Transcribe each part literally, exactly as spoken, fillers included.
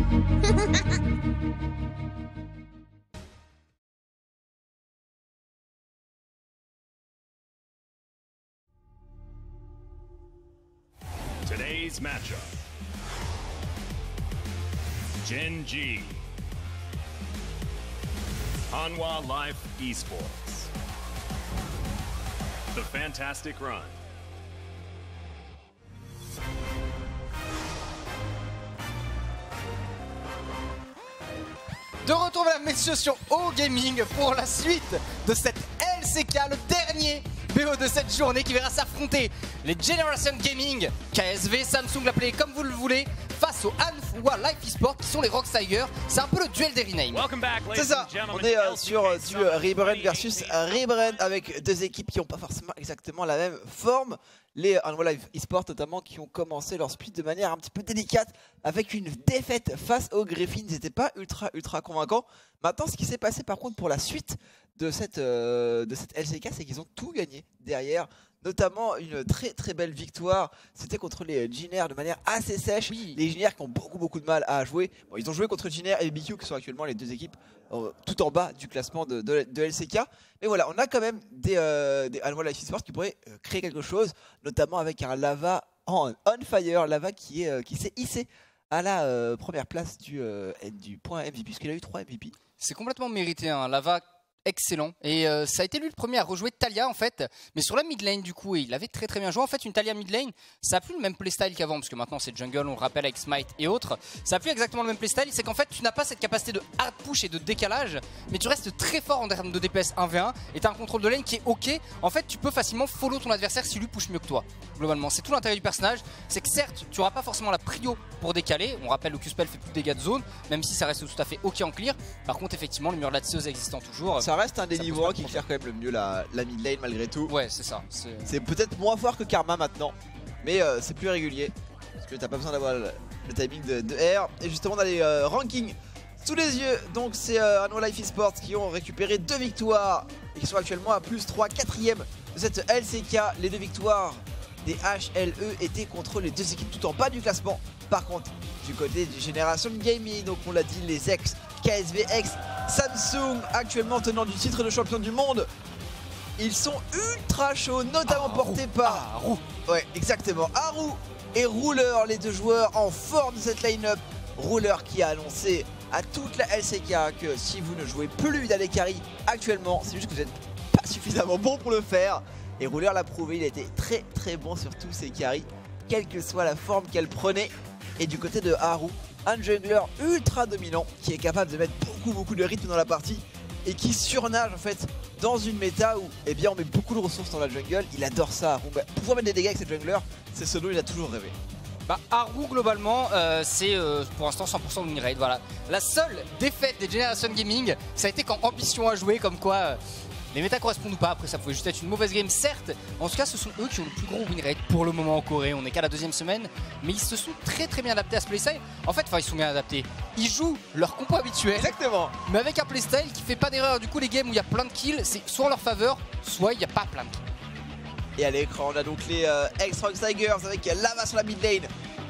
Today's matchup. Gen G. Hanwha Life Esports. The Fantastic Run. De retour, mesdames, messieurs, sur O Gaming pour la suite de cette L C K, le dernier B O de cette journée qui verra s'affronter les Generation Gaming, K S V, Samsung, l'appelez comme vous le voulez, face aux Hanwha Life Esports qui sont les Rocksigers. C'est un peu le duel des renames. C'est ça, on est euh, sur euh, du euh, Rebren versus Rebren avec deux équipes qui n'ont pas forcément exactement la même forme. Les Hanwha Life Esports notamment qui ont commencé leur split de manière un petit peu délicate avec une défaite face aux Griffins. Ils n'étaient pas ultra ultra convaincants. Maintenant, ce qui s'est passé par contre pour la suite de cette, euh, de cette L C K, c'est qu'ils ont tout gagné derrière. Notamment une très très belle victoire, c'était contre les Jinair de manière assez sèche. Oui. Les Jinair qui ont beaucoup beaucoup de mal à jouer. Bon, ils ont joué contre Jinair et B Q qui sont actuellement les deux équipes euh, tout en bas du classement de, de, de L C K. Mais voilà, on a quand même des, euh, des Hanwha Life Esports qui pourraient euh, créer quelque chose, notamment avec un Lava en on fire, Lava qui est euh, qui s'est hissé à la euh, première place du, euh, du point M V P, puisqu'il a eu trois M V P. C'est complètement mérité, hein. Lava excellent, et euh, ça a été lui le premier à rejouer Taliyah en fait, mais sur la mid lane du coup, et il avait très très bien joué. En fait, une Taliyah mid lane, ça a plus le même playstyle qu'avant, parce que maintenant c'est jungle, on le rappelle, avec Smite et autres. Ça a plus exactement le même playstyle, c'est qu'en fait tu n'as pas cette capacité de hard push et de décalage, mais tu restes très fort en termes de D P S un v un, et tu as un contrôle de lane qui est ok. En fait, tu peux facilement follow ton adversaire si lui push mieux que toi. Globalement, c'est tout l'intérêt du personnage, c'est que certes, tu n'auras pas forcément la prio pour décaler. On rappelle, le Q-spell fait plus de dégâts de zone, même si ça reste tout à fait ok en clear. Par contre, effectivement, le mur latieuse existant toujours. Ça reste un des niveaux qui claire quand même le mieux la, la mid lane malgré tout. Ouais, c'est ça. C'est peut-être moins fort que Karma maintenant, mais euh, c'est plus régulier. Parce que t'as pas besoin d'avoir le, le timing de, de R. Et justement, on a les euh, rankings sous les yeux. Donc, c'est euh, Hanwha Life Esports qui ont récupéré deux victoires et qui sont actuellement à plus trois, quatrième de cette L C K. Les deux victoires des H L E étaient contre les deux équipes tout en bas du classement. Par contre, du côté du Generation Gaming, donc on l'a dit, les ex K S V X Samsung, actuellement tenant du titre de champion du monde, ils sont ultra chauds, notamment Haru, portés par Haru. Ouais, exactement, Haru et Ruler, les deux joueurs en forme de cette line-up. Ruler qui a annoncé à toute la L C K que si vous ne jouez plus d'A D Carry actuellement, c'est juste que vous n'êtes pas suffisamment bon pour le faire. Et Ruler l'a prouvé, il a été très très bon sur tous ses carries, quelle que soit la forme qu'elle prenait. Et du côté de Haru, un jungler ultra dominant qui est capable de mettre beaucoup beaucoup de rythme dans la partie et qui surnage en fait dans une méta où eh bien, on met beaucoup de ressources dans la jungle. Il adore ça, Haru. Bah, pouvoir mettre des dégâts avec cette jungler, c'est ce dont il a toujours rêvé. Bah, Haru globalement euh, c'est euh, pour l'instant cent pour cent de win rate. Voilà. La seule défaite des Generation Gaming, ça a été quand Ambition a joué, comme quoi euh, les méta correspondent ou pas. Après ça pouvait juste être une mauvaise game certes. En tout cas ce sont eux qui ont le plus gros win rate pour le moment en Corée. On est qu'à la deuxième semaine, mais ils se sont très très bien adaptés à ce playstyle. En fait, enfin ils sont bien adaptés. Ils jouent leur compo habituel. Exactement. Mais avec un playstyle qui fait pas d'erreur. Du coup les games où il y a plein de kills, c'est soit en leur faveur, soit il n'y a pas plein de kills. Et à l'écran on a donc les euh, ex-Rocksigers avec Lava sur la mid lane.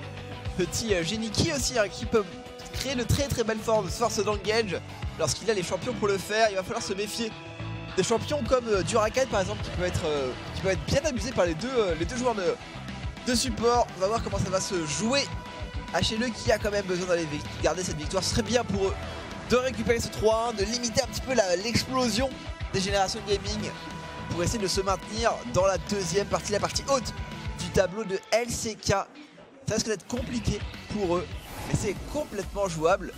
Petit euh, génie qui aussi hein, qui peut créer de très très belles formes, force d'engage. Lorsqu'il a les champions pour le faire, il va falloir se méfier des champions comme euh, Durakan par exemple, qui peut être, euh, qui peut être bien abusé par les deux, euh, les deux joueurs de, de support. On va voir comment ça va se jouer. H L E qui a quand même besoin d'aller garder cette victoire, ce serait bien pour eux de récupérer ce trois un, de limiter un petit peu l'explosion des Générations Gaming pour essayer de se maintenir dans la deuxième partie, la partie haute du tableau de L C K. Ça risque d'être compliqué pour eux, mais c'est complètement jouable.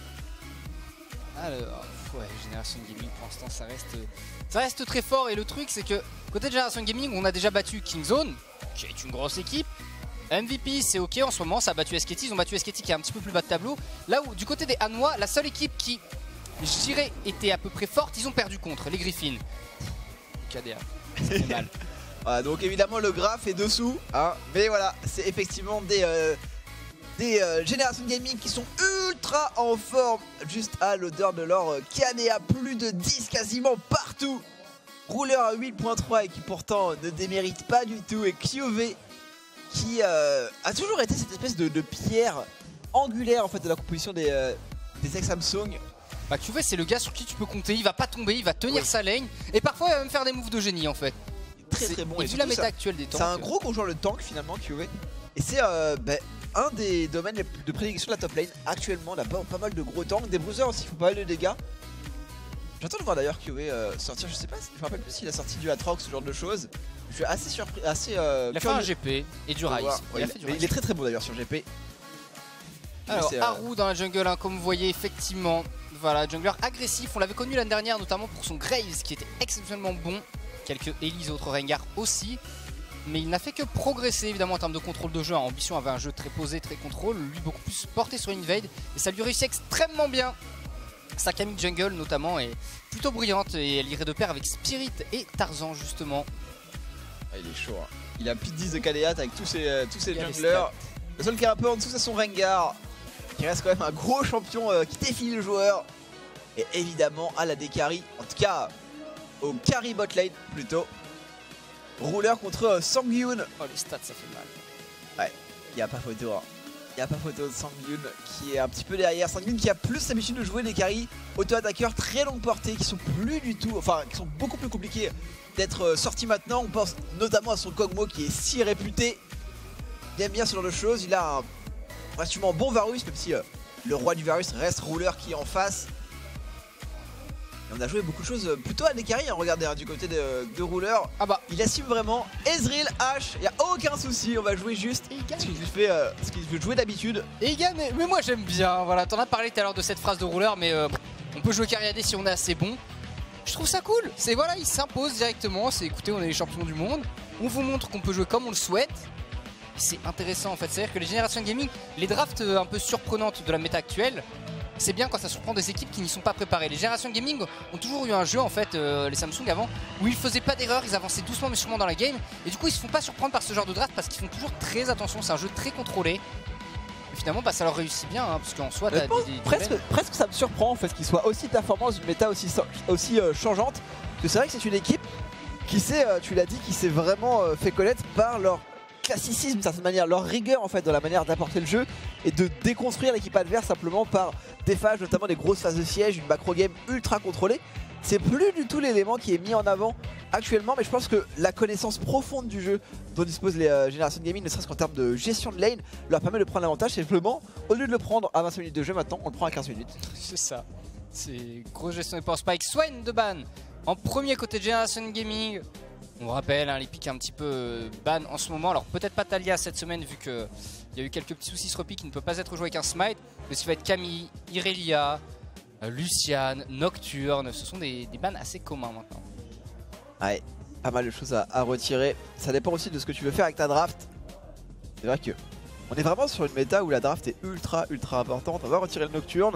Alors, ouais, Generation Gaming pour l'instant ça reste, ça reste très fort. Et le truc c'est que côté de Generation Gaming on a déjà battu Kingzone, qui est une grosse équipe. M V P c'est ok en ce moment, ça a battu S K T, ils ont battu S K T qui est un petit peu plus bas de tableau. Là où du côté des Hanwha, la seule équipe qui, je dirais, était à peu près forte, ils ont perdu contre les Griffins. K D A, ça fait mal. Voilà, donc évidemment le graphe est dessous, hein, mais voilà, c'est effectivement des, euh, des euh, Générations Gaming qui sont ultra en forme, juste à l'odeur de leur euh, K D A, plus de dix quasiment partout. Ruler à huit point trois et qui pourtant ne démérite pas du tout, et Q V qui euh, a toujours été cette espèce de, de pierre angulaire en fait de la composition des, euh, des ex-Samsung. Bah Q V c'est le gars sur qui tu peux compter, il va pas tomber, il va tenir oui. sa lane et parfois il va même faire des moves de génie en fait. Très très bon. Et, et vu la méta actuelle des tanks. C'est un gros gros joueur de tank finalement Q V. Et c'est euh, bah, un des domaines de prédilection de la top lane actuellement. On a pas, pas mal de gros tanks, des bruisers aussi, il faut pas mal de dégâts. J'attends de voir d'ailleurs Q V euh, sortir, je sais pas, je me rappelle plus s'il a sorti du Atrox, ce genre de choses. Je suis assez surpris, assez euh, il a fait un G P et du Rise. Ouais, il, a fait du Rise. Il est très très bon d'ailleurs sur G P. Alors Haru dans la jungle, hein, comme vous voyez effectivement, voilà, jungler agressif, on l'avait connu l'année dernière notamment pour son Graves qui était exceptionnellement bon, quelques Elise et autres Rengar aussi, mais il n'a fait que progresser évidemment en termes de contrôle de jeu. Ambition avait un jeu très posé, très contrôle, lui beaucoup plus porté sur Invade et ça lui réussit extrêmement bien. Sa Camille jungle notamment est plutôt brillante et elle irait de pair avec Spirit et Tarzan justement. Ah, il est chaud, hein. Il a plus de dix de K D A avec tous ses, euh, tous ses junglers. Le seul qui est un peu en dessous c'est son Rengar, qui reste quand même un gros champion euh, qui défie le joueur. Et évidemment à la décarry, en tout cas au carry bot lane plutôt. Ruler contre euh, Sangyun. Oh les stats ça fait mal. Ouais, il n'y a pas photo. Hein. Il n'y a pas photo de Sangyun qui est un petit peu derrière. Sangyun qui a plus l'habitude de jouer des carries auto-attaqueurs très longue portée qui sont plus du tout, enfin qui sont beaucoup plus compliqués d'être euh, sortis maintenant. On pense notamment à son Kog'Maw qui est si réputé. Il aime bien ce genre de choses. Il a un relativement bon Varus, même si euh, le roi du Varus reste Ruler qui est en face. Et on a joué beaucoup de choses plutôt à des carries, hein, regardez, hein, du côté de, de Ruler. Ah bah, il assume vraiment. Ezreal, H, il n'y a aucun souci, on va jouer juste ce qu'il fait, euh, ce qu'il veut jouer d'habitude. Et il gagne, mais, mais moi j'aime bien, voilà, t'en as parlé tout à l'heure de cette phrase de Ruler, mais euh, on peut jouer carry A D si on est assez bon. Je trouve ça cool, c'est voilà, il s'impose directement, c'est écoutez, on est les champions du monde, on vous montre qu'on peut jouer comme on le souhaite. C'est intéressant en fait, c'est-à-dire que les générations gaming, les drafts un peu surprenantes de la méta actuelle, c'est bien quand ça surprend des équipes qui n'y sont pas préparées. Les générations gaming ont toujours eu un jeu en fait, euh, les Samsung avant, où ils faisaient pas d'erreur, ils avançaient doucement mais sûrement dans la game, et du coup ils se font pas surprendre par ce genre de draft parce qu'ils font toujours très attention, c'est un jeu très contrôlé. Et finalement bah, ça leur réussit bien, hein, parce qu'en soi t'as des, des, presque, des presque ça me surprend en fait qu'ils soient aussi performants dans une méta aussi, aussi euh, changeante, parce que c'est vrai que c'est une équipe qui s'est, euh, tu l'as dit, qui s'est vraiment euh, fait connaître par leur classicisme d'une certaine manière, leur rigueur en fait dans la manière d'apporter le jeu et de déconstruire l'équipe adverse simplement par des phases, notamment des grosses phases de siège, une macro game ultra contrôlée. C'est plus du tout l'élément qui est mis en avant actuellement, mais je pense que la connaissance profonde du jeu dont disposent les euh, générations de gaming, ne serait-ce qu'en termes de gestion de lane, leur permet de prendre l'avantage. Simplement, au lieu de le prendre à vingt-cinq minutes de jeu, maintenant on le prend à quinze minutes. C'est ça, c'est grosse gestion des power spikes. Swain de ban en premier côté de génération gaming. On rappelle hein, les pics un petit peu euh, ban en ce moment. Alors peut-être pas Talia cette semaine vu qu'il y a eu quelques petits soucis sur repique qui ne peut pas être joué avec un smite. Mais ce qui va être Camille, Irelia, euh, Luciane, Nocturne. Ce sont des, des bans assez communs maintenant. Ouais, pas mal de choses à, à retirer. Ça dépend aussi de ce que tu veux faire avec ta draft. C'est vrai que on est vraiment sur une méta où la draft est ultra ultra importante. On va retirer le Nocturne.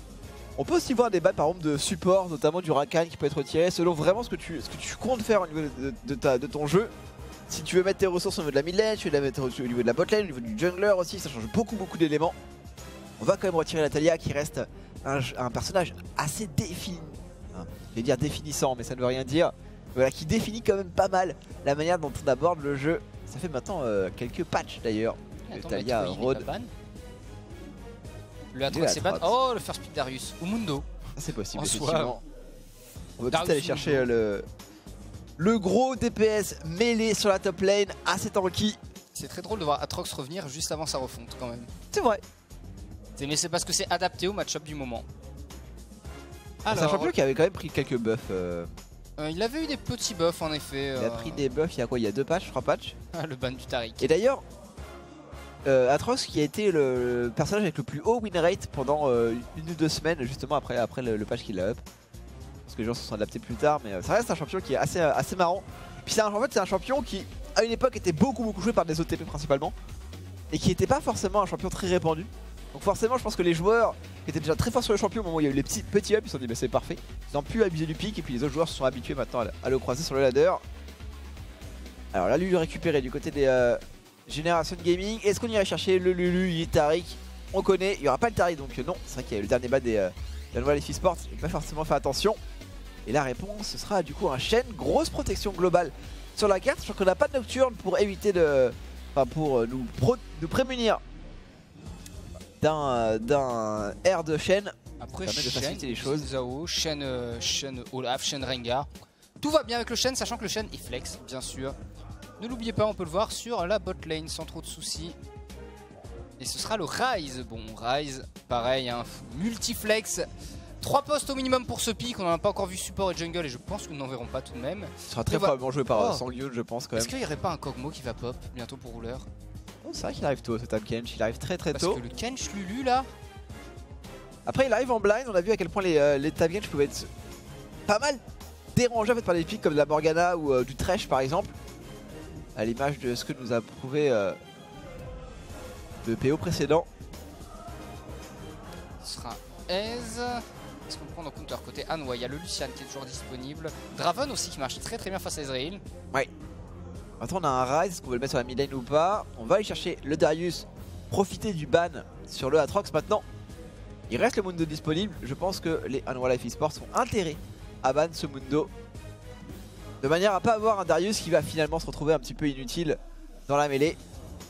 On peut aussi voir des bans par exemple de support, notamment du Rakan qui peut être retiré selon vraiment ce que tu, ce que tu comptes faire au niveau de, de, de, ta, de ton jeu. Si tu veux mettre tes ressources au niveau de la mid lane, tu veux les mettre au niveau de la bot lane, au niveau du jungler aussi, ça change beaucoup beaucoup d'éléments. On va quand même retirer la Talia qui reste un, un personnage assez défini. Hein, je vais dire définissant mais ça ne veut rien dire. Voilà, qui définit quand même pas mal la manière dont on aborde le jeu. Ça fait maintenant euh, quelques patchs d'ailleurs. Talia Rod. Le Atrox c'est ban. Oh, le first pick Darius. Ou Mundo. C'est possible, effectivement. On va peut-être aller chercher le, le gros D P S mêlé sur la top lane, assez tanky. C'est très drôle de voir Atrox revenir juste avant sa refonte quand même. C'est vrai. Mais c'est parce que c'est adapté au match-up du moment. C'est un champion qui avait quand même pris quelques buffs. Euh... Euh, il avait eu des petits buffs en effet. Il a euh... pris des buffs, il y a quoi? Il y a deux patchs, trois patchs. Ah, le ban du Tariq. Et d'ailleurs, euh, Atrox qui a été le personnage avec le plus haut win rate pendant euh, une ou deux semaines, justement après, après le, le patch qu'il a up. Parce que les gens se sont adaptés plus tard, mais euh, ça reste un champion qui est assez, euh, assez marrant. Puis c'est un, en fait, c'est un champion qui, à une époque, était beaucoup beaucoup joué par des O T P principalement. Et qui n'était pas forcément un champion très répandu. Donc forcément, je pense que les joueurs qui étaient déjà très forts sur le champion au moment où il y a eu les petits, petits ups, ils se sont dit bah c'est parfait. Ils ont pu abuser du pic et puis les autres joueurs se sont habitués maintenant à, à le croiser sur le ladder. Alors là, lui, le récupérer du côté des euh, générations de gaming. Est-ce qu'on irait chercher le Lulu, il est Tariq? On connaît, il n'y aura pas le Tariq donc euh, non. C'est vrai qu'il y a eu le dernier bas des euh, de la nouvelle eSports, il n'a pas forcément fait attention. Et la réponse, ce sera du coup un Shen, grosse protection globale sur la carte. Je crois qu'on n'a pas de Nocturne pour éviter de. Enfin, pour euh, nous, pro, nous prémunir d'un d'un R de Shen. Après permet de Shen, faciliter les choses. Zhao, Shen, euh, Shen Olaf, Shen Rengar. Tout va bien avec le Shen, sachant que le Shen il flex, bien sûr. Ne l'oubliez pas, on peut le voir sur la bot lane sans trop de soucis. Et ce sera le Ryze. Bon, Ryze, pareil, hein, multiflex. trois postes au minimum pour ce pick. On n'en a pas encore vu support et jungle et je pense que nous n'en verrons pas tout de même. Ce sera très va... probablement joué par oh. Sangyun, je pense quand même. Est-ce qu'il n'y aurait pas un Kog'Maw qui va pop bientôt pour Ruler? Oh, c'est vrai qu'il arrive tôt ce Tahm Kench, il arrive très très Parce tôt. que le Kench Lulu là. Après il arrive en blind, on a vu à quel point les, euh, les Tahm Kench pouvaient être pas mal dérangés en fait, par des picks comme de la Morgana ou euh, du Thresh par exemple. À l'image de ce que nous a prouvé euh, le P O précédent. Ce sera Aze. Est-ce qu'on prend en counter côté Hanwha? Il y a le Lucian qui est toujours disponible. Draven aussi qui marche très très bien face à Ezreal. Ouais. Maintenant on a un Ryze, est-ce qu'on veut le mettre sur la mid lane ou pas? On va aller chercher le Darius, profiter du ban sur le Aatrox maintenant. Il reste le Mundo disponible, je pense que les Hanwha Life Esports sont intérêts à ban ce Mundo. De manière à pas avoir un Darius qui va finalement se retrouver un petit peu inutile dans la mêlée.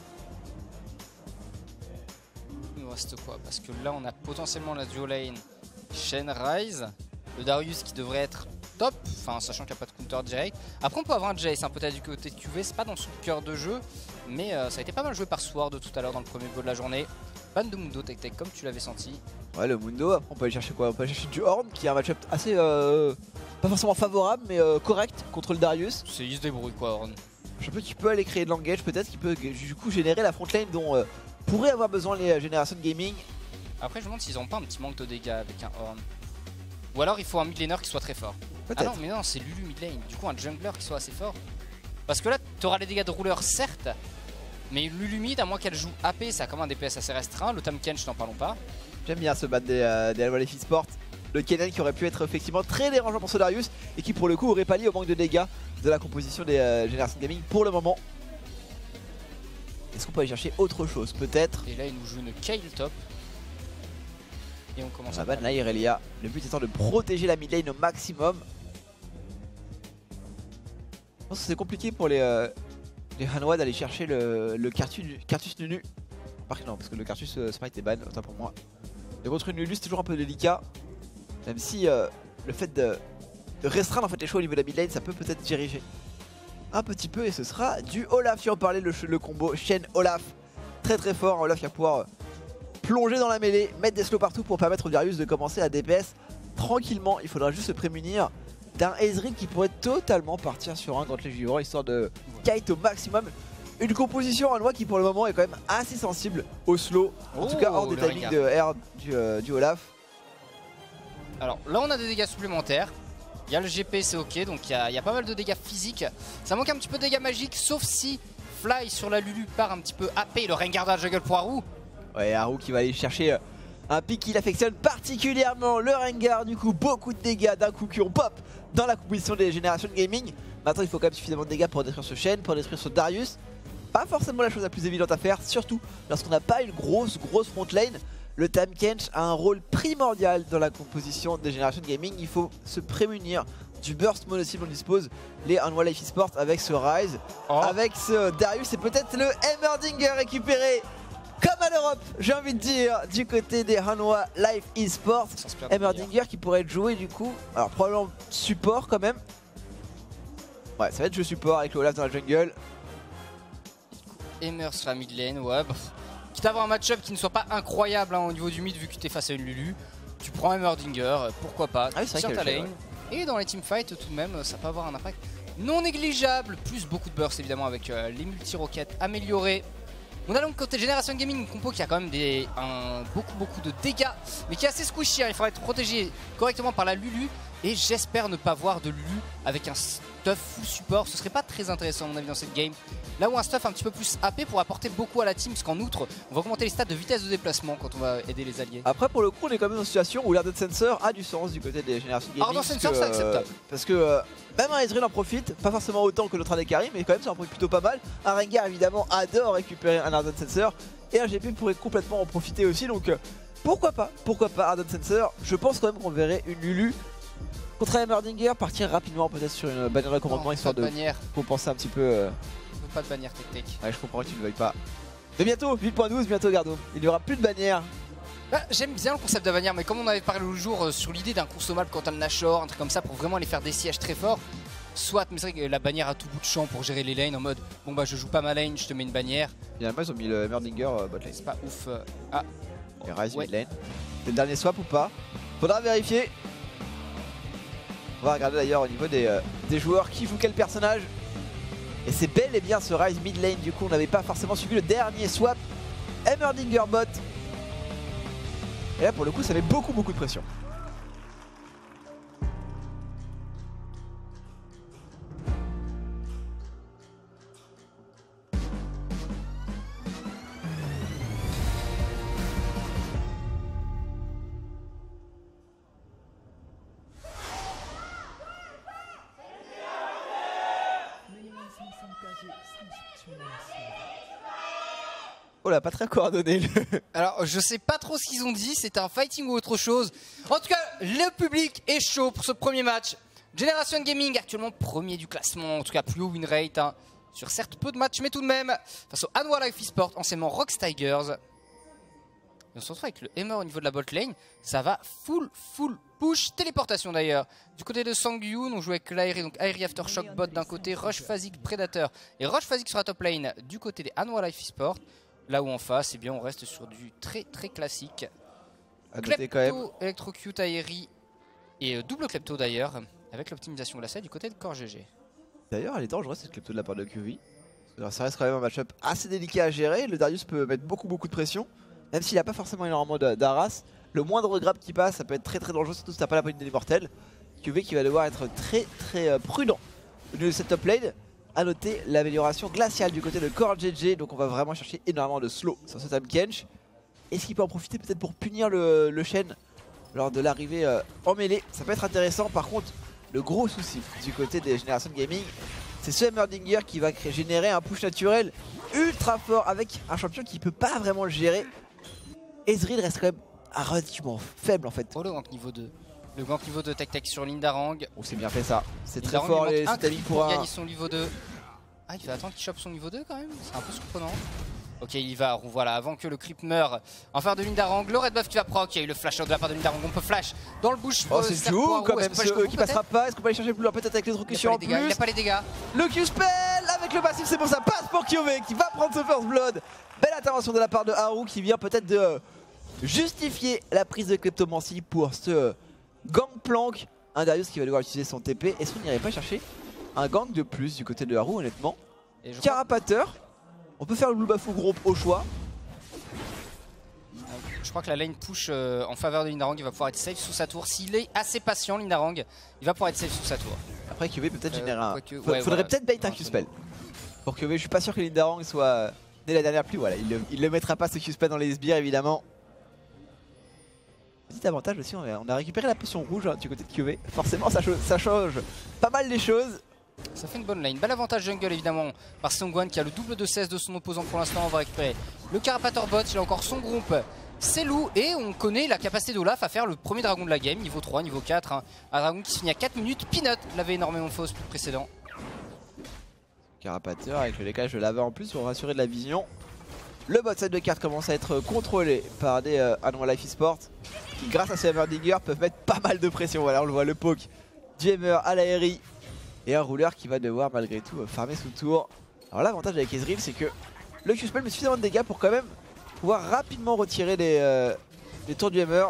Il nous reste quoi? Parce que là on a potentiellement la duo lane Shen Ryze. Le Darius qui devrait être top, enfin sachant qu'il n'y a pas de counter direct. Après on peut avoir un Jace, hein, peut-être du côté de Q V, c'est pas dans son cœur de jeu. Mais euh, ça a été pas mal joué par Sword tout à l'heure dans le premier go de la journée. Ban de Mundo Tech Tech comme tu l'avais senti. Ouais, le Mundo, après on peut aller chercher quoi? On peut aller chercher du Horn qui est un match-up assez euh, pas forcément favorable mais euh, correct contre le Darius. C'est il se débrouille quoi Horn. Je pense qu'il peut aller créer de l'engage peut-être, qui peut du coup générer la front lane dont euh, pourraient avoir besoin les euh, générations de gaming. Après je me demande s'ils ont pas un petit manque de dégâts avec un Horn. Ou alors il faut un mid laner qui soit très fort. Ah non mais non c'est Lulu mid lane, du coup un jungler qui soit assez fort. Parce que là tu auras les dégâts de rouleur certes, mais Lulu mid à moins qu'elle joue A P ça a comme un D P S assez restreint, le Tahm Kench n'en parlons pas. J'aime bien ce bat des, euh, des Hanwha Life Esports. Le Kennen qui aurait pu être effectivement très dérangeant pour ce Darius et qui pour le coup aurait pallié au manque de dégâts de la composition des euh, générations de gaming pour le moment. Est-ce qu'on peut aller chercher autre chose peut-être? Et là il nous joue une Kayle top. Et on commence on à ban la Irelia. Le but étant de protéger la mid lane au maximum. Je pense que c'est compliqué pour les, euh, les Hanwha d'aller chercher le, le Cartus, Cartus Nunu. Par contre non, parce que le Cartus euh, Smite est ban, autant pour moi. Et contre une Lulu c'est toujours un peu délicat. Même si euh, le fait de, de restreindre en fait, les choix au niveau de la mid lane ça peut peut-être diriger un petit peu. Et ce sera du Olaf qui en parlait, le, le combo Shen Olaf. Très très fort, Olaf qui va pouvoir euh, plonger dans la mêlée, mettre des slows partout pour permettre au Darius de commencer à D P S tranquillement. Il faudra juste se prémunir d'un Ezreal qui pourrait totalement partir sur un contre les vivants histoire de kite au maximum. Une composition Hanwha qui pour le moment est quand même assez sensible au slow, en oh, tout cas hors des timings de R du, euh, du Olaf. Alors là on a des dégâts supplémentaires. Il y a le G P, c'est ok, donc il y, a, il y a pas mal de dégâts physiques. Ça manque un petit peu de dégâts magiques, sauf si Fly sur la Lulu part un petit peu A P. Le Rengar de la jungle pour Haru. Ouais, Haru qui va aller chercher un pick qu'il affectionne particulièrement, le Rengar. Du coup, beaucoup de dégâts d'un coup qui ont pop dans la composition des générations de gaming. Maintenant, il faut quand même suffisamment de dégâts pour détruire ce Shen, pour détruire ce Darius. Pas forcément la chose la plus évidente à faire, surtout lorsqu'on n'a pas une grosse, grosse front lane. Le Tahm Kench a un rôle primordial dans la composition des générations de gaming. Il faut se prémunir du burst mono-cible dont dispose les Hanwha Life Esports avec ce Ryze, oh. avec ce Darius et peut-être le Heimerdinger récupéré comme à l'Europe, j'ai envie de dire, du côté des Hanwha Life Esports. Heimerdinger qui pourrait être joué du coup, alors probablement support quand même. Ouais, ça va être jeu support avec le Olaf dans la jungle. Heimer sur la mid lane, ouais. Bah, quitte à avoir un match-up qui ne soit pas incroyable hein, au niveau du mid vu que tu es face à une Lulu, tu prends Heimerdinger, pourquoi pas, ah oui, sur ta lane. Ouais. Et dans les teamfights tout de même, ça peut avoir un impact non négligeable, plus beaucoup de burst évidemment avec euh, les multi-roquettes améliorées. On a donc côté Génération Gaming une compo qui a quand même des, un, beaucoup beaucoup de dégâts, mais qui est assez squishy, hein. Il faudra être protégé correctement par la Lulu. Et j'espère ne pas voir de Lulu avec un stuff full support, ce serait pas très intéressant à mon avis dans cette game. Là où un stuff un petit peu plus A P pour apporter beaucoup à la team, parce qu'en outre on va augmenter les stats de vitesse de déplacement quand on va aider les alliés. Après pour le coup on est quand même dans une situation où l'Ardent Sensor a du sens du côté des générations gaming. Ardent Sensor c'est acceptable. Parce que euh, même un Ezreal en profite, pas forcément autant que l'autre A D carry, mais quand même ça en profite plutôt pas mal. Un Rengar évidemment adore récupérer un Ardent Sensor et un G P pourrait complètement en profiter aussi, donc euh, pourquoi pas, pourquoi pas Ardent Sensor. Je pense quand même qu'on verrait une Lulu contre un Heimerdinger partir rapidement peut-être sur une bannière de commandement histoire de bannière. Compenser un petit peu. Euh... Je veux pas de bannière Tech Tech. Ouais, je comprends que tu ne veuilles pas. Mais bientôt, huit point douze, bientôt Gardo. Il n'y aura plus de bannière. Bah, j'aime bien le concept de bannière, mais comme on avait parlé l'autre jour euh, sur l'idée d'un consommable quand t'as le Nashor, un truc comme ça pour vraiment aller faire des sièges très forts. Soit, mais c'est vrai que la bannière à tout bout de champ pour gérer les lanes en mode bon bah je joue pas ma lane, je te mets une bannière. Finalement ils ont mis le Emerdinger euh, bot lane. C'est pas ouf. euh, Ah, Et Ryze Ouais. mid lane. C'est le dernier swap ou pas? Faudra vérifier. On va regarder d'ailleurs au niveau des, euh, des joueurs qui joue quel personnage. Et c'est bel et bien ce Ryze mid lane. Du coup on n'avait pas forcément suivi le dernier swap. Emerdinger bot. Et là pour le coup ça met beaucoup beaucoup de pression. Oh là, pas très coordonné. Le... alors je sais pas trop ce qu'ils ont dit, c'était un fighting ou autre chose. En tout cas, le public est chaud pour ce premier match. Generation Gaming actuellement premier du classement, en tout cas plus haut win rate. Hein, sur certes peu de matchs, mais tout de même. Face au Hanwha Life Esports, anciennement Rox Tigers. Et on se retrouve avec le Hammer au niveau de la bot lane. Ça va full, full push. Téléportation d'ailleurs. Du côté de Sangyun, on joue avec l'Aérie, donc Aérie Aftershock bot d'un côté, Rush Phasic Predator et Rush Phasic sur la top lane du côté des Hanwha Life Esports. Là où en face, eh bien, on reste sur du très très classique. À noter quand même. Klepto, Electrocute, Aérie et euh, double Klepto d'ailleurs, avec l'optimisation glacée du côté de Core G G. D'ailleurs, elle est dangereuse cette Klepto de la part de Q V. Alors, ça reste quand même un match-up assez délicat à gérer. Le Darius peut mettre beaucoup beaucoup de pression. Même s'il n'a pas forcément énormément d'Aras. Le moindre grab qui passe, ça peut être très très dangereux, surtout si t'as pas la police de l'immortel. Q V qui va devoir être très très euh, prudent au niveau de cette top lane. A noter l'amélioration glaciale du côté de Core G G. Donc on va vraiment chercher énormément de slow sur ce Tahm Kench. Est-ce qu'il peut en profiter peut-être pour punir le, le Shen lors de l'arrivée euh, en mêlée? Ça peut être intéressant. Par contre, le gros souci du côté des Generation Gaming, c'est ce Emerdinger qui va créer, générer un push naturel ultra fort avec un champion qui peut pas vraiment le gérer. Ezreal reste quand même relativement faible en fait. Oh le gank niveau deux. Le gank niveau deux Tech Tech sur Lindarang. Oh, c'est bien fait ça. C'est très Lindarang, fort il les manque un Static clip pour pour un... gagner son niveau deux. Ah, il va attendre qu'il chope son niveau deux quand même. C'est un peu surprenant. Ok, il va, voilà, avant que le creep meure. En faveur de Lindarang, le red buff qui va proc. Il y a eu le flash out de la part de Lindarang. On peut flash dans le bush. Oh, c'est flou quand même, ce E qui passera pas. Est-ce qu'on peut aller chercher plus loin peut-être avec l'électrocution en plus? Il n'a pas les dégâts. Le Q-spell avec le passif, c'est pour ça. Passe pour Kyove qui va prendre ce first blood. Belle intervention de la part de Haru qui vient peut-être de justifier la prise de Kleptomancie pour ce gangplank. Un Darius qui va devoir utiliser son T P. Est-ce qu'on n'irait pas chercher un gank de plus du côté de Haru honnêtement? Et je Carapateur. On peut faire le blue buff ou groupe au choix. Je crois que la lane push euh, en faveur de Lindarang, il va pouvoir être safe sous sa tour. S'il est assez patient, Lindarang, il va pouvoir être safe sous sa tour. Après Q V peut peut-être Euh, générer un... quoique- Faudrait, ouais, faudrait voilà. peut-être bait un Q-spell. Pour Q V, je suis pas sûr que Lindarang soit dès la dernière pluie. Voilà, il le, il le mettra pas ce Q-spell dans les sbires évidemment. Petit avantage aussi, on a, on a récupéré la potion rouge hein, du côté de Q V. Forcément ça, cho- ça change pas mal les choses. Ça fait une bonne lane. Bel avantage jungle évidemment par Songwan qui a le double de C S de son opposant pour l'instant. On va récupérer le Carapator bot, il a encore son groupe. C'est Lou et on connaît la capacité d'Olaf à faire le premier dragon de la game, niveau trois, niveau quatre. Hein. Un dragon qui se finit à quatre minutes. Peanut l'avait énormément fait au split précédent. Carapateur avec le décalage de lava en plus pour rassurer de la vision. Le bot side de carte commence à être contrôlé par des euh, Hanwha Life Esports qui grâce à ce Emerdinger peuvent mettre pas mal de pression. Voilà, on le voit, le poke du Hammer à l'aérie. Et un rouleur qui va devoir malgré tout farmer sous tour. Alors l'avantage avec Ezreal c'est que le Q-spell met suffisamment de dégâts pour quand même pouvoir rapidement retirer les, euh, les tours du Hammer.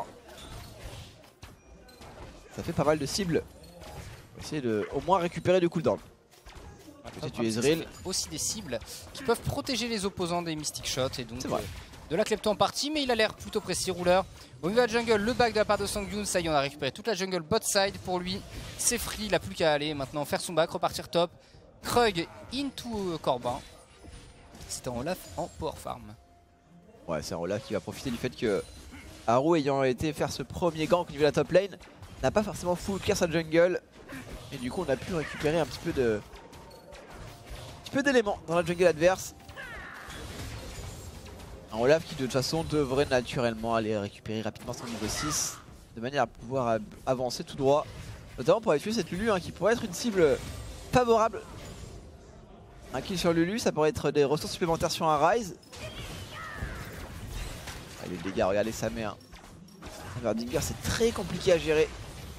Ça fait pas mal de cibles. On va essayer de au moins récupérer du cooldown. Petit tu Ezreal. Aussi des cibles qui peuvent protéger les opposants des Mystic Shots et donc vrai. euh, de la Klepto en partie, mais il a l'air plutôt précis rouleur. Au niveau de la jungle, le back de la part de Sangyun, ça y est, on a récupéré toute la jungle bot side pour lui. C'est free, il n'a plus qu'à aller maintenant faire son back, repartir top. Krug into euh, Corbin. C'était en Olaf en power farm. Ouais, c'est un Olaf qui va profiter du fait que Haru ayant été faire ce premier gank au niveau de la top lane n'a pas forcément full clear sa jungle. Et du coup on a pu récupérer un petit peu de un petit peu d'éléments dans la jungle adverse. Un Olaf qui de toute façon devrait naturellement aller récupérer rapidement son niveau six de manière à pouvoir avancer tout droit. Notamment pour aller tuer cette Lulu hein, qui pourrait être une cible favorable. Un kill sur Lulu, ça pourrait être des ressources supplémentaires sur un Ryze. Ah, les dégâts, regardez, ça met un Heimerdinger, c'est très compliqué à gérer.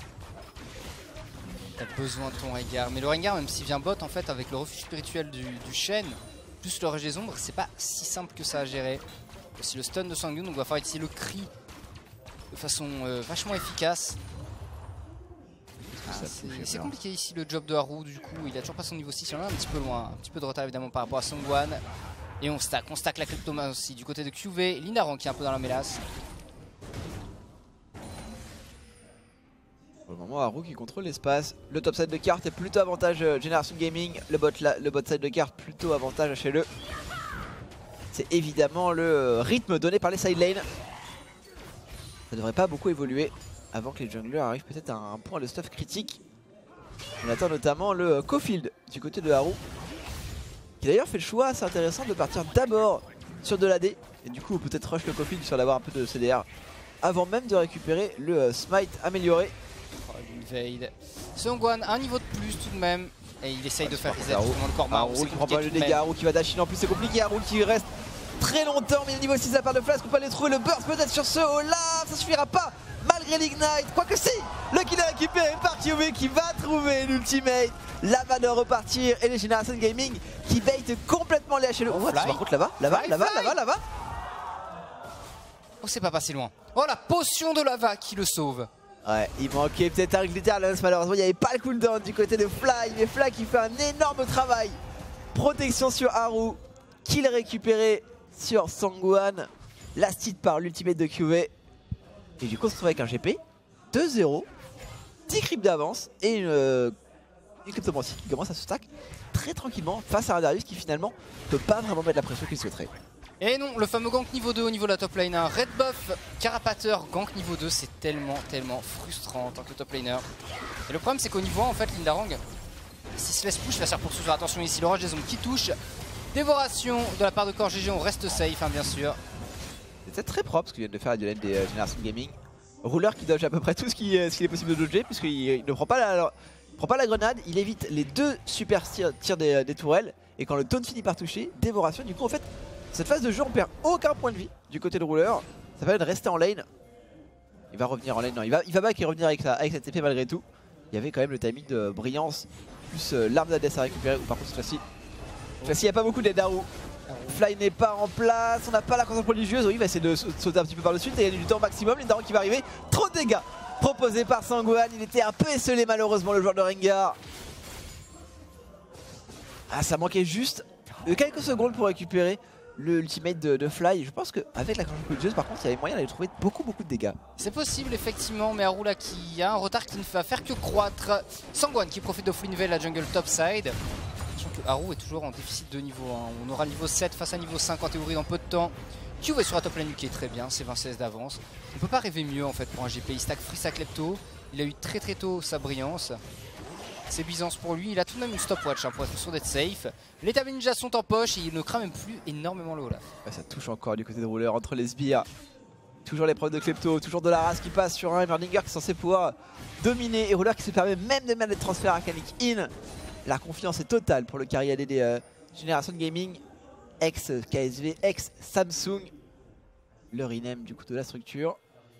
T'as besoin de ton Rengar, mais le Rengar, même s'il vient bot en fait avec le refuge spirituel du, du Shen, plus le Rage des Ombres, c'est pas si simple que ça à gérer. Aussi le stun de Sangyun, donc on va faire utiliser le cri de façon euh, vachement efficace. Ah, c'est compliqué ici le job de Haru, du coup il a toujours pas son niveau six, il en a un petit peu loin, un petit peu de retard évidemment par rapport à Songwan. Et on stack, on stack la Kleptoman aussi du côté de Q V, Lindaran qui est un peu dans la mélasse. Pour le moment, Haru qui contrôle l'espace. Le top side de carte est plutôt avantage euh, Generation Gaming. Le bot, la, le bot side de carte plutôt avantage H L E. C'est évidemment le euh, rythme donné par les side lanes. Ça devrait pas beaucoup évoluer avant que les junglers arrivent peut-être à un point de stuff critique. On attend notamment le euh, Cofield du côté de Haru, qui d'ailleurs fait le choix assez intéressant de partir d'abord sur de l'A D. Et du coup peut-être rush le Cofield sur d'avoir un peu de C D R avant même de récupérer le euh, smite amélioré. Invade. Songwan un niveau de plus tout de même. Et il essaye de faire reset Haru, le corps Haru qui prend pas le dégât, Haru qui va dash in en plus, c'est compliqué. Haru qui reste très longtemps, mais le niveau six à part de flash, on peut aller trouver le burst peut-être sur ce Olaf, ça suffira pas malgré l'ignite. Quoique si, le kill est récupéré par Q V qui va trouver l'ultimate. La va de repartir et les Generation Gaming qui bait complètement les H L E. Oh, par contre là-bas, là-bas, là-bas, là-bas, là-bas. Oh, c'est pas passé loin. Oh, la potion de lava qui le sauve. Ouais, il manquait peut-être un glitter, malheureusement il n'y avait pas le cooldown du côté de Fly, mais Fly qui fait un énorme travail. Protection sur Haru, kill récupéré sur Songwan, last hit par l'ultimate de Q V. Et du coup on se retrouve avec un G P deux zéro, dix creeps d'avance et une, euh, une Kleptomancie qui commence à se stack très tranquillement face à un Darius qui finalement ne peut pas vraiment mettre la pression qu'il souhaiterait. Et non, le fameux gank niveau deux au niveau de la top lane, un red buff, carapateur, gank niveau deux, c'est tellement, tellement frustrant en tant que top laner. Et le problème c'est qu'au niveau un, en fait, Lindarang, s'il se laisse push, il va se faire poursuivre. Attention ici, le Rage des Ombres qui touche. Dévoration de la part de Core G G, on reste safe, hein, bien sûr. C'est très propre ce qu'ils viennent de faire à du lane des euh, Generation Gaming. Ruler qui dodge à peu près tout ce qu'il euh, qu est possible de dodger, puisqu'il il ne prend pas, la, il prend pas la grenade, il évite les deux super tirs, tirs des, des tourelles. Et quand le taunt finit par toucher, dévoration, du coup en fait... Cette phase de jeu on perd aucun point de vie du côté de Ruler. Ça permet de rester en lane. Il va revenir en lane, non il va, il va back et revenir avec, sa, avec cette épée malgré tout. Il y avait quand même le timing de brillance plus euh, l'arme d'Hadès à récupérer. Ou par contre cette fois-ci, cette fois-ci il n'y a pas beaucoup d'aide d'Haru. Fly n'est pas en place, on n'a pas la conscience religieuse. Oui il va essayer de sauter un petit peu par dessus et gagner du temps maximum. Lindaran qui va arriver, trop de dégâts proposés par Songwan. Il était un peu esselé malheureusement le joueur de Rengar. Ah ça manquait juste de quelques secondes pour récupérer le ultimate de, de Fly. Je pense qu'avec la conscience religieuse par contre il y avait moyen d'aller trouver beaucoup beaucoup de dégâts. C'est possible effectivement, mais Haru là qui a un retard qui ne va faire que croître. Songwan qui profite de Flinvel la jungle topside. Sachant que Haru est toujours en déficit de niveau un. On aura le niveau sept face à niveau cinq en théorie dans peu de temps. Q V sur la top lane qui est très bien, c'est vingt seize d'avance. On peut pas rêver mieux en fait pour un G P. Il stack free sa klepto, il a eu très très tôt sa brillance. C'est Byzance pour lui, il a tout de même une stopwatch hein, pour être sûr d'être safe. Les tables ninja sont en poche et il ne craint même plus énormément le Olaf. Ouais, ça touche encore du côté de Ruler entre les sbires. Toujours les preuves de Klepto, toujours de la race qui passe sur un Heimerdinger qui est censé pouvoir dominer. Et Ruler qui se permet même de mettre des transferts arcaniques in. La confiance est totale pour le carry A D des euh, Generation Gaming. Ex K S V, ex Samsung. Le rename du coup de la structure.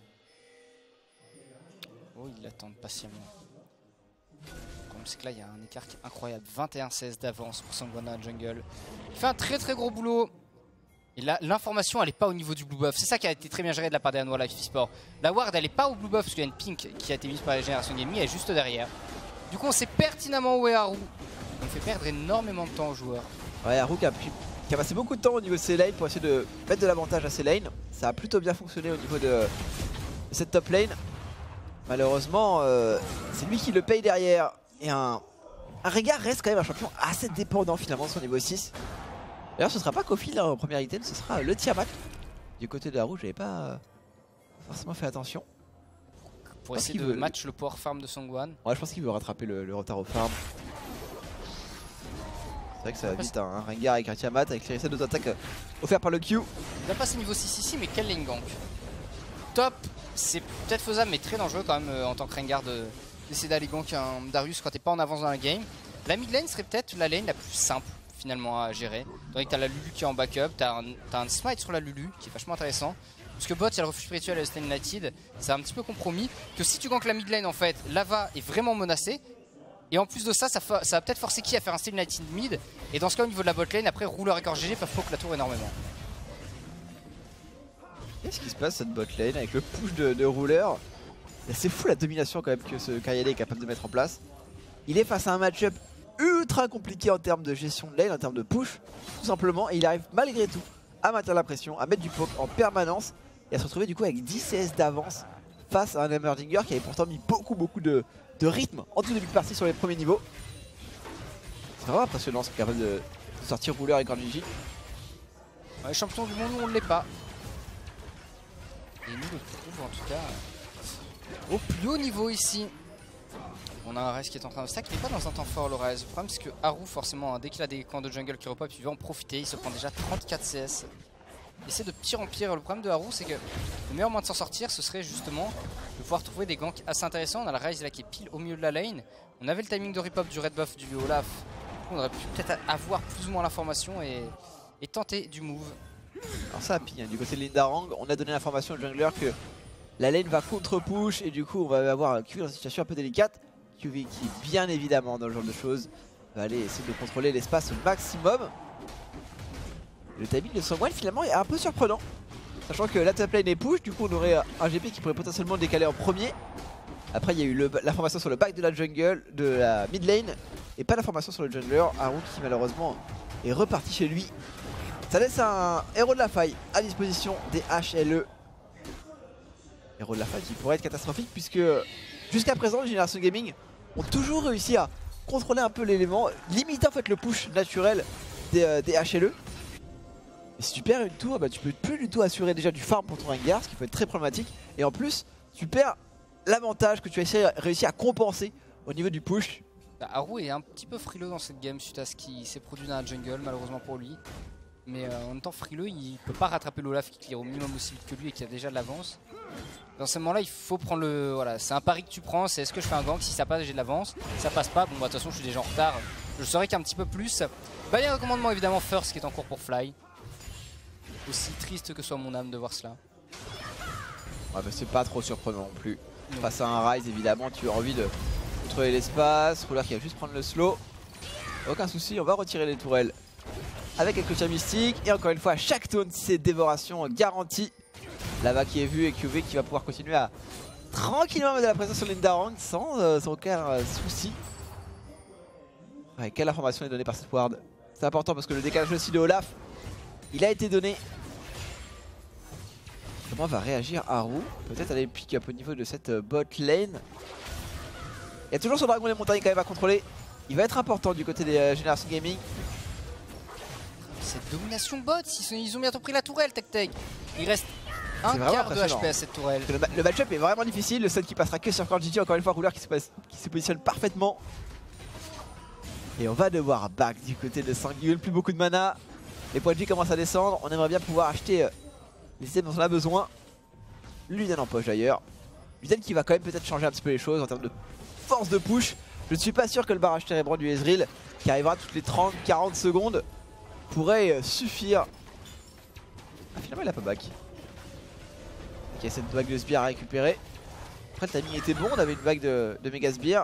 Oh il attend patiemment. C'est que là il y a un écart qui est incroyable, vingt et un seize d'avance pour Songwan dans la jungle. Il fait un très très gros boulot. Et là l'information elle est pas au niveau du blue buff, c'est ça qui a été très bien géré de la part des Hanwha Life eSport. La ward elle est pas au blue buff parce qu'il y a une pink qui a été mise par la Génération Gaming, elle est juste derrière. Du coup on sait pertinemment où est Haru. On fait perdre énormément de temps aux joueurs. Ouais, Haru qui a, pris, qui a passé beaucoup de temps au niveau de ses lanes pour essayer de mettre de l'avantage à ses lanes. Ça a plutôt bien fonctionné au niveau de, de cette top lane. Malheureusement euh, c'est lui qui le paye derrière. Et un, un Rengar reste quand même un champion assez dépendant finalement de son niveau six. D'ailleurs ce sera pas Kofi en premier item, ce sera le Tiamat. Du côté de Haru, j'avais pas euh, forcément fait attention. Pour essayer de veut... match le power farm de Songwan. Ouais je pense qu'il veut rattraper le, le retard au farm. C'est vrai que ça va vite un, un Rengar avec un Tiamat avec les resets d'auto-attaque euh, offerts par le Q. Il a passé niveau six ici mais quel lane gank. Top, c'est peut-être faisable mais très dangereux quand même euh, en tant que Rengar de... d'essayer d'aller gank un Darius quand t'es pas en avance dans la game. La mid lane serait peut-être la lane la plus simple finalement à gérer. Donc t'as la Lulu qui est en backup, t'as un, as un smite sur la Lulu qui est vachement intéressant. Parce que bot, il y a le refuge spirituel et le Stun United, c'est un petit peu compromis. Que si tu gankes la mid lane, en fait, Lava est vraiment menacé. Et en plus de ça, ça, ça va peut-être forcer qui à faire un Stun United mid. Et dans ce cas, au niveau de la bot lane, après, Ruler et Core G G peuvent poke la tour énormément. Qu'est-ce qui se passe cette bot lane avec le push de, de Ruler? C'est fou la domination quand même que ce Karyade est capable de mettre en place. Il est face à un match-up ultra compliqué en termes de gestion de lane, en termes de push, tout simplement. Et il arrive malgré tout à maintenir la pression, à mettre du poke en permanence et à se retrouver du coup avec dix C S d'avance face à un Heimerdinger qui avait pourtant mis beaucoup beaucoup de, de rythme en tout début de partie sur les premiers niveaux. C'est vraiment impressionnant ce qu'il est capable de sortir Ruler et Core G G. Ouais, champion du monde, nous on ne l'est pas. Et nous le prouvons en tout cas au plus haut niveau ici. On a un Ryze qui est en train de stack, il n'est pas dans un temps fort le Ryze. Le problème c'est que Haru forcément, hein, dès qu'il a des camps de jungle qui repop, il veut en profiter, il se prend déjà trente-quatre C S. Et c'est de pire en pire. Le problème de Haru c'est que le meilleur moyen de s'en sortir ce serait justement de pouvoir trouver des ganks assez intéressants. On a le Ryze là qui est pile au milieu de la lane. On avait le timing de repop du red buff du Olaf. On aurait pu peut-être avoir plus ou moins l'information et, et tenter du move. Alors ça a pigné, du côté de Lindarang, on a donné l'information au jungler que la lane va contre-push et du coup on va avoir Q V dans une situation un peu délicate. Q V qui bien évidemment dans ce genre de choses va aller essayer de contrôler l'espace au maximum. Le timing de Songwan finalement est un peu surprenant, sachant que la top lane est push, du coup on aurait un G P qui pourrait potentiellement le décaler en premier. Après il y a eu l'information sur le back de la jungle, de la mid lane, et pas d'information sur le jungler, Haru qui malheureusement est reparti chez lui. Ça laisse un héros de la faille à disposition des H L E. Héros de la faille qui pourrait être catastrophique puisque jusqu'à présent les Génération Gaming ont toujours réussi à contrôler un peu l'élément, limiter en fait le push naturel des, euh, des H L E. Et si tu perds une tour, bah, tu peux plus du tout assurer déjà du farm pour ton Rengar, ce qui peut être très problématique. Et en plus, tu perds l'avantage que tu as réussi à compenser au niveau du push. Bah, Haru est un petit peu frileux dans cette game suite à ce qui s'est produit dans la jungle, malheureusement pour lui. Mais euh, en même temps frileux, il peut pas rattraper l'Olaf qui clear au minimum aussi vite que lui et qui a déjà de l'avance. Dans ce moment là il faut prendre le... Voilà, c'est un pari que tu prends, c'est est-ce que je fais un gank, si ça passe j'ai de l'avance, si ça passe pas, bon bah de toute façon je suis déjà en retard, je saurais qu'un petit peu plus. Bah il y a un recommandement évidemment First qui est en cours pour Fly. Aussi triste que soit mon âme de voir cela. Ouais bah c'est pas trop surprenant non plus. Non. Face à un Ryze évidemment tu as envie de contrôler l'espace, Ruler qui va juste prendre le slow. Aucun souci, on va retirer les tourelles avec quelques tirs mystiques et encore une fois chaque taunt c'est dévoration garantie. Lava qui est vu et Q V qui va pouvoir continuer à tranquillement mettre de la pression sur Lindarang sans, euh, sans aucun euh, souci. Ouais, quelle information est donnée par cette ward? C'est important parce que le décalage aussi de Olaf il a été donné. Comment va réagir Haru? Peut-être aller pick up au niveau de cette euh, bot lane. Il y a toujours son dragon des montagnes quand même à contrôler. Il va être important du côté des euh, Génération Gaming. Cette domination bot, ils ont bientôt pris la tourelle Tech Tech. Il reste un quart de H P à cette tourelle. Le, le match-up est vraiment difficile, le seul qui passera que sur Core G G, encore une fois Ruler qui se, qui se positionne parfaitement. Et on va devoir back du côté de Sanguil, plus beaucoup de mana. Les points de vie commencent à descendre, on aimerait bien pouvoir acheter euh, les items dont on a besoin. Luden en poche d'ailleurs. Luden qui va quand même peut-être changer un petit peu les choses en termes de force de push. Je ne suis pas sûr que le barrage ténébreux du Ezreal, qui arrivera toutes les trente à quarante secondes, pourrait suffire. Ah, finalement il a pas back. Ok, cette vague de sbire à récupérer. Après le timing était bon, on avait une vague de, de méga sbire.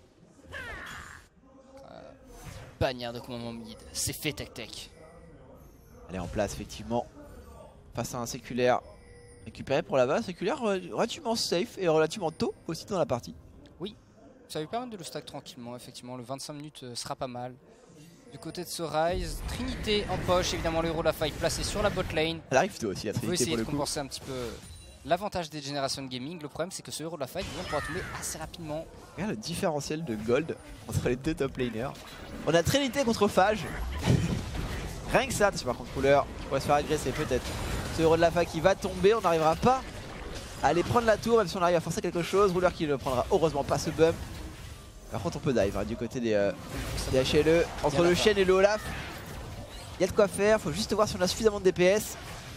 Euh, bannière de commandement mid, c'est fait Tech Tech. Elle est en place effectivement. Face à un séculaire. Récupéré pour Lava, séculaire relativement safe et relativement tôt aussi dans la partie. Oui, ça lui permet de le stack tranquillement effectivement, le vingt-cinq minutes sera pas mal. Du côté de ce Ryze, Trinité en poche, évidemment le héros de la faille placé sur la bot lane. Elle arrive tôt aussi la Trinité. On peut essayer pour de le coup. compenser un petit peu l'avantage des générations de gaming. Le problème c'est que ce héros de la faille pourra tomber assez rapidement. Regarde le différentiel de gold entre les deux top laners. On a Trinité contre Phage. Rien que ça, c'est par contre Ruler qui pourrait se faire agresser peut-être. Ce héros de la faille qui va tomber, on n'arrivera pas à aller prendre la tour même si on arrive à forcer quelque chose. Ruler qui ne prendra heureusement pas ce bump. Par contre on peut dive hein, du côté des, euh, des H L E. Entre le Shen et le Olaf, il y a de quoi faire, faut juste voir si on a suffisamment de D P S.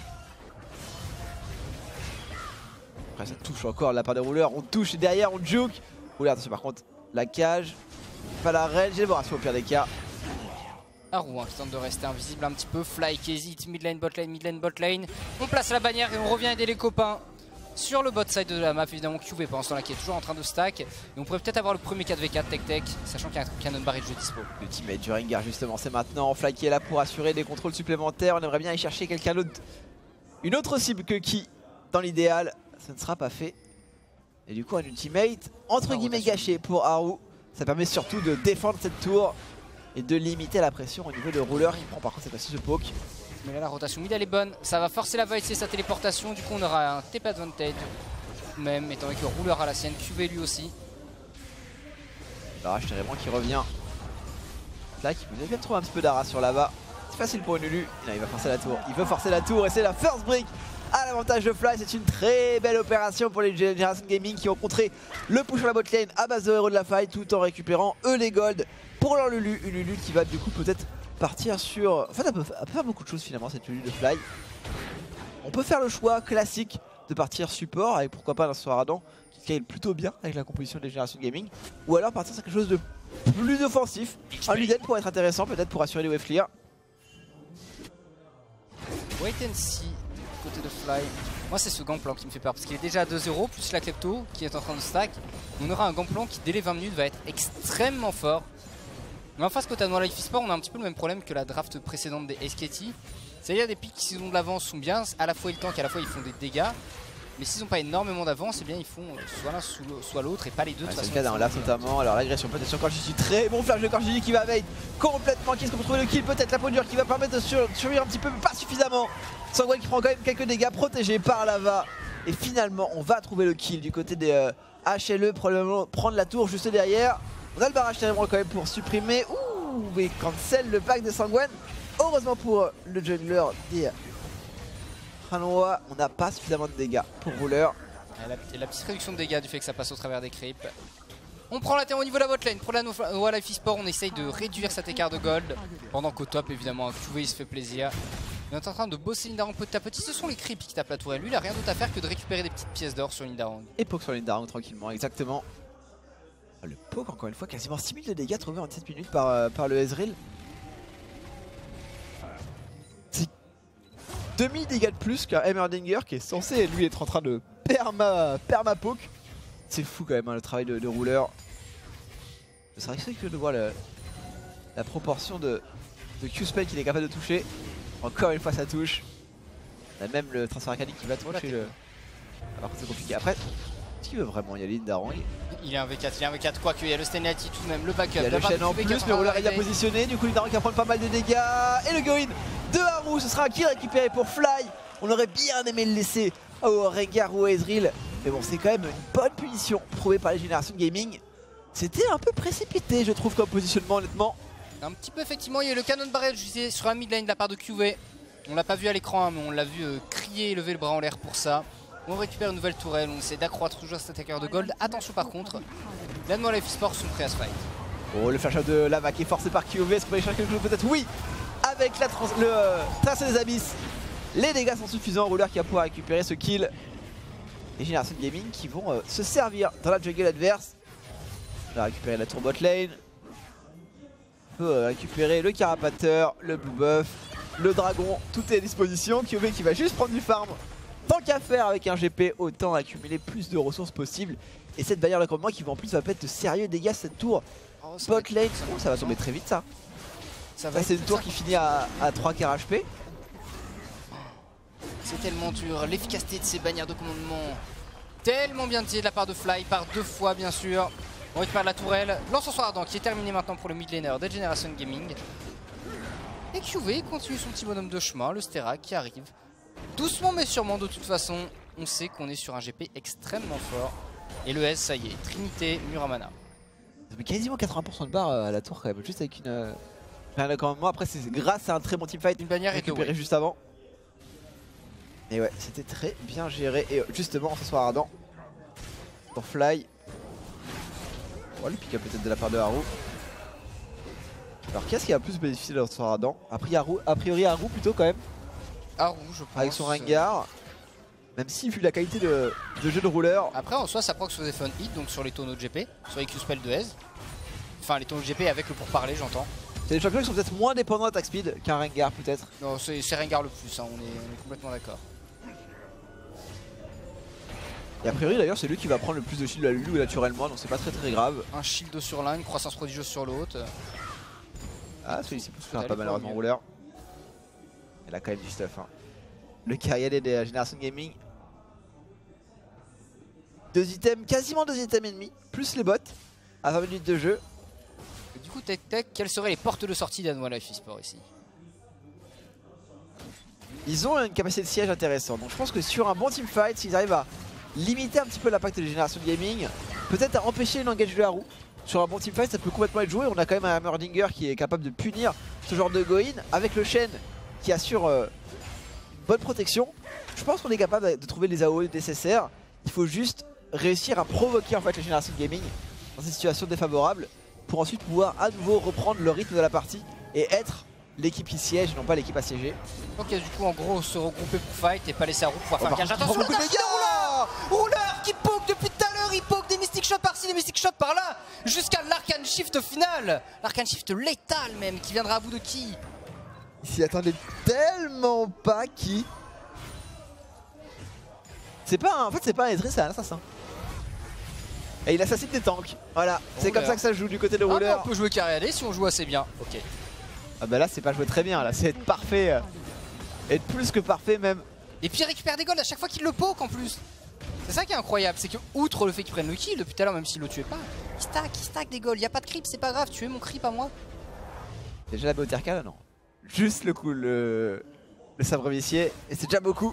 Après ça touche encore de la part des rouleurs, on touche et derrière on juke. Ruler attention par contre, la cage, pas la range, élaboration au pire des cas. Haru hein, qui tente de rester invisible un petit peu. Fly qui hésite, mid lane, bot lane, mid lane, bot lane. On place la bannière et on revient aider les copains. Sur le bot side de la map, évidemment Q V pendant ce temps là qui est toujours en train de stack. Et on pourrait peut-être avoir le premier quatre v quatre tech tech, sachant qu'il y a un canon barrage de dispo. Le teammate du Rengar justement, c'est maintenant. Fly qui est là pour assurer des contrôles supplémentaires. On aimerait bien aller chercher quelqu'un d'autre, une autre cible que qui, dans l'idéal. Ça ne sera pas fait. Et du coup un ultimate entre La guillemets rotation. gâché pour Haru. Ça permet surtout de défendre cette tour et de limiter la pression au niveau de rouleur. Il prend par contre cette fois-ci ce poke. Mais là la rotation mid elle est bonne, ça va forcer la Void, c'est sa téléportation, du coup on aura un T P advantage. Même étant donné que rouleur à la sienne, Q V lui aussi. Barrage terriblement qui revient. Là qui vous vient de trouver un petit peu d'ara sur là-bas. C'est facile pour une Ulu. Non, il va forcer la tour. Il veut forcer la tour et c'est la first break à l'avantage de Fly. C'est une très belle opération pour les Generation Gaming qui ont contré le push sur la botlane à base de héros de la faille tout en récupérant eux les gold pour leur Lulu. Une Lulu qui va du coup peut-être partir sur... En fait elle peut, elle peut faire beaucoup de choses finalement cette Lulu de Fly. On peut faire le choix classique de partir support avec pourquoi pas un Soradan qui scale plutôt bien avec la composition des Generation Gaming. Ou alors partir sur quelque chose de plus offensif. Un Luden pour être intéressant peut-être pour assurer les wave clear. Wait and see côté de Fly. Moi c'est ce Gangplank qui me fait peur parce qu'il est déjà à deux zéro plus la Klepto qui est en train de stack. On aura un Gangplank qui dès les vingt minutes va être extrêmement fort. Mais en face côté Hanwha Life eSports on a un petit peu le même problème que la draft précédente des S K T. C'est-à-dire des pics qui s'ils ont de l'avance sont bien, à la fois ils tankent, à la fois ils font des dégâts. Mais s'ils n'ont pas énormément d'avance, eh bien ils font soit l'un soit l'autre et pas les deux de Ouais, toute c'est façon. le cas d'un Olaf notamment. Alors l'agression peut-être sur Korchiji, très bon flash de Korchiji qui va bait complètement. Qu'est-ce qu'on peut trouver le kill? Peut-être la peau dure qui va permettre de sur survivre un petit peu mais pas suffisamment. Sangwan qui prend quand même quelques dégâts protégés par Lava. Et finalement on va trouver le kill du côté des euh, H L E, probablement prendre la tour juste derrière. On a le barrage terriblement quand même pour supprimer. Ouh, mais cancel le pack de Sangwan. Heureusement pour euh, le jungler des Hanwha, on n'a pas suffisamment de dégâts pour rouleur. Et la, et la petite réduction de dégâts du fait que ça passe au travers des creeps. On prend la terre au niveau de la botlane. Pour la Hanwha Life eSports, on essaye de réduire cet écart de gold. Pendant qu'au top, évidemment, Q V il se fait plaisir. On est en train de bosser Lindarang petit à petit. Ce sont les creeps qui tapent la tour. Et lui, il a rien d'autre à faire que de récupérer des petites pièces d'or sur Lindarang. Et poke sur Lindarang tranquillement, exactement. Le poke, encore une fois, quasiment six mille de dégâts trouvés en dix-sept minutes par, euh, par le Ezreal. C'est deux mille dégâts de plus qu'un Heimerdinger qui est censé lui être en train de perma, perma poke. C'est fou quand même hein, le travail de, de rouleur. C'est vrai que c'est que de voir le, la proportion de, de Q-spell qu'il est capable de toucher. Encore une fois ça touche. On a même le transfert arcanique qui va toucher le... Alors que c'est compliqué. Après, est-ce qu'il veut vraiment y aller Lindarang? Il est un V quatre, il est un V quatre, quoique il y a le Stenati tout de même, le backup. Il y a le chaîne en plus, le rouleur est bien positionné. Du coup, Lindarang va prendre pas mal de dégâts. Et le go-in de Haru, ce sera un kill récupéré pour Fly. On aurait bien aimé le laisser au Rengar ou au Ezreal. Mais bon, c'est quand même une bonne punition trouvée par les Generation Gaming. C'était un peu précipité, je trouve, comme positionnement, honnêtement. Un petit peu, effectivement, il y a eu le canon barrage utilisé sur la mid lane de la part de Q V. On l'a pas vu à l'écran, hein, mais on l'a vu euh, crier et lever le bras en l'air pour ça. On récupère une nouvelle tourelle, on essaie d'accroître toujours cet attaqueur de gold. Attention par contre, les Hanwha Life eSports sont prêts à se fight. Oh, le flash out de Lava qui est forcé par Q V. Est-ce qu'on va aller chercher quelque chose peut-être? Oui. Avec la trans le euh, tracé des abysses, les dégâts sont suffisants. Rouleur qui va pouvoir récupérer ce kill. Les Generation Gaming qui vont euh, se servir dans la jungle adverse. On va récupérer la tour bot lane. On peut euh, récupérer le carapateur, le blue buff, le dragon. Tout est à disposition. Q V qui va juste prendre du farm. Tant qu'à faire avec un G P, autant accumuler plus de ressources possibles. Et cette barrière de commandement qui va en plus va mettre de sérieux dégâts cette tour. Oh, ça Bot va être- lane, ça va oh, être- ça va tomber très vite ça. Ça va Ça, c'est être- une tour ça- qui finit à, à trois K H P. C'est tellement dur, l'efficacité de ces bannières de commandement. Tellement bien tiré de la part de Fly, par deux fois bien sûr. On récupère la tourelle, l'encensoir ardent qui est terminé maintenant pour le mid laner de Generation Gaming. Et Q V continue son petit bonhomme de chemin, le Stera qui arrive. Doucement mais sûrement de toute façon, on sait qu'on est sur un G P extrêmement fort. Et le S, ça y est, Trinité, Muramana. Ça met quasiment quatre-vingts pour cent de barre à la tour quand même, juste avec une... Euh... Rien de commandement. Après c'est grâce à un très bon teamfight Une bannière et deux récupéré waves. juste avant. Et ouais, c'était très bien géré. Et euh, justement, ce soir ardent pour Fly. Oh, le pick-up peut-être de la part de Haru. Alors qu'est-ce qui a plus bénéficié de ce soir ardent? A priori Haru, a priori Haru plutôt quand même, Haru, je pense. avec son Rengar. Même si vu la qualité de, de jeu de rouleur, Après en soi ça proc sur des fun hits, donc sur les tonneaux de G P, sur les Q-spells de Aise. Enfin les tonneaux de G P avec le pourparler j'entends. C'est des champions qui sont peut-être moins dépendants d'attaque speed qu'un Rengar peut-être. Non, c'est Rengar le plus, hein, on, est, on est complètement d'accord. Et a priori d'ailleurs c'est lui qui va prendre le plus de shield à Lulu naturellement, donc c'est pas très très grave. Un shield sur l'un, une croissance prodigieuse sur l'autre. Ah celui-ci peut se faire pas malheureusement rouleur. Il a quand même du stuff. Hein. Le carrière des euh, Génération Gaming. Deux items, quasiment deux items et demi, plus les bots à vingt minutes de jeu. Et du coup, Tech Tech, quelles seraient les portes de sortie d'Hanwha Life eSport ici? Ils ont une capacité de siège intéressante, donc je pense que sur un bon teamfight, s'ils arrivent à limiter un petit peu l'impact des Générations Gaming, peut-être à empêcher une engage de Haru. Sur un bon teamfight, ça peut complètement être joué. On a quand même un Hammerdinger qui est capable de punir ce genre de go-in avec le Shen qui assure euh, une bonne protection. Je pense qu'on est capable de trouver les A O E nécessaires. Il faut juste réussir à provoquer en fait les Générations Gaming dans une situation défavorable pour ensuite pouvoir à nouveau reprendre le rythme de la partie et être l'équipe qui siège et non pas l'équipe assiégée. Ok, du coup en gros se regrouper pour fight et pas laisser Haru pouvoir oh, faire un cage. Attention, beaucoup de dégâts. Rouleur qui poke depuis tout à l'heure, il poke des Mystic Shots par-ci, des Mystic Shots par-là, jusqu'à l'Arcane Shift final. L'Arcane Shift létal même, qui viendra à bout de qui? Il s'y attendait tellement pas qui. C'est pas un... En fait c'est pas un Edris, c'est un assassin. Et il assassine des tanks. Voilà, c'est comme ça que ça se joue du côté de rouleur. Ah, on peut jouer carré A D si on joue assez bien. Ok. Ah bah là c'est pas joué très bien, là c'est être parfait. Euh, être plus que parfait même. Et puis il récupère des golds à chaque fois qu'il le poke en plus. C'est ça qui est incroyable, c'est que outre le fait qu'il prenne le kill depuis tout à l'heure, même s'il le tuait pas, il stack, il stack des golds, il y a pas de creep, c'est pas grave, tu es mon creep à moi. Déjà la Bauterka là non. Juste le coup, le, le sabre vicié, et c'est déjà beaucoup.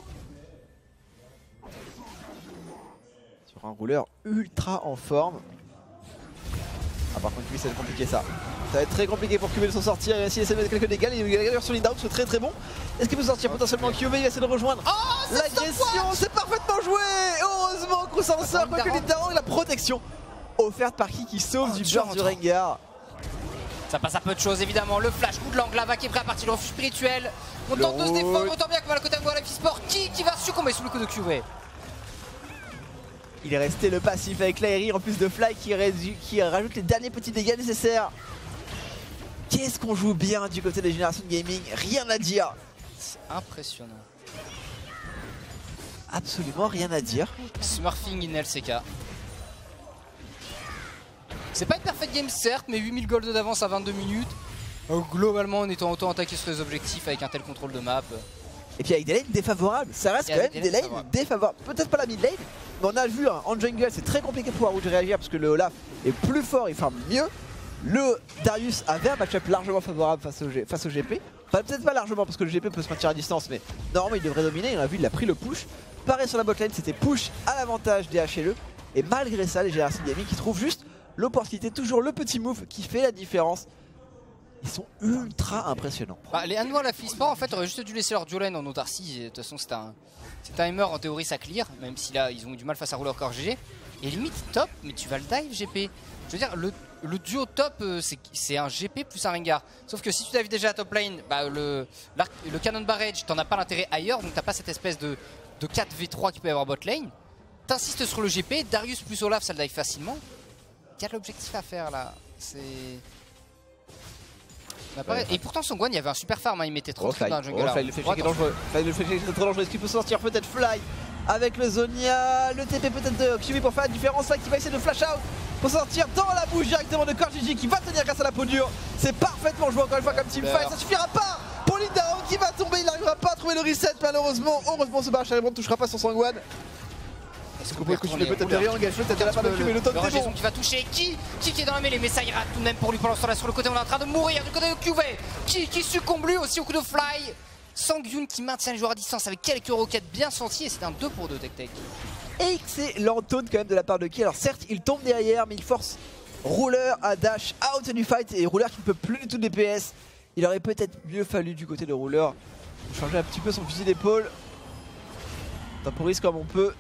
Sur un rouleur ultra en forme. Ah par contre lui ça va être compliqué ça. Ça va être très compliqué pour Q V de s'en sortir et essayer de mettre quelques dégâts. Il y a sur l'in-down, c'est très très bon. Est-ce qu'il peut sortir potentiellement Q V? Il va essayer de rejoindre oh, l'agression, c'est parfaitement joué. Heureusement qu'on s'en sort, quoique l'in-down et la protection offerte par qui qui sauve oh, du burst du Rengar. Ça passe à peu de choses évidemment, le flash, coup de langue, Lava qui est prêt à partir du refuge spirituel. On tente de se défendre autant bien que mal à côté de Hanwha Life eSport. Qui, qui va succomber sous le coup de Q V? Il est resté le passif avec l'Aérie en plus de Fly qui, qui rajoute les derniers petits dégâts nécessaires. Qu'est-ce qu'on joue bien du côté des Générations Gaming, rien à dire. C'est impressionnant. Absolument rien à dire. Smurfing in L C K. C'est pas une perfect game certes, mais huit mille gold d'avance à vingt-deux minutes. Euh, globalement en étant autant attaqué sur les objectifs avec un tel contrôle de map. Et puis avec des lanes défavorables, ça reste quand même des lanes défavorables. Peut-être pas la mid lane, mais on a vu hein, en jungle c'est très compliqué pour Haru de réagir parce que le Olaf est plus fort, il farm mieux. Le Darius avait un match-up largement favorable face au, G face au G P. Enfin, peut-être pas largement parce que le G P peut se maintenir à distance, mais normalement il devrait dominer. On a vu, il a pris le push. Pareil sur la botlane, c'était push à l'avantage des H L E. Et malgré ça, les Générations Gaming qui trouvent juste l'opportunité, toujours le petit move qui fait la différence. Ils sont ultra impressionnants. Bah, les Hanwha Life eSport en fait auraient juste dû laisser leur duo lane en autarcie. De toute façon c'est un, c'est un hammer, en théorie ça clear, même si là ils ont eu du mal face à Roller Core G G. Et limite top, mais tu vas le dive G P. Je veux dire, le, le duo top euh, c'est un G P plus un Rengar. Sauf que si tu dives déjà à top lane, bah, le, le Cannon Barrage t'en as pas l'intérêt ailleurs, donc t'as pas cette espèce de, de quatre v trois qui peut y avoir bot lane. T'insistes sur le G P, Darius plus Olaf ça le dive facilement. Il y a de l'objectif à faire là. C'est... Ouais, et pourtant Songwan il y avait un super farm, hein, il mettait trop oh, dans la jungle. Oh, Fly, le fait est dangereux. Fly, le fait est très dangereux. Est-ce qu'il peut sortir peut-être Fly avec le Zonia, le T P peut-être de Q V pour faire la différence. Fly qui va essayer de flash out pour sortir dans la bouche directement de Korjiji qui va tenir grâce à la peau dure. C'est parfaitement joué encore une fois comme teamfight. Ça suffira pas pour l'in-down qui va tomber. Il n'arrivera pas à trouver le reset malheureusement. Heureusement ce barrage ne touchera pas son Songwan. Est-ce qu'on peut continuer peut-être de réengage, peut-être de la part de Q V, le top c'est bon. Qui va toucher qui Qui qui est dans la mêlée, mais ça ira tout de même pour lui pendant ce temps là sur le côté, on est en train de mourir du côté de Q V. Qui qui succombe lui aussi au coup de Fly. Sangyun qui maintient les joueurs à distance avec quelques roquettes bien senties et c'est un deux pour deux Tech Tech. Excellent taunt quand même de la part de Ki. Alors certes il tombe derrière mais il force Rouleur à dash out du fight et Rouleur qui ne peut plus du tout de D P S. Il aurait peut-être mieux fallu du côté de Rouleur changer un petit peu son fusil d'épaule. Temporise comme on peut.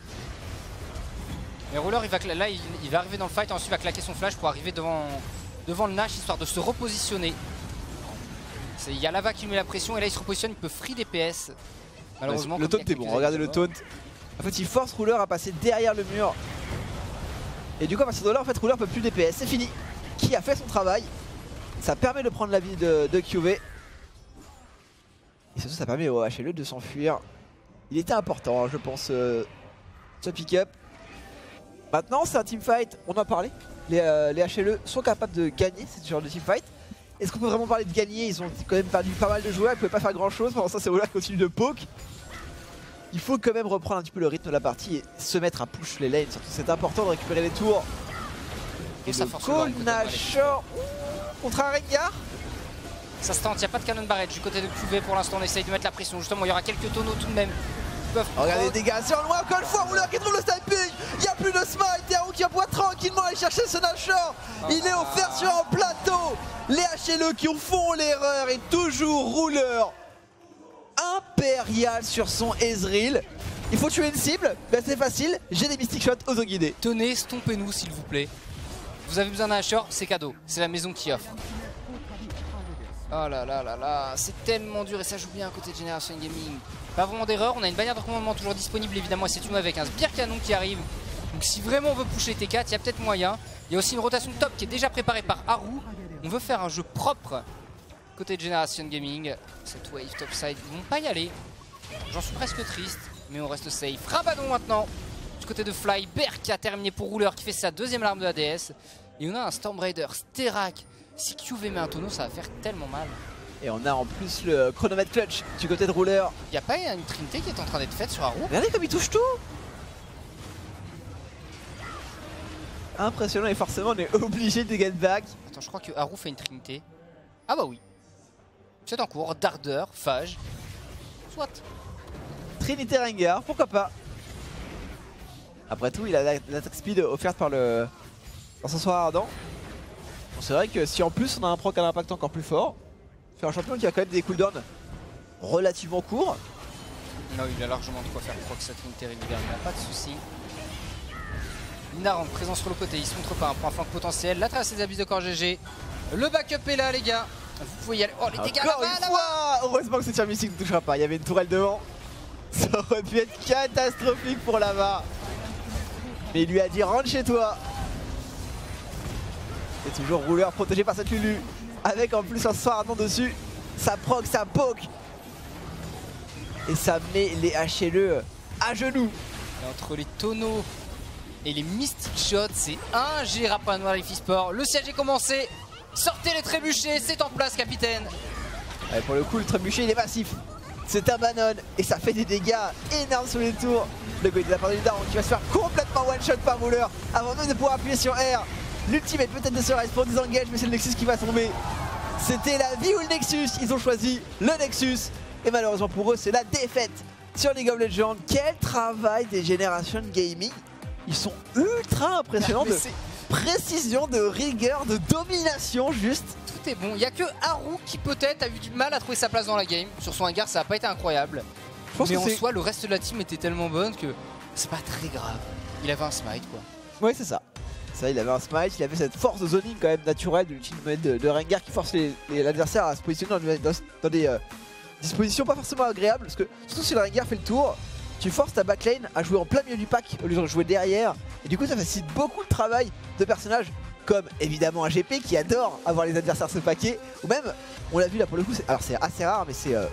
Mais Rouleur, il va, là, il, il va arriver dans le fight et ensuite il va claquer son flash pour arriver devant, devant le Nash histoire de se repositionner. Il y a Lava qui lui met la pression et là il se repositionne, il peut free D P S. Malheureusement, le taunt est bon, regardez le taunt. En fait, il force Rouleur à passer derrière le mur. Et du coup, à partir de là, en fait, Rouleur peut plus D P S, c'est fini. Qui a fait son travail. Ça permet de prendre la vie de, de Q V. Et surtout ça permet au H L E de s'enfuir. Il était important, je pense, euh, ce pick-up. Maintenant c'est un teamfight, on en a parlé. Les, euh, les H L E sont capables de gagner ce genre de teamfight. Est-ce qu'on peut vraiment parler de gagner? Ils ont quand même perdu pas mal de joueurs, ils pouvaient pas faire grand chose. Pendant ça, c'est Rouleur qui continue de poke. Il faut quand même reprendre un petit peu le rythme de la partie et se mettre à push les lanes. Surtout c'est important de récupérer les tours. Et ça le force le Lord, Nashor contre un Rengar. Ça se tente, il n'y a pas de canon barrette du côté de Q V pour l'instant. On essaye de mettre la pression. Justement, il y aura quelques tonneaux tout de même. Regardez les dégâts sur loin, encore une fois, Rouleur qui trouve le sniping. Il n'y a plus de smite, et Haru qui va pouvoir tranquillement aller chercher ce Nashor. Il est offert sur un plateau. Les H L E qui font l'erreur et toujours Rouleur impérial sur son Ezreal. Il faut tuer une cible, ben c'est facile, j'ai des Mystic Shots aux guidés. Tenez, stompez-nous s'il vous plaît. Vous avez besoin d'un Nashor, c'est cadeau, c'est la maison qui offre. Oh là là là là, c'est tellement dur et ça joue bien à côté de Generation Gaming. Pas vraiment d'erreur, on a une bannière de commandement toujours disponible évidemment et c'est une avec un Sbire Canon qui arrive. Donc si vraiment on veut pusher T quatre, il y a peut-être moyen. Il y a aussi une rotation top qui est déjà préparée par Haru. On veut faire un jeu propre côté de Generation Gaming. Cette wave topside, ils vont pas y aller. J'en suis presque triste, mais on reste safe. Rabadon maintenant du côté de Fly. Berk qui a terminé pour Rouleur qui fait sa deuxième larme de A D S. Et on a un Storm Raider, Sterak. Si Q V met un tonneau, ça va faire tellement mal. Et on a en plus le chronomètre clutch du côté de Rouleur. Il n'y a pas une trinité qui est en train d'être faite sur Haru? Regardez comme il touche tout. Impressionnant et forcément on est obligé de get back. Attends, je crois que Haru fait une trinité. Ah bah oui. C'est en cours, Darder, Phage. Soit. Trinité Rengar, pourquoi pas. Après tout, il a l'attaque speed offerte par le l'encensoir ardent. Bon, c'est vrai que si en plus on a un proc à l'impact encore plus fort, c'est un champion qui a quand même des cooldowns relativement courts. Non, il a largement de quoi faire proc sa trinité régulière, il n'a pas de soucis. Linaran présent sur le côté, il se montre pas un point flank potentiel. La trace des abus de corps G G. Le backup est là les gars. Vous pouvez y aller. Oh les dégâts encore là-bas, une là-bas. fois. Heureusement que ce tir mystique ne touchera pas, il y avait une tourelle devant. Ça aurait pu être catastrophique pour Lava. Mais il lui a dit rentre chez toi. Et toujours Rouleur protégé par cette Lulu. Avec en plus un soir ardent dessus. Ça proc, ça poke. Et ça met les H L E à genoux. Et entre les tonneaux et les Mystic Shots, c'est ingérable pour Noir Life Esport. Le siège est commencé. Sortez les trébuchets, c'est en place capitaine. Ouais, pour le coup le trébuchet il est massif. C'est un Banon et ça fait des dégâts énormes sur les tours. Le go de la part de Daron qui va se faire complètement one shot par Rouleur avant même de pouvoir appuyer sur R. L'ultimate peut-être de ce Rise pour disengage, mais c'est le Nexus qui va tomber. C'était la vie ou le Nexus, ils ont choisi le Nexus. Et malheureusement pour eux c'est la défaite sur League of Legends. Quel travail des Generation Gaming. Ils sont ultra impressionnants de précision, de rigueur, de domination juste. Tout est bon, il n'y a que Haru qui peut-être a eu du mal à trouver sa place dans la game. Sur son hangar ça n'a pas été incroyable. Je pense mais en soi le reste de la team était tellement bonne que c'est pas très grave. Il avait un smite quoi. Ouais c'est ça. Ça, il avait un smite, il avait cette force de zoning quand même naturelle de l'ultimate de, de Rengar qui force l'adversaire à se positionner dans, dans, dans des euh, dispositions pas forcément agréables. Parce que surtout si le Rengar fait le tour, tu forces ta backlane à jouer en plein milieu du pack au lieu de jouer derrière. Et du coup ça facilite beaucoup le travail de personnages comme évidemment un G P qui adore avoir les adversaires se paquer. Ou même, on l'a vu là pour le coup, alors c'est assez rare mais c'est euh,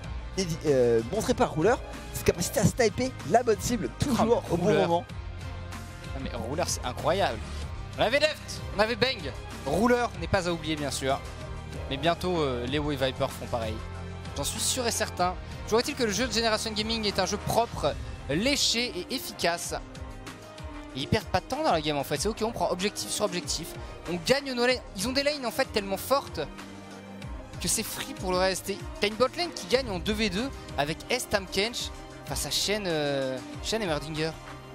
euh, montré par Rouleur, cette capacité à sniper la bonne cible toujours oh, au bon moment. Ah, mais Rouleur c'est incroyable. On avait Left, on avait Bang. Rouleur n'est pas à oublier bien sûr. Mais bientôt euh, les Wave Vipers font pareil. J'en suis sûr et certain. Toujours est-il que le jeu de Generation Gaming est un jeu propre, léché et efficace. Et ils perdent pas de temps dans la game en fait. C'est ok, on prend objectif sur objectif. On gagne nos lanes. Ils ont des lanes en fait tellement fortes que c'est free pour le reste. T'as une bot lane qui gagne en deux v deux avec S Tam Kench face à Shen, euh, Shen et Merdinger.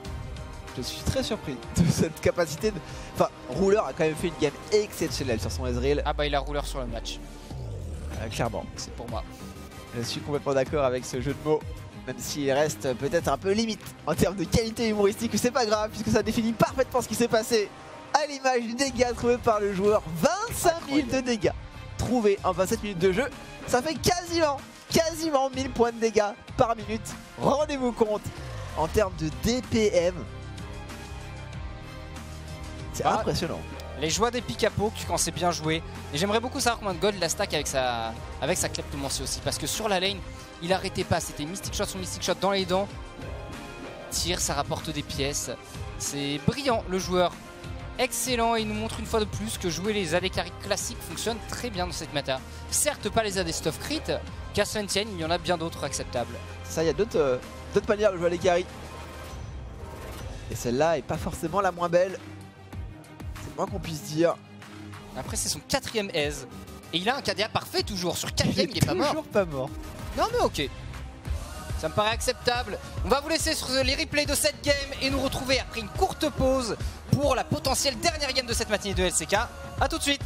Je suis très surpris de cette capacité de... Enfin, Rouleur a quand même fait une game exceptionnelle sur son Ezreal. Ah bah il a Rouleur sur le match. Euh, clairement. C'est pour moi. Je suis complètement d'accord avec ce jeu de mots. Même s'il reste peut-être un peu limite en termes de qualité humoristique. Mais c'est pas grave puisque ça définit parfaitement ce qui s'est passé. À l'image du dégât trouvé par le joueur. vingt-cinq mille de dégâts trouvés en vingt-sept minutes de jeu. Ça fait quasiment, quasiment mille points de dégâts par minute. Rendez-vous compte en termes de D P M. C'est ah, impressionnant. Les joies des pick à poke quand c'est bien joué. Et j'aimerais beaucoup savoir combien de gold il a stack avec sa, avec sa kleptomancie aussi. Parce que sur la lane, il arrêtait pas. C'était mystic shot sur mystic shot dans les dents. Tire, ça rapporte des pièces. C'est brillant le joueur. Excellent, et il nous montre une fois de plus que jouer les A D carry classiques fonctionne très bien dans cette méta. Certes pas les A D stuff crit, qu'à cela ne tienne, il y en a bien d'autres acceptables. Ça, il y a d'autres euh, d'autres manières de jouer à les carry. Et celle-là est pas forcément la moins belle. C'est le moins qu'on puisse dire. Après c'est son quatrième aise. Et il a un K D A parfait toujours, sur quatrième il est pas mort. Toujours pas mort. Non mais ok. Ça me paraît acceptable. On va vous laisser sur les replays de cette game et nous retrouver après une courte pause pour la potentielle dernière game de cette matinée de L C K. A tout de suite.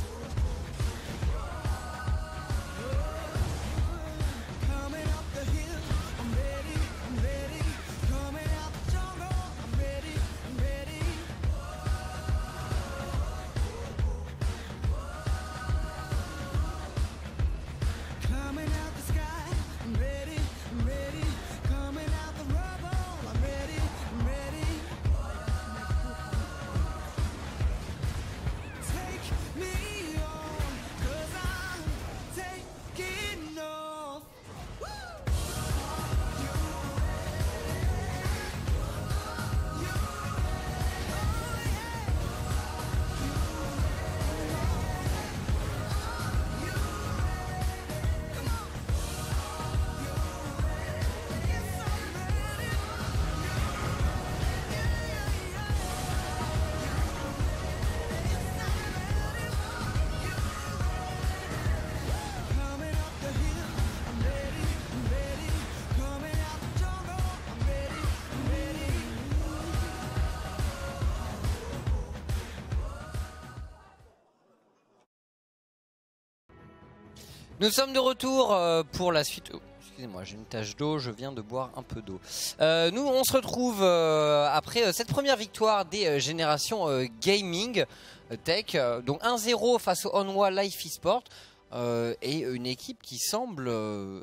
Nous sommes de retour euh, pour la suite. Oh, excusez-moi, j'ai une tache d'eau, je viens de boire un peu d'eau. Euh, nous, on se retrouve euh, après euh, cette première victoire des euh, générations euh, gaming euh, tech. Euh, donc un zéro face au Hanwha Life eSport. Euh, et une équipe qui semble euh,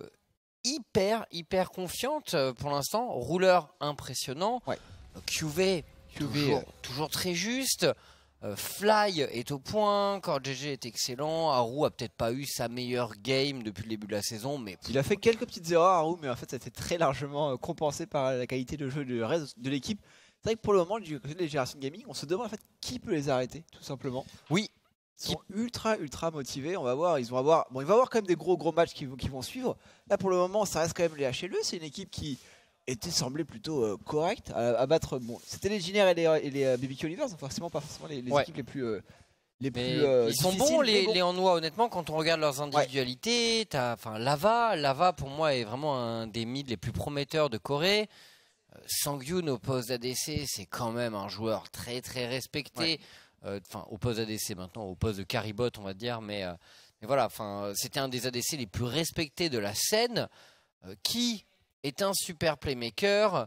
hyper, hyper confiante euh, pour l'instant. Rouleur impressionnant. Ouais. Q V, Q V toujours, euh... toujours très juste. Euh, Fly est au point, Core G G est excellent, Haru a peut-être pas eu sa meilleure game depuis le début de la saison, mais il a fait quelques petites erreurs Haru, mais en fait ça a été très largement compensé par la qualité de jeu du reste de l'équipe. C'est vrai que pour le moment, du côté des générations gaming, on se demande en fait qui peut les arrêter, tout simplement. Oui. Ils sont ultra ultra motivés, on va voir, ils vont avoir, bon, il va y avoir quand même des gros gros matchs qui, qui vont suivre. Là pour le moment, ça reste quand même les H L E, c'est une équipe qui était semblé plutôt euh, correcte à, à battre. Bon, c'était les Giner et les, et les euh, B B Q Olivers, donc forcément pas forcément les, les ouais. équipes les plus euh, les mais plus euh, ils sont bons les, bon. les Hanwha, honnêtement, quand on regarde leurs individualités. Ouais. T'as, enfin, Lava, Lava pour moi est vraiment un des mids les plus prometteurs de Corée. Euh, Sangyun au poste d'A D C, c'est quand même un joueur très très respecté. Enfin, ouais. euh, au poste d'A D C maintenant, au poste de Caribot, on va dire, mais, euh, mais voilà, enfin, c'était un des A D C les plus respectés de la scène, euh, qui est un super playmaker.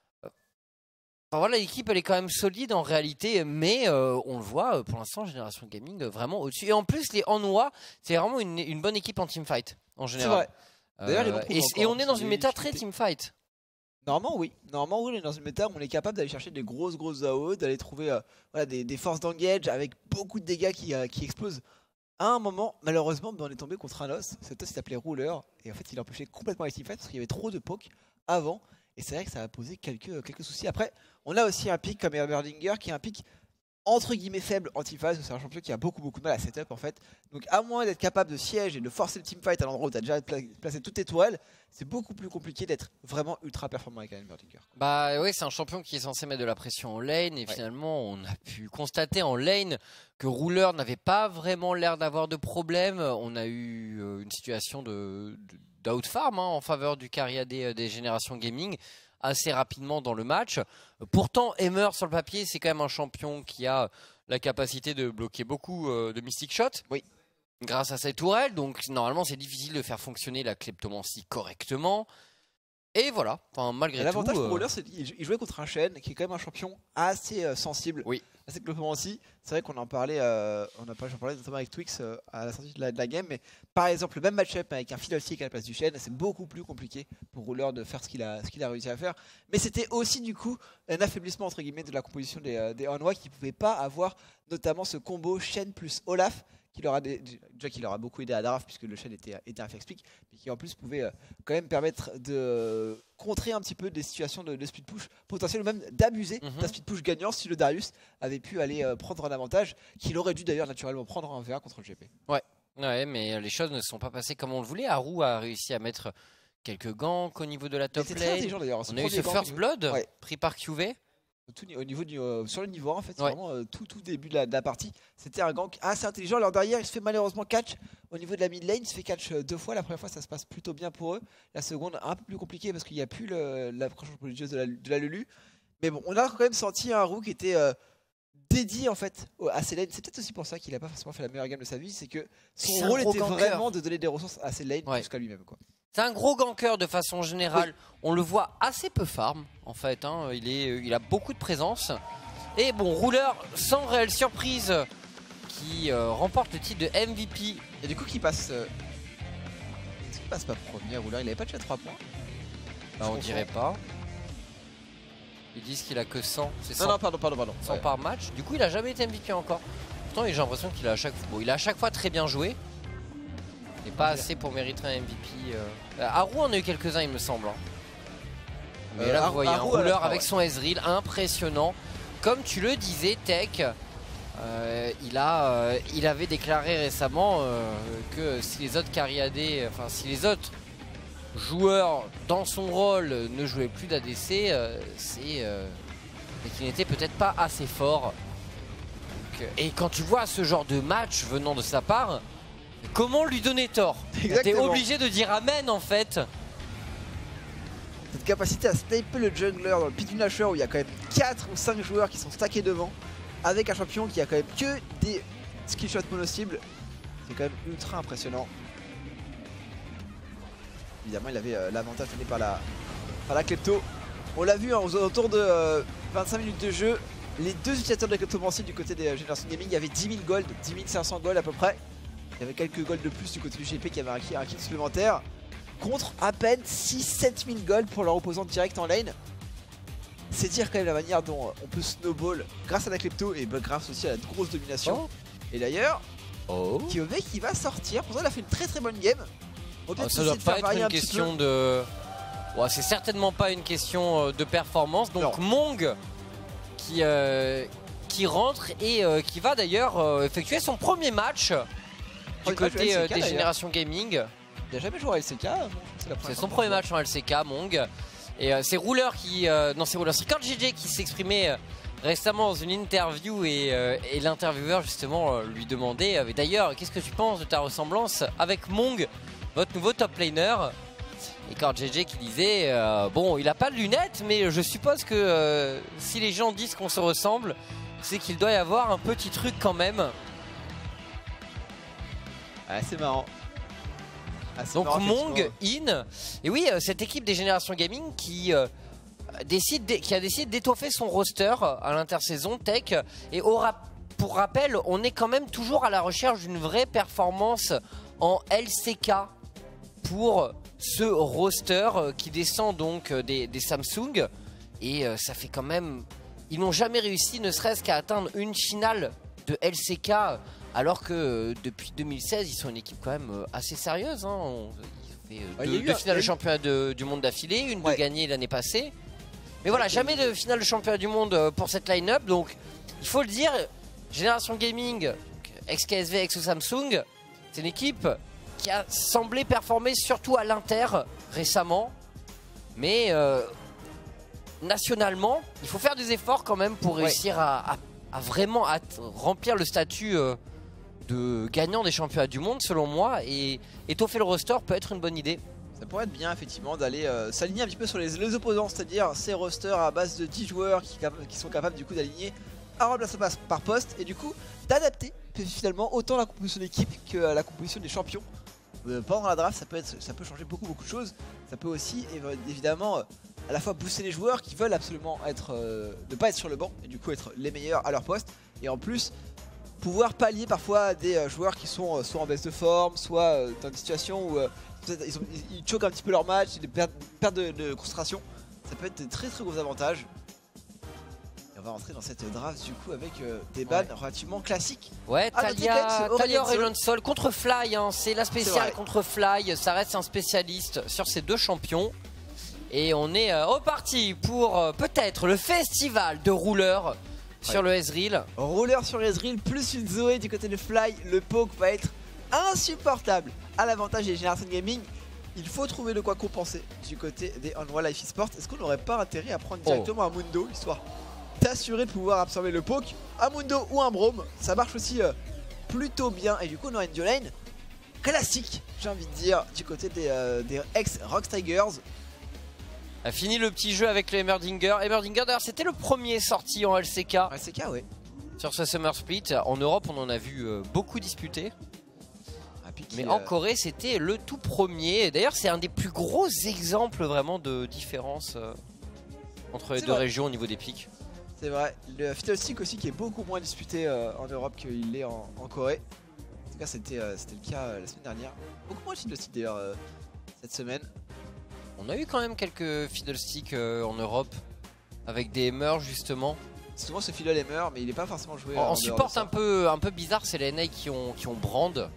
Enfin, voilà, l'équipe elle est quand même solide en réalité, mais euh, on le voit pour l'instant, Génération Gaming vraiment au-dessus. Et en plus, les Hanwha, c'est vraiment une, une bonne équipe en teamfight en général. C'est vrai. Euh, et, et on est dans une méta très teamfight. Normalement, oui. Normalement, oui, on est dans une méta où on est capable d'aller chercher des grosses, grosses A O, d'aller trouver euh, voilà, des, des forces d'engage avec beaucoup de dégâts qui, euh, qui explosent. À un moment, malheureusement, on est tombé contre un os. Cet os s'appelait Ruler. Et en fait, il empêchait complètement les teamfights parce qu'il y avait trop de poke avant. Et c'est vrai que ça a posé quelques, quelques soucis. Après, on a aussi un pick comme Erberdinger qui est un pick entre guillemets faible en teamfight. C'est un champion qui a beaucoup, beaucoup de mal à setup en fait. Donc, à moins d'être capable de siège et de forcer le teamfight à l'endroit où tu as déjà placé toutes tes tourelles, c'est beaucoup plus compliqué d'être vraiment ultra performant avec un Erberdinger. Bah oui, c'est un champion qui est censé mettre de la pression en lane. Et ouais. Finalement, on a pu constater en lane que Ruler n'avait pas vraiment l'air d'avoir de problème. On a eu euh, une situation de, de d'outfarm hein, en faveur du carry A D des générations gaming assez rapidement dans le match. Pourtant, Emmer sur le papier, c'est quand même un champion qui a la capacité de bloquer beaucoup euh, de Mystic Shot. Oui. Grâce à ses tourelles, donc normalement c'est difficile de faire fonctionner la kleptomancie correctement. Et voilà, enfin, malgré tout. L'avantage euh... pour Ruler, c'est qu'il jouait contre un Shen qui est quand même un champion assez euh, sensible oui. assez clairement aussi. C'est vrai qu'on en parlait, euh, on a parlé, j'en parlais notamment avec Twix euh, à la sortie de la, de la game, mais par exemple le même match-up avec un Fiddlestick à la place du Shen, c'est beaucoup plus compliqué pour Ruler de faire ce qu'il a, ce qu'il a réussi à faire. Mais c'était aussi du coup un affaiblissement entre guillemets de la composition des, euh, des Hanwha qui ne pouvaient pas avoir notamment ce combo Shen plus Olaf. Qui leur a des, déjà qui leur a beaucoup aidé à draft puisque le Shen était, était un flex pick, mais qui en plus pouvait euh, quand même permettre de euh, contrer un petit peu des situations de, de speed push potentiel ou même d'abuser mm-hmm. d'un speed push gagnant si le Darius avait pu aller euh, prendre un avantage qu'il aurait dû d'ailleurs naturellement prendre en V A contre le G P. Ouais, ouais, mais les choses ne sont pas passées comme on le voulait. Haru a réussi à mettre quelques ganks au niveau de la top lane. On a eu ce first blood ouais. pris par Q V. Tout, au niveau du, euh, sur le niveau un en fait, c'est ouais. vraiment euh, tout, tout début de la, de la partie. C'était un gank assez intelligent. Alors derrière, il se fait malheureusement catch au niveau de la mid lane. Il se fait catch euh, deux fois. La première fois, ça se passe plutôt bien pour eux. La seconde, un peu plus compliqué parce qu'il n'y a plus l'approche religieuse de la, de la Lulu. Mais bon, on a quand même senti un Haru qui était euh, dédié en fait à ces lanes. C'est peut-être aussi pour ça qu'il n'a pas forcément fait la meilleure game de sa vie. C'est que son rôle était ganker. vraiment de donner des ressources à ces lanes ouais. jusqu'à lui-même. C'est un gros ganker de façon générale. Oui. On le voit assez peu farm en fait. Hein. Il, est, il a beaucoup de présence. Et bon, Ruler sans réelle surprise qui euh, remporte le titre de M V P. Et du coup, qui passe. Euh... Est-ce qu'il passe pas premier Ruler? Il avait pas déjà trois points bah, on dirait pas. Ils disent qu'il a que cent. cent. Non, non, pardon, pardon, pardon. cent ouais. par match. Du coup, il a jamais été M V P encore. Pourtant, j'ai l'impression qu'il a à chaque fois. Bon, il a à chaque fois très bien joué. Et pas assez pour mériter un M V P. Euh... Haru en a eu quelques-uns, il me semble. Hein. Mais euh, là, vous voyez, Haru, un Ruler avec ouais. son Ezreal, impressionnant. Comme tu le disais, Tech, euh, il, a, euh, il avait déclaré récemment euh, que si les autres carry A D, enfin si les autres joueurs dans son rôle ne jouaient plus d'A D C, euh, c'est euh, qu'il n'était peut-être pas assez fort. Donc, et quand tu vois ce genre de match venant de sa part, comment lui donner tort? T'es obligé de dire amen en fait. Cette capacité à sniper le jungler dans le pit du Nashor où il y a quand même quatre ou cinq joueurs qui sont stackés devant, avec un champion qui a quand même que des skill shots mono-cibles, c'est quand même ultra impressionnant. Évidemment, il avait euh, l'avantage donné par la, par la Klepto. On l'a vu hein, aux alentours de euh, vingt-cinq minutes de jeu, les deux utilisateurs de la Kleptomancie du côté des euh, Génération Gaming, il y avait dix mille gold, dix mille cinq cents gold à peu près. Il y avait quelques gold de plus du côté du G P qui avait un kill, un kill supplémentaire. Contre à peine six sept mille gold pour leur opposant direct en lane. C'est dire quand même la manière dont on peut snowball grâce à la Klepto et grâce aussi à la grosse domination. Oh. Et d'ailleurs, oh. Kyove qui va sortir. Pour ça, il a fait une très très bonne game. Oh, ça doit pas être une question de... Ouais, c'est certainement pas une question de performance. Donc non. Mong qui, euh, qui rentre et euh, qui va d'ailleurs euh, effectuer son premier match du côté euh, des Générations Gaming. Il n'a jamais joué à L C K. C'est son premier match en L C K, Mong. Et euh, c'est Ruler qui... Euh, non, c'est Ruler, c'est Cord G G qui s'exprimait euh, récemment dans une interview et, euh, et l'intervieweur justement euh, lui demandait euh, d'ailleurs, qu'est-ce que tu penses de ta ressemblance avec Mong, votre nouveau top laner? Et Cord G G qui disait, euh, bon, il n'a pas de lunettes, mais je suppose que euh, si les gens disent qu'on se ressemble, c'est qu'il doit y avoir un petit truc quand même. Ah, c'est marrant. Ah, donc Mong, In, et oui, euh, cette équipe des Générations Gaming qui, euh, décide qui a décidé d'étoffer son roster à l'intersaison Tech. Et au rap pour rappel, on est quand même toujours à la recherche d'une vraie performance en L C K pour ce roster euh, qui descend donc euh, des, des Samsung. Et euh, ça fait quand même... Ils n'ont jamais réussi ne serait-ce qu'à atteindre une finale de L C K. Alors que euh, depuis deux mille seize, ils sont une équipe quand même euh, assez sérieuse. Hein. On, ils ont fait euh, ouais, deux, deux finales de championnat de, du monde d'affilée, une ouais. de gagnée l'année passée. Mais voilà, jamais de finale de championnat du monde euh, pour cette line-up. Donc, il faut le dire, Génération Gaming, ex-K S V, ex-Samsung, c'est une équipe qui a semblé performer surtout à l'Inter récemment. Mais euh, nationalement, il faut faire des efforts quand même pour ouais. réussir à, à, à vraiment à remplir le statut... Euh, de gagnant des championnats du monde selon moi, et étoffer le roster peut être une bonne idée. Ça pourrait être bien effectivement d'aller euh, s'aligner un petit peu sur les, les opposants, c'est-à-dire ces rosters à base de dix joueurs qui, qui sont capables du coup d'aligner un remplaçant par poste et du coup d'adapter finalement autant la composition d'équipe que la composition des champions. Euh, pendant la draft ça peut, être, ça peut changer beaucoup beaucoup de choses. Ça peut aussi évidemment à la fois booster les joueurs qui veulent absolument être, euh, ne pas être sur le banc et du coup être les meilleurs à leur poste, et en plus pouvoir pallier parfois des euh, joueurs qui sont euh, soit en baisse de forme, soit euh, dans une situation où euh, ils, ont, ils, ils choquent un petit peu leur match, des pertes, pertes de, de concentration. Ça peut être de très très gros avantages. Et on va rentrer dans cette draft du coup avec euh, des bans ouais. relativement classiques. Ouais, ah, Talia, Talia Aurelion Sol contre Fly, hein, c'est la spéciale contre Fly, ça reste un spécialiste sur ces deux champions. Et on est euh, reparti pour euh, peut-être le festival de rouleurs ouais. sur le Ezreal. Rouleur sur Ezreal plus une Zoé du côté de Fly, le poke va être insupportable. À l'avantage des Génération Gaming, il faut trouver de quoi compenser du côté des Hanwha Life Esports. Est-ce qu'on n'aurait pas intérêt à prendre directement oh. un Mundo, histoire d'assurer de pouvoir absorber le poke? Un Mundo ou un Braum, ça marche aussi euh, plutôt bien. Et du coup on aura une duolane classique, j'ai envie de dire, du côté des, euh, des ex-Rock Tigers. A fini le petit jeu avec le Heimerdinger. Heimerdinger d'ailleurs c'était le premier sorti en L C K. L C K oui. Sur ce Summer Split. En Europe on en a vu euh, beaucoup disputer. Mais en Corée c'était le tout premier. D'ailleurs c'est un des plus gros exemples vraiment de différence euh, entre les deux vrai. régions au niveau des pics. C'est vrai. Le Fiddlestick aussi qui est beaucoup moins disputé euh, en Europe qu'il l'est en, en Corée. En tout cas c'était euh, le cas euh, la semaine dernière. Beaucoup moins de Fiddlestick d'ailleurs euh, cette semaine. On a eu quand même quelques Fiddlestick euh, en Europe avec des Hammer justement. Souvent ce Fiddle Hammer mais il n'est pas forcément joué. En, en support un peu, un peu bizarre c'est les N A qui ont, qui ont Brand.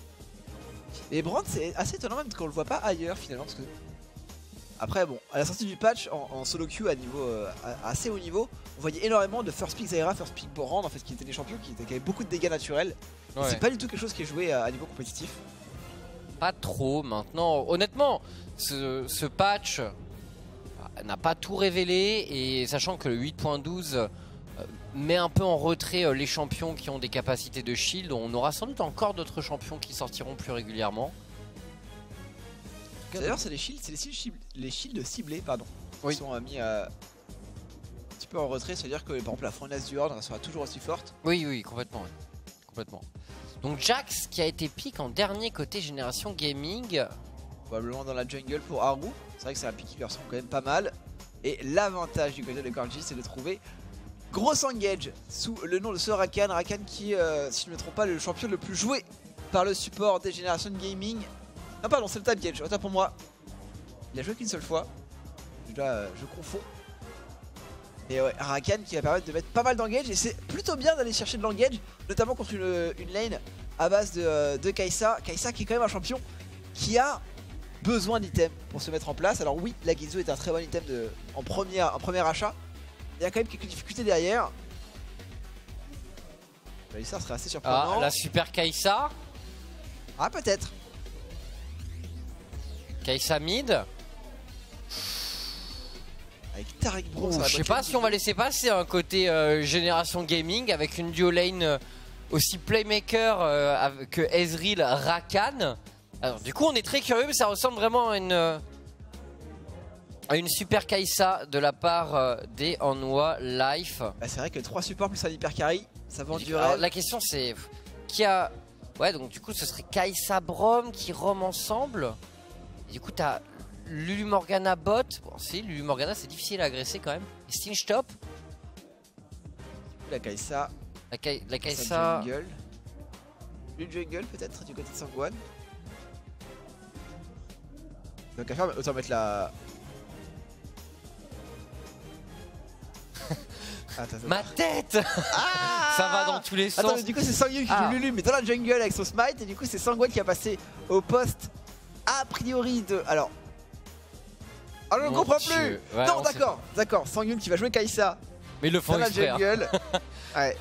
Et Brand c'est assez étonnant même qu'on le voit pas ailleurs finalement parce que après bon à la sortie du patch en, en solo queue à niveau euh, à, assez haut niveau on voyait énormément de first pick Zyra, first pick Brand en fait qui étaient des champions qui, étaient, qui avaient beaucoup de dégâts naturels. Ouais. C'est pas du tout quelque chose qui est joué à, à niveau compétitif. Pas trop maintenant honnêtement ce, ce patch n'a pas tout révélé et sachant que le huit point douze met un peu en retrait les champions qui ont des capacités de shield. On aura sans doute encore d'autres champions qui sortiront plus régulièrement. D'ailleurs c'est les shields, c'est les shields, les shields ciblés pardon, oui. qui sont mis à... un petit peu en retrait, c'est-à-dire que par exemple la Frontière du Horde sera toujours aussi forte. Oui oui complètement, oui. complètement. Donc Jax qui a été pick en dernier côté Génération Gaming. Probablement dans la jungle pour Haru. C'est vrai que c'est un pick qui lui ressemble quand même pas mal. Et l'avantage du côté de Corgi c'est de trouver gros engage sous le nom de ce Rakan. Rakan qui, euh, si je ne me trompe pas, est le champion le plus joué par le support des Génération Gaming. Non pardon, c'est le Tap Gage, autant pour moi. Il a joué qu'une seule fois. Là, euh, je confonds. Et ouais, Rakan qui va permettre de mettre pas mal d'engage. Et c'est plutôt bien d'aller chercher de l'engage, notamment contre une, une lane à base de, de Kai'Sa. Kai'Sa qui est quand même un champion qui a besoin d'items pour se mettre en place. Alors oui, la Guizo est un très bon item de, en, première, en premier achat. Il y a quand même quelques difficultés derrière. Ça serait assez surprenant. Ah, la super Kai'Sa. Ah, peut-être. Kai'Sa mid. Avec Taric Bro. Je sais pas si on va laisser passer un côté euh, Génération Gaming avec une duo lane euh, aussi playmaker euh, que Ezreal Rakan. Alors du coup on est très curieux mais ça ressemble vraiment à une... Euh, une super Kai'Sa de la part euh, des Hanwha Life. Bah, c'est vrai que trois supports plus un hyper carry, ça vend du rêve. La question c'est qui a... Ouais donc du coup ce serait Kai'Sa Braum qui roam ensemble. Et du coup t'as Lulu Morgana bot. Bon si Lulu Morgana c'est difficile à agresser quand même. Et Stinch top. La Kai'Sa. La, Kai... la Kai'Sa. Jungle. Une jungle peut-être du côté de Sangwan. Donc à faire autant mettre la... Attends, ma tête. Ah, ça va dans tous les sens. Attends, mais du coup c'est Sangyun qui ah. joue Lulu mais dans la jungle avec son smite. Et du coup c'est Sangwan qui a passé au poste a priori de... Alors... Ah je ne comprends plus ouais, non d'accord, d'accord, Sangyun qui va jouer Kai'Sa. Mais ils le font dans la jungle. Ouais.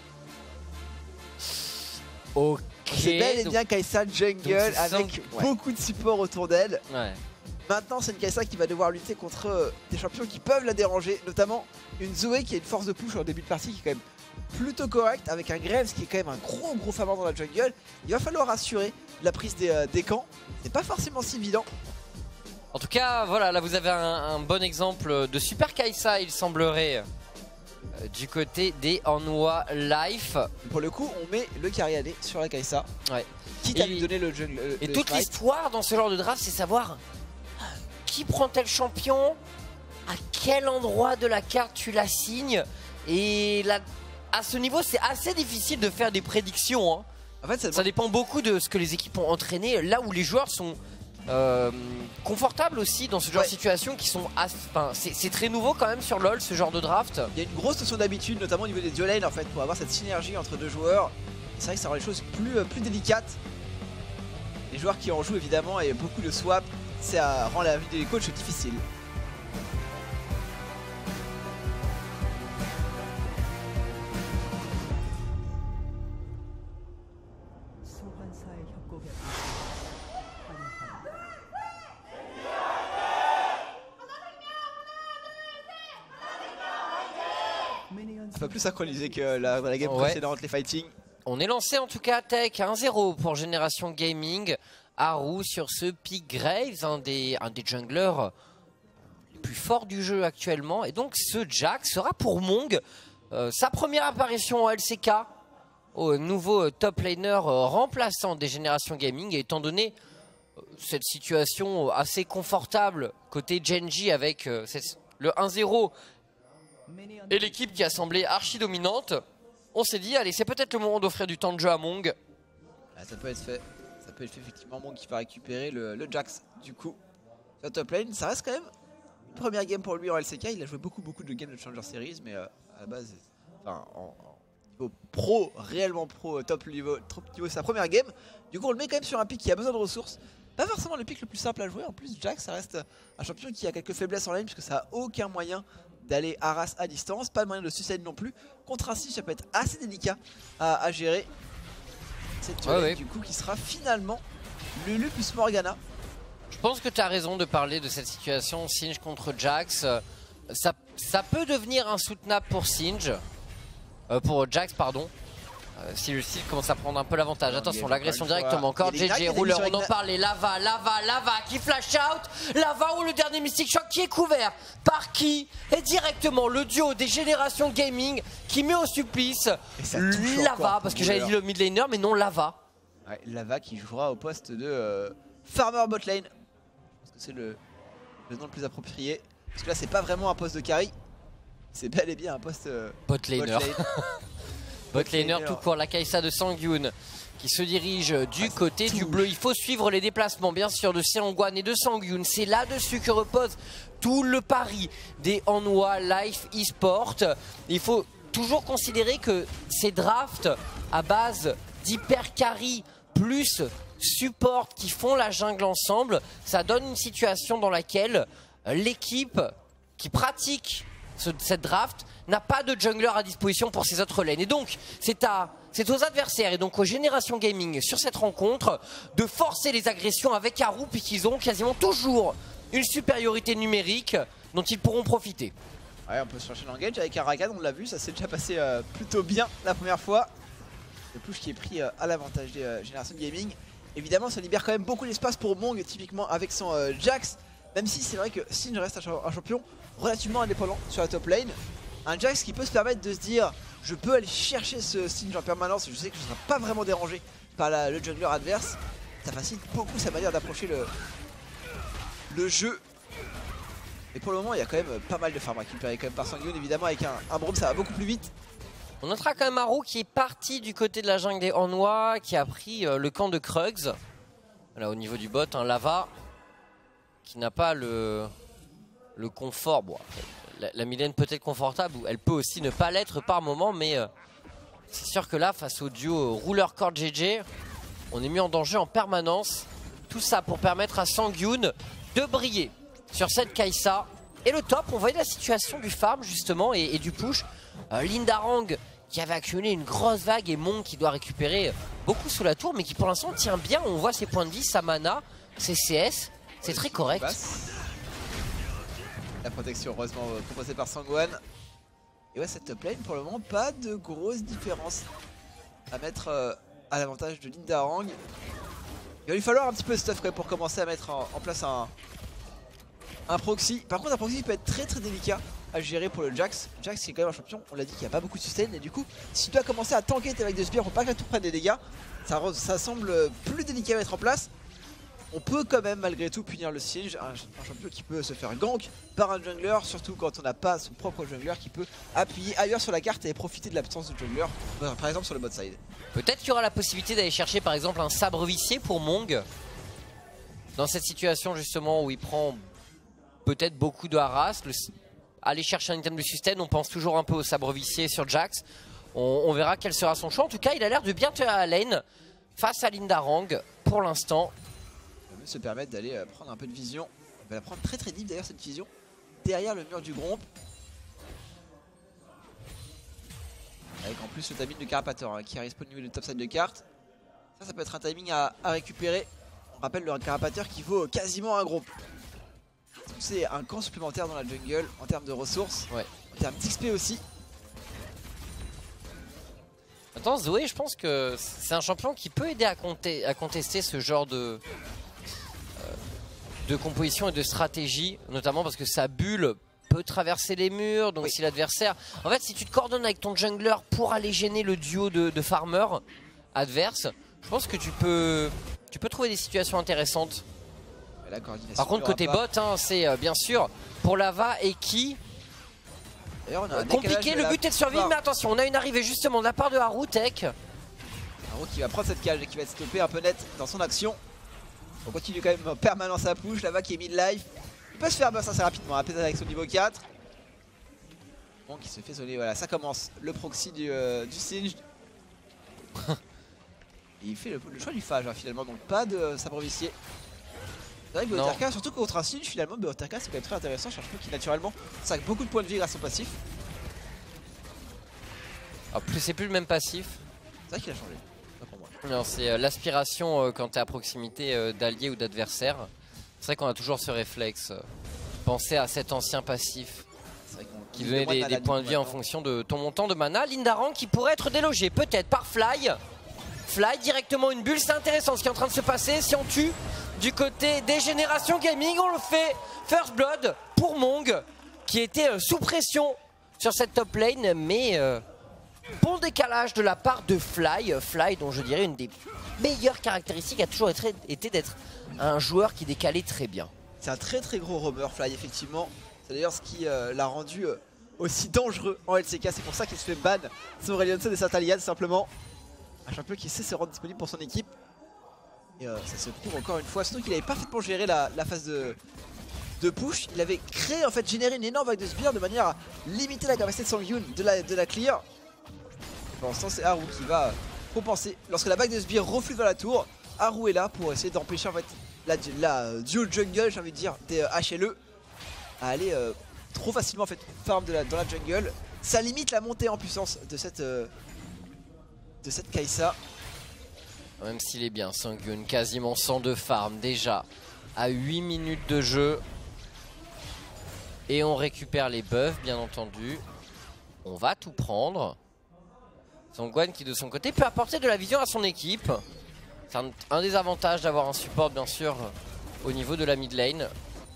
Ok. C'est bel et bien Kai'Sa jungle avec ouais. beaucoup de support autour d'elle. Ouais. Maintenant c'est une Kai'Sa qui va devoir lutter contre euh, des champions qui peuvent la déranger, notamment une Zoé qui a une force de push en début de partie qui est quand même plutôt correcte, avec un Graves qui est quand même un gros gros farmer dans la jungle. Il va falloir assurer la prise des, euh, des camps, c'est pas forcément si évident. En tout cas voilà, là vous avez un, un bon exemple de super Kai'Sa il semblerait euh, du côté des Hanwha Life. Pour le coup on met le carry A D sur la Kai'Sa, ouais. quitte et à lui donner le jungle. Le, et le toute l'histoire dans ce genre de draft c'est savoir qui prend tel champion à quel endroit de la carte tu la signes. Et là, à ce niveau, c'est assez difficile de faire des prédictions. Hein. En fait, ça, ça dépend beaucoup de ce que les équipes ont entraîné. Là où les joueurs sont euh, confortables aussi dans ce genre ouais. de situation, qui sont, enfin, c'est très nouveau quand même sur LoL ce genre de draft. Il y a une grosse notion d'habitude, notamment au niveau des duo lanes en fait, pour avoir cette synergie entre deux joueurs. C'est vrai que ça rend les choses plus, plus délicates. Les joueurs qui en jouent évidemment et beaucoup de swap, ça rend la vie des coachs difficile. Un peu plus synchronisé que la, la game ouais. précédente, les fighting. On est lancé en tout cas Tech un zéro pour Génération Gaming. Haru sur ce Pick Graves, un des, un des junglers les plus forts du jeu actuellement. Et donc ce Jack sera pour Mong euh, sa première apparition en L C K, au nouveau top laner euh, remplaçant des Génération Gaming. Et étant donné euh, cette situation assez confortable côté Genji avec euh, le un zéro et l'équipe qui a semblé archi dominante, on s'est dit allez, c'est peut-être le moment d'offrir du temps de jeu à Mong. Ah, ça peut être fait. Ça peut être fait effectivement. Mong qui va récupérer le, le Jax du coup. Sur top lane, ça reste quand même une première game pour lui en L C K. Il a joué beaucoup beaucoup de games de Challenger Series, mais euh, à la base, enfin en, en niveau pro, réellement pro, top niveau, top niveau, c'est sa première game. Du coup on le met quand même sur un pick qui a besoin de ressources. Pas forcément le pick le plus simple à jouer. En plus Jax, ça reste un champion qui a quelques faiblesses en lane puisque ça a aucun moyen d'aller harass à distance, pas de moyen de sustain non plus. Contre un Siege, ça peut être assez délicat à, à gérer. Cette ouais, ouais. du coup qui sera finalement Lulu plus Morgana. Je pense que tu as raison de parler de cette situation Singe contre Jax. Ça, ça peut devenir insoutenable pour Singe, euh, pour Jax pardon. Euh, si le style commence à prendre un peu l'avantage. Attention, l'agression directement. Encore G G, rouleur, on en parlait. Lava, Lava, Lava qui flash out. Lava ou le dernier Mystic Shock qui est couvert par qui? Et directement le duo des Générations Gaming qui met au supplice Lava, parce que j'avais dit le mid laner, mais non Lava. Ouais, Lava qui jouera au poste de euh, Farmer bot lane. Parce que c'est le, le nom le plus approprié. Parce que là, c'est pas vraiment un poste de carry. C'est bel et bien un poste euh, bot laner. Bot laner tout court, la Kai'Sa de Sangyun qui se dirige du ah, côté du bleu. Il faut suivre les déplacements bien sûr de Seongwan et de Sangyun. C'est là-dessus que repose tout le pari des Hanwha Life eSport. Il faut toujours considérer que ces drafts à base d'hyper carry plus support qui font la jungle ensemble, ça donne une situation dans laquelle l'équipe qui pratique ce, cette draft n'a pas de jungler à disposition pour ses autres lanes. Et donc, c'est aux adversaires et donc aux Générations Gaming sur cette rencontre de forcer les agressions avec Haru, puisqu'ils ont quasiment toujours une supériorité numérique dont ils pourront profiter. Ouais, on peut se chercher l'engage avec un Rakan, on l'a vu, ça s'est déjà passé euh, plutôt bien la première fois. Le push qui est pris euh, à l'avantage des euh, Générations Gaming. Évidemment, ça libère quand même beaucoup d'espace pour Mong, typiquement avec son euh, Jax. Même si c'est vrai que Singe reste un, un champion relativement indépendant sur la top lane. Un Jax qui peut se permettre de se dire je peux aller chercher ce Singe en permanence et je sais que je ne serai pas vraiment dérangé par la, le jungler adverse. Ça facilite beaucoup sa manière d'approcher le, le jeu. Et pour le moment il y a quand même pas mal de farm récupérés quand même par Sangyun. Évidemment avec un, un Braum ça va beaucoup plus vite. On notera quand même Haru qui est parti du côté de la jungle des Hanwha, qui a pris euh, le camp de Krugs. Là au niveau du bot, un Lava qui n'a pas le, le confort. Bon, la, la mid lane peut être confortable, ou elle peut aussi ne pas l'être par moment, mais euh, c'est sûr que là, face au duo Ruler Core G G, on est mis en danger en permanence. Tout ça pour permettre à Sangyun de briller sur cette Kai'Sa. Et le top, on voyait la situation du farm justement et, et du push. Euh, Lindarang qui avait accumulé une grosse vague et Mong qui doit récupérer beaucoup sous la tour, mais qui pour l'instant tient bien. On voit ses points de vie, sa mana, ses C S. C'est très correct. La protection heureusement proposée par Sangyun. Et ouais, cette top lane pour le moment pas de grosse différence à mettre euh, à l'avantage de Lindarang. Il va lui falloir un petit peu de stuff pour commencer à mettre en, en place un, un proxy. Par contre un proxy peut être très très délicat à gérer pour le Jax. Jax qui est quand même un champion, on l'a dit qu'il n'y a pas beaucoup de sustain. Et du coup si tu dois commencer à tanker tes vagues de spear pour pas que la tour prenne des dégâts, ça, ça semble plus délicat à mettre en place. on peut quand même malgré tout punir le Singe, un, un champion qui peut se faire gank par un jungler, surtout quand on n'a pas son propre jungler qui peut appuyer ailleurs sur la carte et profiter de l'absence de jungler, par exemple sur le bot side. Peut-être qu'il y aura la possibilité d'aller chercher par exemple un sabre vicié pour Mong. Dans cette situation justement où il prend peut-être beaucoup de harass, le... aller chercher un item de sustain, on pense toujours un peu au sabre vicié sur Jax. On, on verra quel sera son choix. En tout cas, il a l'air de bien tenir la lane face à Lindarang pour l'instant. Il va se permettre d'aller euh, prendre un peu de vision. Il va la prendre très très deep d'ailleurs cette vision. Derrière le mur du Gromp. Avec en plus le timing de Carapator hein, qui respawn au niveau du top side de carte. Ça, ça peut être un timing à, à récupérer. On rappelle le Carapator qui vaut quasiment un Gromp. C'est un camp supplémentaire dans la jungle en termes de ressources, ouais. En termes d'X P aussi. Attends, Zoé, je pense que c'est un champion qui peut aider à, conter, à contester ce genre de, euh, de composition et de stratégie, notamment parce que sa bulle peut traverser les murs, donc oui. Si l'adversaire... En fait, si tu te coordonnes avec ton jungler pour aller gêner le duo de, de farmers adverse, je pense que tu peux, tu peux trouver des situations intéressantes. La Par contre, côté bot, hein, c'est euh, bien sûr pour Lava et qui... On a compliqué, le but est de survivre, mais attention, on a une arrivée justement de la part de Haru Tech. Haru qui va prendre cette cage et qui va être stoppé un peu net dans son action. On continue quand même en permanence à push, Lava qui est mid-life. Il peut se faire burst assez rapidement, à peine avec son niveau quatre. Bon, qui se fait sonner, voilà, ça commence le proxy du, euh, du Singe. Et il fait le, le choix du phage hein, finalement, donc pas de sabre vicié. C'est vrai que Beoterka, surtout contre un Singe, finalement, Beoterka c'est quand même très intéressant. Je trouve qu'il naturellement sac beaucoup de points de vie grâce au passif. Alors, plus c'est plus le même passif. C'est vrai qu'il a changé, pas pour moi. Non, c'est euh, l'aspiration euh, quand tu es à proximité euh, d'alliés ou d'adversaires. C'est vrai qu'on a toujours ce réflexe. Euh, penser à cet ancien passif qui donnait des, des points de vie en fonction de ton montant de mana. Lindarang qui pourrait être délogé peut-être par Fly. Fly directement une bulle, c'est intéressant ce qui est en train de se passer. Si on tue du côté des Générations Gaming, on le fait. First Blood pour Mong qui était euh, sous pression sur cette top lane, mais euh, bon décalage de la part de Fly. Fly dont je dirais une des meilleures caractéristiques a toujours été, été d'être un joueur qui décalait très bien. C'est un très très gros roamer Fly effectivement. C'est d'ailleurs ce qui euh, l'a rendu euh, aussi dangereux en L C K. C'est pour ça qu'il se fait ban son Aurelionson et Satalian simplement. Un champion qui sait se rendre disponible pour son équipe. Et euh, ça se prouve encore une fois. Surtout qu'il avait parfaitement géré la, la phase de, de push. Il avait créé, en fait, généré une énorme vague de sbires de manière à limiter la capacité de Sangyun de la, de la clear. Et pour l'instant, c'est Haru qui va compenser. Lorsque la vague de sbires reflue vers la tour, Haru est là pour essayer d'empêcher en fait la, la euh, duo jungle, j'ai envie de dire, des euh, H L E à aller euh, trop facilement en fait farm de la, dans la jungle. Ça limite la montée en puissance de cette, euh, de cette Kai'Sa. Même s'il est bien, Sangyun, quasiment cent deux farm déjà à huit minutes de jeu. Et on récupère les buffs, bien entendu. On va tout prendre. Songwan qui de son côté peut apporter de la vision à son équipe. C'est un, un des avantages d'avoir un support bien sûr au niveau de la mid lane.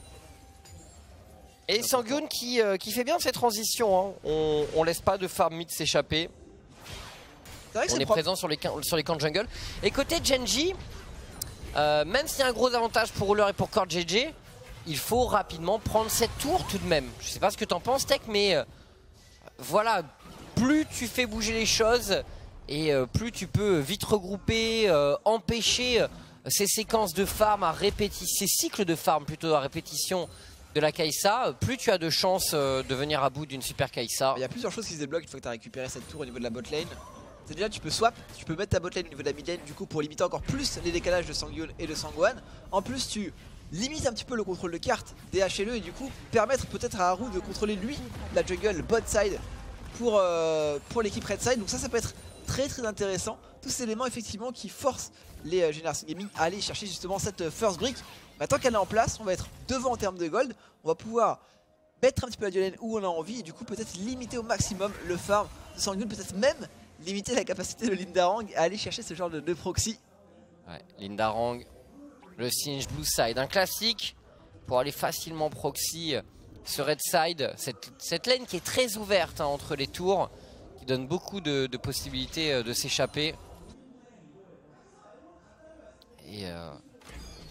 Et Sangyun qui, euh, qui fait bien cette transition, hein. On, on laisse pas de farm mid s'échapper. On est, est présent sur les, sur les camps de jungle. Et côté Genji, euh, même s'il y a un gros avantage pour Ruler et pour Core G G, il faut rapidement prendre cette tour tout de même. Je sais pas ce que t'en penses Tech, mais euh, voilà, plus tu fais bouger les choses et euh, plus tu peux vite regrouper, euh, empêcher euh, ces séquences de farm à répétition, ces cycles de farm plutôt à répétition de la Kai'Sa, plus tu as de chances euh, de venir à bout d'une super Kai'Sa. Il y a plusieurs choses qui se débloquent une fois que tu as récupéré cette tour au niveau de la bot lane. C'est déjà tu peux swap, tu peux mettre ta bot lane au niveau de la mid lane du coup pour limiter encore plus les décalages de Sangyun et de Sangwan. En plus tu limites un petit peu le contrôle de carte des H L E et du coup permettre peut-être à Haru de contrôler lui la jungle bot side pour, euh, pour l'équipe red side. Donc ça ça peut être très très intéressant. Tous ces éléments effectivement qui forcent les euh, Générations Gaming à aller chercher justement cette euh, first brick. Bah, tant qu'elle est en place, on va être devant en termes de gold. On va pouvoir mettre un petit peu la dual lane où on a envie et du coup peut-être limiter au maximum le farm de Sangyun, peut-être même limiter la capacité de Lindarang à aller chercher ce genre de, de proxy. Ouais, Lindarang, le Singe Blue Side, un classique pour aller facilement proxy ce Red Side, cette, cette lane qui est très ouverte hein, entre les tours, qui donne beaucoup de, de possibilités euh, de s'échapper. Et euh,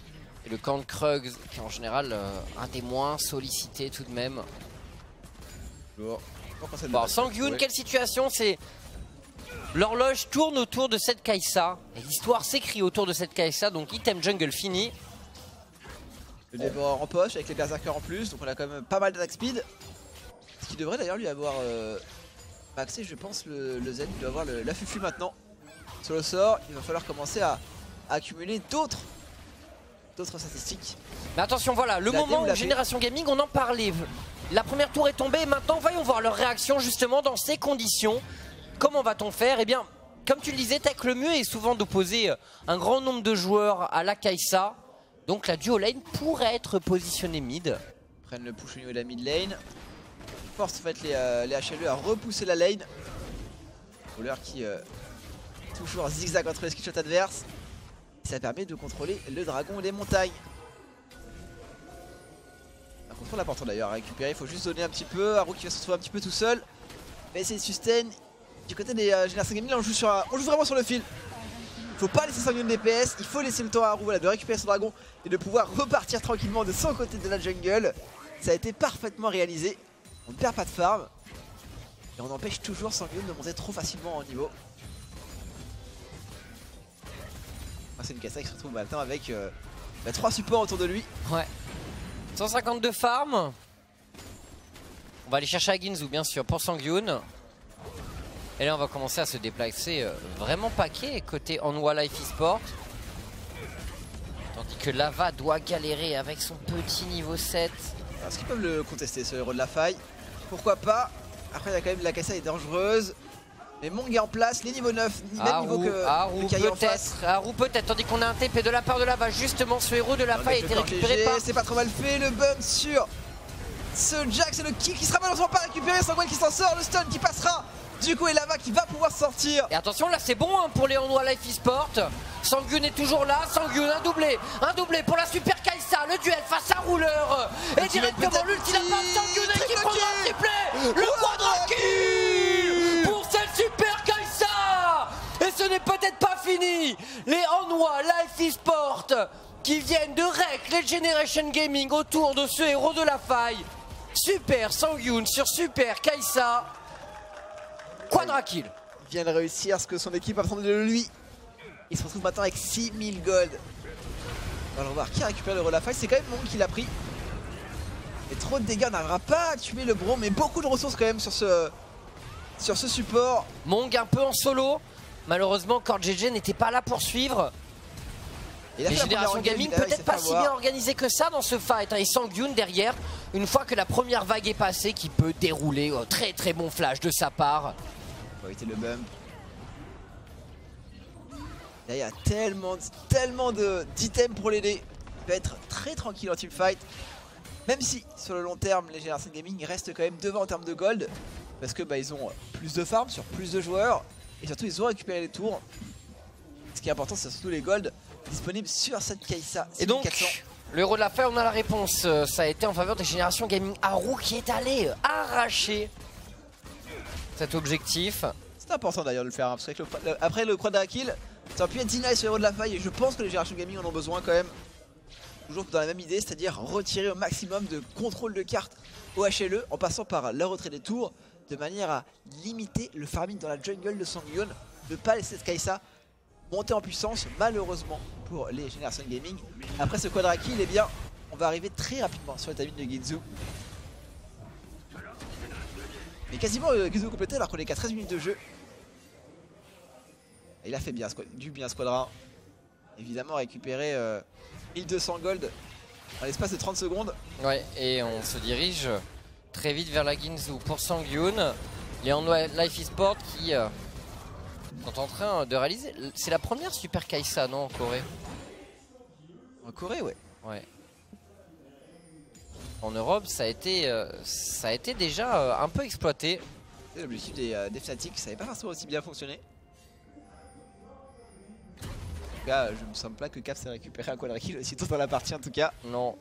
Le camp de Krugs, qui est en général euh, un des moins sollicités tout de même. Bon, bon Sangyun, quelle situation? C'est l'horloge tourne autour de cette Kai'Sa. Et l'histoire s'écrit autour de cette Kai'Sa, donc item jungle fini. Le dévoreur en poche avec les berserkers en plus, donc on a quand même pas mal d'attaque speed. Ce qui devrait d'ailleurs lui avoir euh, maxé, je pense, le, le Z. Il doit avoir le, la fufu maintenant. Sur le sort, il va falloir commencer à, à accumuler d'autres d'autres statistiques. Mais attention, voilà, le moment où Génération Gaming, on en parlait. La première tour est tombée et maintenant, voyons voir leur réaction justement dans ces conditions. Comment va-t-on faire? Eh bien, comme tu le disais, Tech, le mieux est souvent d'opposer un grand nombre de joueurs à la Kai'Sa. Donc la duo lane pourrait être positionnée mid. Prennent le push au niveau de la mid lane. Force en fait les, euh, les H L E à repousser la lane. Bowler qui euh, toujours zigzag entre les skillshots adverses. Ça permet de contrôler le dragon et les montagnes. Un contrôle important d'ailleurs à récupérer. Il faut juste donner un petit peu. Haru qui va se retrouver un petit peu tout seul. Mais c'est sustain. Du côté des euh, Génération Gaming, là on joue, sur un... on joue vraiment sur le fil. Faut pas laisser Sangyun D P S, il faut laisser le temps à Haru, voilà, de récupérer son dragon et de pouvoir repartir tranquillement de son côté de la jungle. Ça a été parfaitement réalisé. On ne perd pas de farm. Et on empêche toujours Sangyun de monter trop facilement en niveau. Ah, c'est une Kai'Sa qui se retrouve maintenant avec euh, bah, trois supports autour de lui. Ouais. cent cinquante-deux farm. On va aller chercher à Ginzu bien sûr pour Sangyun. Et là on va commencer à se déplacer euh, vraiment paquet côté Hanwha Life eSport. Tandis que Lava doit galérer avec son petit niveau sept. Est-ce qu'ils peuvent le contester ce héros de la faille? Pourquoi pas? Après il y a quand même la Kai'Sa est dangereuse. Mais Mong est en place, les niveaux neuf, même Haru, niveau que Haru peut-être, Haru peut-être, tandis qu'on a un T P de la part de Lava. Justement ce héros de la faille a été récupéré par... C'est pas trop mal fait, le bump sur ce Jax et le kick qui sera malheureusement pas récupéré. Sangyun qui s'en sort, le stun qui passera. Du coup, et Lava qui va pouvoir sortir. Et attention, là c'est bon hein, pour les Hanwha Life eSport. Sangyun est toujours là. Sangyun, un doublé. Un doublé pour la super Kai'Sa. Le duel face à Rouleur. Et directement l'ulti la part Sangyun qui prendra un triplé. Le quadra kill pour cette super Kai'Sa. Et ce n'est peut-être pas fini. Les Hanwha Life eSport qui viennent de rec les Generation Gaming autour de ce héros de la faille. Super Sangyun sur super Kai'Sa. Quadra kill. Il vient de réussir ce que son équipe attendait de lui. Il se retrouve maintenant avec six mille gold. On va voir qui récupère le Roll-a-Faille. C'est quand même Mong qui l'a pris. Et trop de dégâts, n'arrivera pas à tuer le Bro. Mais beaucoup de ressources quand même sur ce, sur ce support. Mong un peu en solo. Malheureusement, Core G G n'était pas là pour suivre. Et les Génération Gaming peut-être pas si bien organisé que ça dans ce fight. Et Sangyun derrière, une fois que la première vague est passée, qui peut dérouler. Oh, très très bon flash de sa part. On va éviter le bump. Là, il y a tellement, tellement d'items pour l'aider. Il va être très tranquille en teamfight. Même si sur le long terme, les Génération Gaming restent quand même devant en termes de gold. Parce que bah, ils ont plus de farm sur plus de joueurs. Et surtout, ils ont récupéré les tours. Ce qui est important, c'est surtout les golds disponibles sur cette Kai'Sa. Et donc, le héros de la faille, on a la réponse. Ça a été en faveur des Génération Gaming. Haru qui est allé arracher cet objectif. C'est important d'ailleurs de le faire. Hein, parce que le, après le quadra kill, ça aurait pu être deny sur le héros de la faille. Et je pense que les Génération Gaming en ont besoin quand même. Toujours dans la même idée, c'est-à-dire retirer au maximum de contrôle de carte au H L E en passant par le retrait des tours. De manière à limiter le farming dans la jungle de Sangyun. Ne pas laisser cette Kai'Sa monter en puissance, malheureusement pour les Génération Gaming. Après ce quadra kill, eh bien, on va arriver très rapidement sur la timing de Ginzu. Mais quasiment euh, Ginzu complété alors qu'on est qu'à treize minutes de jeu. Et il a fait bien, du bien Squadra. Évidemment récupérer euh, mille deux cents gold en l'espace de trente secondes. Ouais, et on se dirige très vite vers la Ginzu pour Sangyun. Les Hanwha Life eSport qui euh, sont en train de réaliser. C'est la première super Kai'Sa, non, en Corée? En Corée, ouais. Ouais. En Europe, ça a été, euh, ça a été déjà euh, un peu exploité. L'objectif des, euh, des Fnatic, ça n'avait pas forcément aussi bien fonctionné. En tout cas, je me semble pas que Cap s'est récupéré un quadra kill aussitôt dans la partie, en tout cas. Non.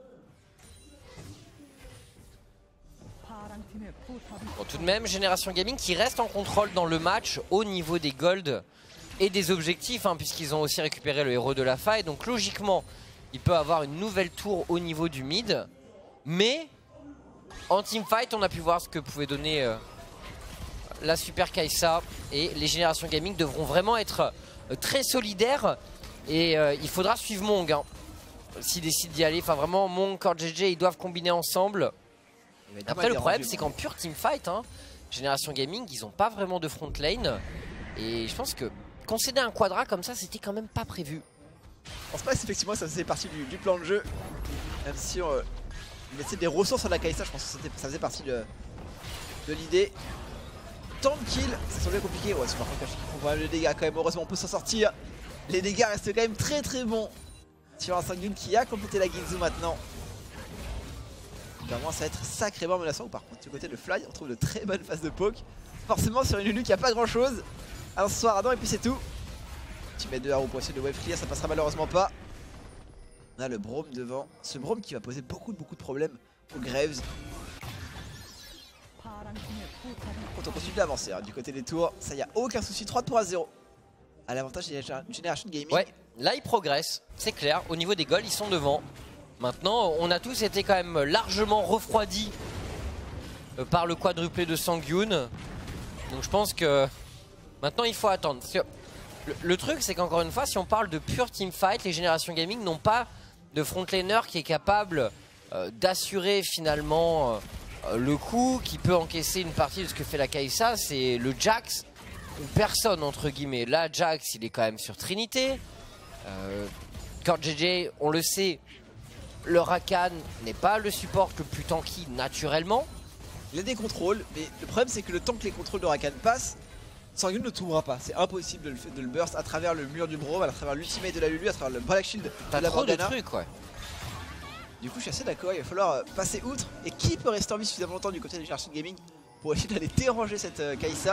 Bon, tout de même, Génération Gaming qui reste en contrôle dans le match au niveau des golds et des objectifs, hein, puisqu'ils ont aussi récupéré le héros de la faille. Donc logiquement, il peut avoir une nouvelle tour au niveau du mid. Mais en teamfight, on a pu voir ce que pouvait donner euh, la Super Kai'Sa. Et les Générations Gaming devront vraiment être euh, très solidaires. Et euh, il faudra suivre Mong hein, s'ils décident d'y aller. Enfin vraiment, Mong, CoreJJ, ils doivent combiner ensemble. Après le problème c'est qu'en pure teamfight, hein, Génération Gaming, ils n'ont pas vraiment de front lane. Et je pense que concéder un quadra comme ça, c'était quand même pas prévu. Je pense pas que effectivement ça faisait partie du, du plan de jeu. Même si on euh, mettait des ressources sur la Kai'Sa, je pense que ça faisait partie de, de l'idée. Tant de kills, ça semblait compliqué. Ouais, c'est par contre qu'ils font pas mal de dégâts quand même. Heureusement on peut s'en sortir. Les dégâts restent quand même très très bons sur un Sangyun qui a complété la Ginzu maintenant. Vraiment ça va être sacrément menaçant. Par contre du côté de Fly on trouve de très bonnes phases de poke. Forcément sur une Lulu qui a pas grand chose. Un soir Adam et puis c'est tout. Tu mets deux arrows pour essayer de wave clear, ça passera malheureusement pas. On a le Braum devant. Ce Braum qui va poser beaucoup beaucoup de problèmes aux Graves. Quand on continue d'avancer hein, du côté des tours, ça y a aucun souci, trois tours à zéro. À l'avantage des Generation Gaming. Ouais, là ils progressent, c'est clair. Au niveau des goals, ils sont devant. Maintenant, on a tous été quand même largement refroidis par le quadruplé de Sangyun. Donc je pense que maintenant il faut attendre. Parce que le, le truc c'est qu'encore une fois, si on parle de pure teamfight, les Générations Gaming n'ont pas de frontlaner qui est capable euh, d'assurer finalement euh, le coup, qui peut encaisser une partie de ce que fait la Kai'Sa. C'est le Jax ou personne entre guillemets. Là Jax il est quand même sur Trinité. Euh, CoreJJ on le sait, le Rakan n'est pas le support le plus tanky naturellement. Il a des contrôles, mais le problème c'est que le temps que les contrôles de Rakan passent, Sangyun ne tombera pas. C'est impossible de le, de le burst à travers le mur du Braum, à travers l'ultimate de la Lulu, à travers le Black Shield de la trop Morgana. de trucs, ouais. Du coup je suis assez d'accord, il va falloir passer outre. Et qui peut rester en vie suffisamment longtemps du côté de Generation Gaming pour essayer d'aller déranger cette euh, Kai'Sa?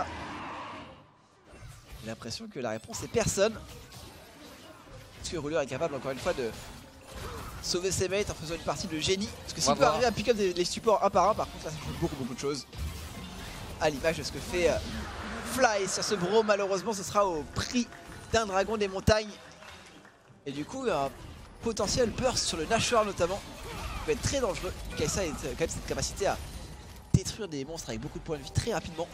J'ai l'impression que la réponse est personne. Est-ce que Ruler est capable encore une fois de sauver ses mates en faisant une partie de génie? Parce que s'il peut arriver à pick up des, les supports un par un, par contre là ça change beaucoup beaucoup de choses. À l'image de ce que fait euh, Fly sur ce Bro, malheureusement ce sera au prix d'un dragon des montagnes. Et du coup un potentiel burst sur le Nashor notamment peut être très dangereux. Kai'Sa a quand même cette capacité à détruire des monstres avec beaucoup de points de vie très rapidement.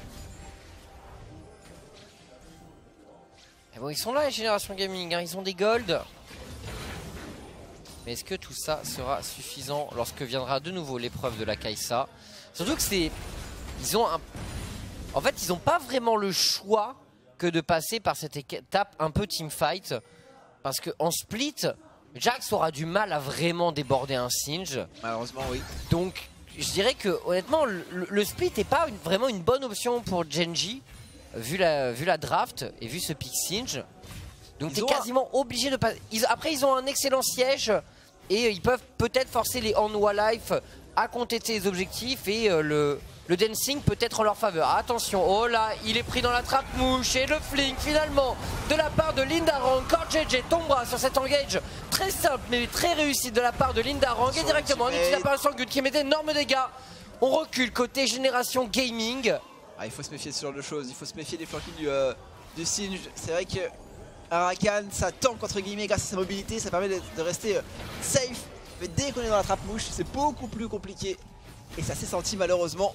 Et bon, ils sont là les Générations Gaming, hein, ils ont des golds. Mais est-ce que tout ça sera suffisant lorsque viendra de nouveau l'épreuve de la Kai'Sa? Surtout que c'est... Ils ont un... En fait, ils n'ont pas vraiment le choix que de passer par cette étape un peu teamfight. Parce qu'en split, Jax aura du mal à vraiment déborder un Singed. Malheureusement, oui. Donc, je dirais que honnêtement, le, le split n'est pas une, vraiment une bonne option pour Genji, vu la, vu la draft et vu ce pick Singed. Donc t'es quasiment un... obligé de passer. Ils... Après ils ont un excellent siège et ils peuvent peut-être forcer les Hanwha Life à contester les objectifs et euh, le, le dancing peut être en leur faveur. Attention, oh là, il est pris dans la trappe mouche et le fling finalement de la part de Lindarang. CoreJJ tombera sur cet engage très simple mais très réussi de la part de Lindarang et directement un outil d'appareil Sangyun qui met d'énormes dégâts. On recule côté Génération Gaming. Ah, il faut se méfier de ce genre de choses, il faut se méfier des flankings du, euh, du Singed. C'est vrai que Rakan ça tank entre guillemets grâce à sa mobilité, ça permet de, de rester euh, safe. Mais dès qu'on est dans la trappe mouche, c'est beaucoup plus compliqué. Et ça s'est senti malheureusement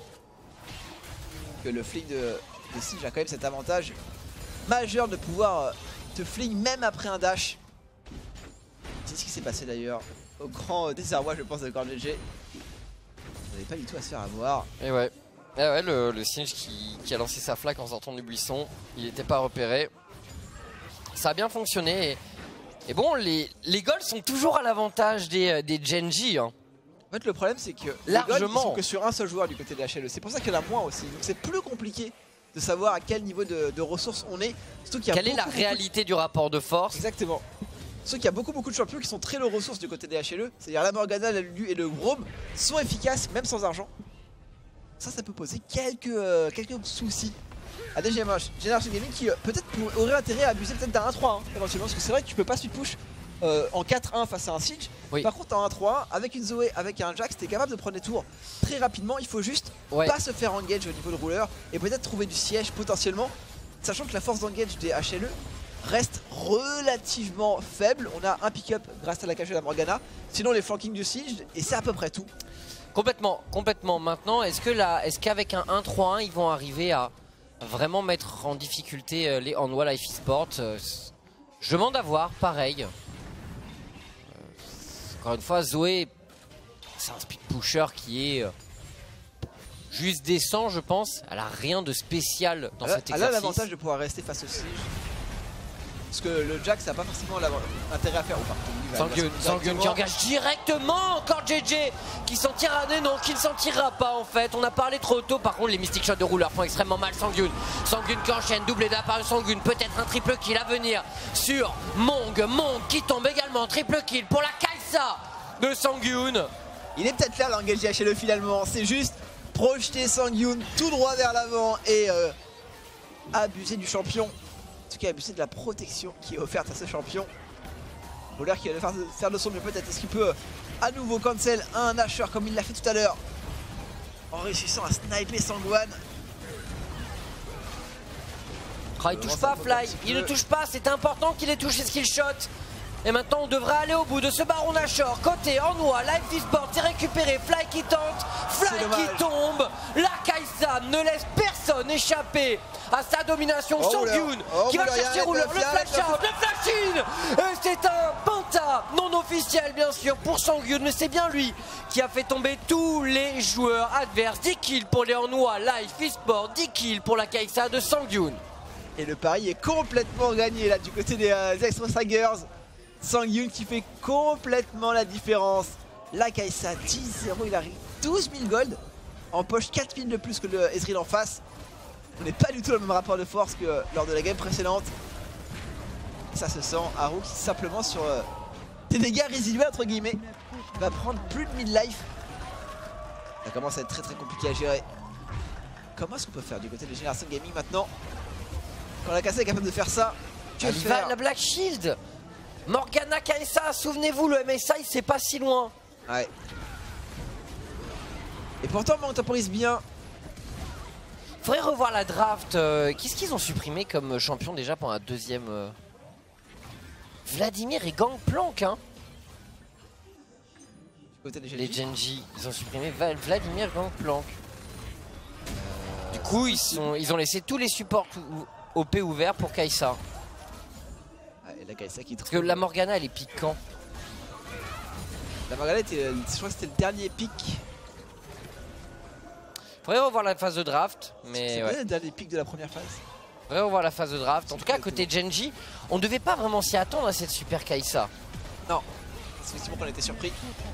que le fling de, de Singed a quand même cet avantage majeur de pouvoir euh, te fling même après un dash. C'est ce qui s'est passé d'ailleurs au grand euh, désarroi je pense de CoreJJ. On n'avait pas du tout à se faire avoir. Et ouais, et ouais le, le Singed qui, qui a lancé sa flaque en sortant du buisson, il n'était pas repéré. Ça a bien fonctionné et, et bon les, les goals sont toujours à l'avantage des, des Genji hein. En fait le problème c'est que largement les goals, ils sont que sur un seul joueur du côté des H L E. C'est pour ça qu'il y en a moins aussi. Donc c'est plus compliqué de savoir à quel niveau de, de ressources on est. Surtout qu'il y a Quelle beaucoup, est la réalité de... du rapport de force? Exactement. Sauf qu'il y a beaucoup beaucoup de champions qui sont très low ressources du côté des H L E. C'est-à-dire la Morgana, la Lulu et le Braum sont efficaces même sans argent. Ça ça peut poser quelques, euh, quelques soucis à des G M H, Generation Gaming qui euh, peut-être aurait intérêt à abuser peut-être d'un un trois hein, éventuellement, parce que c'est vrai que tu peux pas suite push euh, en quatre un face à un Siege. Oui. Par contre en un trois un avec une Zoé, avec un Jax, t'es capable de prendre des tours très rapidement. Il faut juste ouais. pas se faire engage au niveau de rouleur et peut-être trouver du siège potentiellement, sachant que la force d'engage des H L E reste relativement faible. On a un pick-up grâce à la cage de la Morgana. Sinon les flankings du Siege, et c'est à peu près tout. Complètement, complètement. Maintenant, est-ce que là, est-ce qu'avec un un trois un, ils vont arriver à vraiment mettre en difficulté euh, les Hanwha Life Esports? euh, Je demande à voir, pareil. Euh, encore une fois, Zoé, c'est un speed pusher qui est euh, juste décent, je pense. Elle a rien de spécial dans elle a, cet elle exercice. a l'avantage de pouvoir rester face au Siege. Parce que le Jax, ça n'a pas forcément l'intérêt à faire. Sangyun, Sangyun qui engage directement. Encore J J qui s'en tirera. Non, qui ne s'en tirera pas en fait. On a parlé trop tôt. Par contre, les Mystic Shots de rouleur font extrêmement mal. Sangyun, Sangyun qui enchaîne. Doublé d'apparu Sangyun. Peut-être un triple kill à venir sur Mong. Mong qui tombe également. Triple kill pour la Kai'Sa de Sangyun. Il est peut-être là l'engage H L E finalement. C'est juste projeter Sangyun tout droit vers l'avant et euh, abuser du champion. En tout cas, abuser de la protection qui est offerte à ce champion. Bowler qui va faire, faire de son mieux peut-être. Est-ce qu'il peut à nouveau cancel un Asher comme il l'a fait tout à l'heure en réussissant à sniper Sangwan. Oh, il touche pas Fly, il ne touche pas, c'est important qu'il ait touché skill shot. Et maintenant on devrait aller au bout de ce Baron Nashor. Côté Hanwha, Life Esports est récupéré. Fly qui tente, Fly qui tombe. La Kai'Sa ne laisse personne échapper à sa domination. Oh, Sangyun oh, qui va Rouleur, chercher Rouleur, le flash out, le flash in. Et c'est un penta non officiel bien sûr pour Sangyun. Mais c'est bien lui qui a fait tomber tous les joueurs adverses. dix kills pour les Hanwha, Life Esports, dix kills pour la Kai'Sa de Sangyun. Et le pari est complètement gagné là du côté des euh, Extra Strikers. Sangyun qui fait complètement la différence. La Kai'Sa dix zéro, il arrive douze mille gold. En poche quatre mille de plus que le Ezreal en face. On n'est pas du tout dans le même rapport de force que lors de la game précédente. Ça se sent. Haru qui simplement sur euh, des dégâts résiduels entre guillemets va prendre plus de mille life. Ça commence à être très très compliqué à gérer. Comment est-ce qu'on peut faire du côté de Génération Gaming maintenant? Quand la Kai'Sa est capable de faire ça, tu Ah, vas il le va faire. la Black Shield. Morgana Kai'Sa, souvenez-vous, le M S I c'est pas si loin. Ouais. Et pourtant, on temporise bien. Faudrait revoir la draft. euh, Qu'est-ce qu'ils ont supprimé comme champion déjà pour un deuxième euh... Vladimir et Gangplank, hein. Du côté des Les Genji. Genji, ils ont supprimé Va- Vladimir Gangplank. Du coup, ils, sont, ils ont laissé tous les supports ou- O P ouverts pour Kai'Sa. Ouais, et la Kai'Sa qui Parce que la Morgana, elle est piquant. La Morgana était, je crois que c'était le dernier pic. Faudrait revoir la phase de draft, mais C'est ouais. ouais. le dernier pic de la première phase. Faudrait revoir la phase de draft. En tout cas, côté Genji, on devait pas vraiment s'y attendre à cette super Kai'Sa. Non. C'est effectivement qu'on était surpris.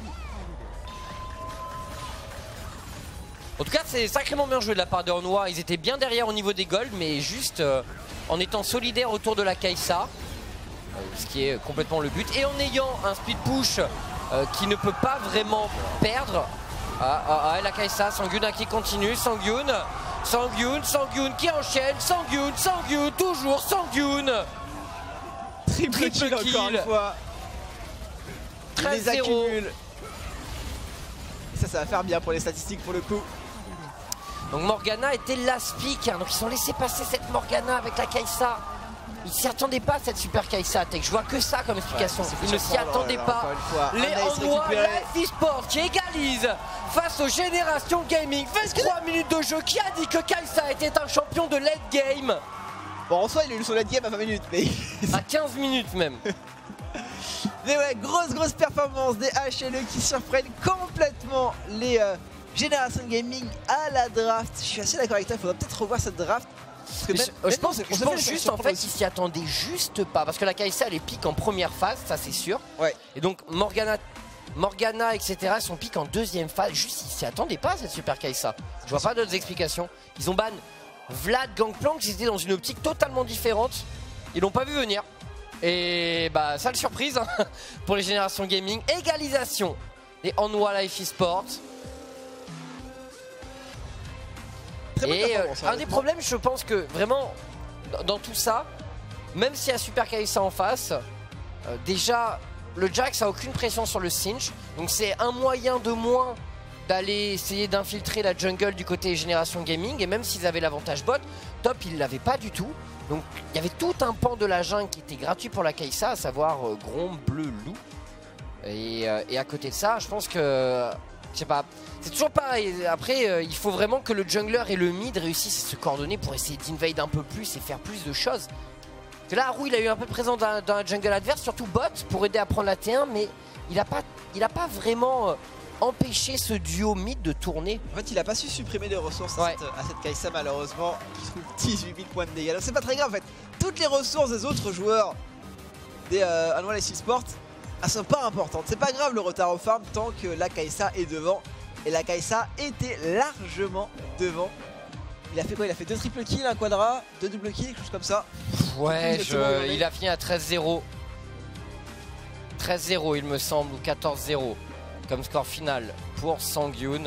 En tout cas, c'est sacrément bien joué de la part de Hanwha. Ils étaient bien derrière au niveau des golds, mais juste euh, en étant solidaires autour de la Kai'Sa, euh, ce qui est complètement le but, et en ayant un speed push euh, qui ne peut pas vraiment perdre. Ah, ah, ah, la Kai'Sa, Sangyun qui continue, Sangyun, Sangyun, Sangyun qui enchaîne, Sangyun, Sangyun, toujours Sangyun. Triple, Triple kill, kill. encore une fois. Il treize les zéro. accumule. Et ça, ça va faire bien pour les statistiques pour le coup. Donc Morgana était last pick, hein, donc ils ont laissé passer cette Morgana avec la Kai'Sa. Ils s'y attendaient pas à cette super Kai'Sa, Tech. Je vois que ça comme explication. Ouais, c'est Ils ne s'y surprenant, attendaient là, pas. encore une fois. Les Un ace Hanwha récupéré. Life Esports qui égalise face aux Générations Gaming. vingt-trois minutes de jeu. Qui a dit que Kai'Sa était un champion de late game? Bon, en soi, il a eu son late game à vingt minutes, mais. À quinze minutes même. Mais ouais, grosse grosse performance des H L E qui surprennent complètement les euh, Génération Gaming à la draft. Je suis assez d'accord avec toi, il faudra peut-être revoir cette draft. Parce que Mais même- je, je même pense, nous, on je se pense fait juste en surprendre fait aussi. qu'ils s'y attendaient juste pas. Parce que la Kai'Sa elle est pique en première phase, ça c'est sûr. Ouais. Et donc Morgana, Morgana et cetera sont pique en deuxième phase. Juste ils s'y attendaient pas à cette super Kai'Sa. Je vois pas d'autres explications. Ils ont ban Vlad, Gangplank, ils étaient dans une optique totalement différente. Ils l'ont pas vu venir. Et bah sale surprise hein, pour les Générations Gaming. Égalisation des Hanwha Life Esports. Très bonne Et euh, performance, un des honnêtement. problèmes, je pense que vraiment, dans, dans tout ça, même s'il y a Super Kai'Sa en face, euh, déjà, le Jax a aucune pression sur le Cinch. Donc c'est un moyen de moins d'aller essayer d'infiltrer la jungle du côté Génération Gaming. Et même s'ils avaient l'avantage bot, top il l'avait pas du tout. Donc il y avait tout un pan de la jungle qui était gratuit pour la Kai'Sa, à savoir euh, Grom, Bleu, Loup. Et, euh, et à côté de ça, je pense que, je sais pas, c'est toujours pareil. Après, euh, il faut vraiment que le jungler et le mid réussissent à se coordonner pour essayer d'invade un peu plus et faire plus de choses. Parce que là, Haru, il a eu un peu de présence dans, dans la jungle adverse, surtout bot, pour aider à prendre la T un, mais il a pas, il a pas vraiment euh, empêché ce duo mid de tourner. En fait, il a pas su supprimer les ressources à, Ouais. cette, à cette Kai'Sa, malheureusement, qui trouve dix-huit mille points de dégâts. Donc c'est pas très grave en fait. Toutes les ressources des autres joueurs des euh, Hanwha Life Esports, elles sont pas importantes. C'est pas grave le retard au farm tant que la Kai'Sa est devant. Et la Kai'Sa était largement devant. Il a fait quoi? Il a fait deux triple kills, un quadra, deux double kills, quelque chose comme ça. Ouais, Je sais plus je- exactement où il a fini à treize zéro. treize zéro il me semble, ou quatorze zéro comme score final pour Sangyun.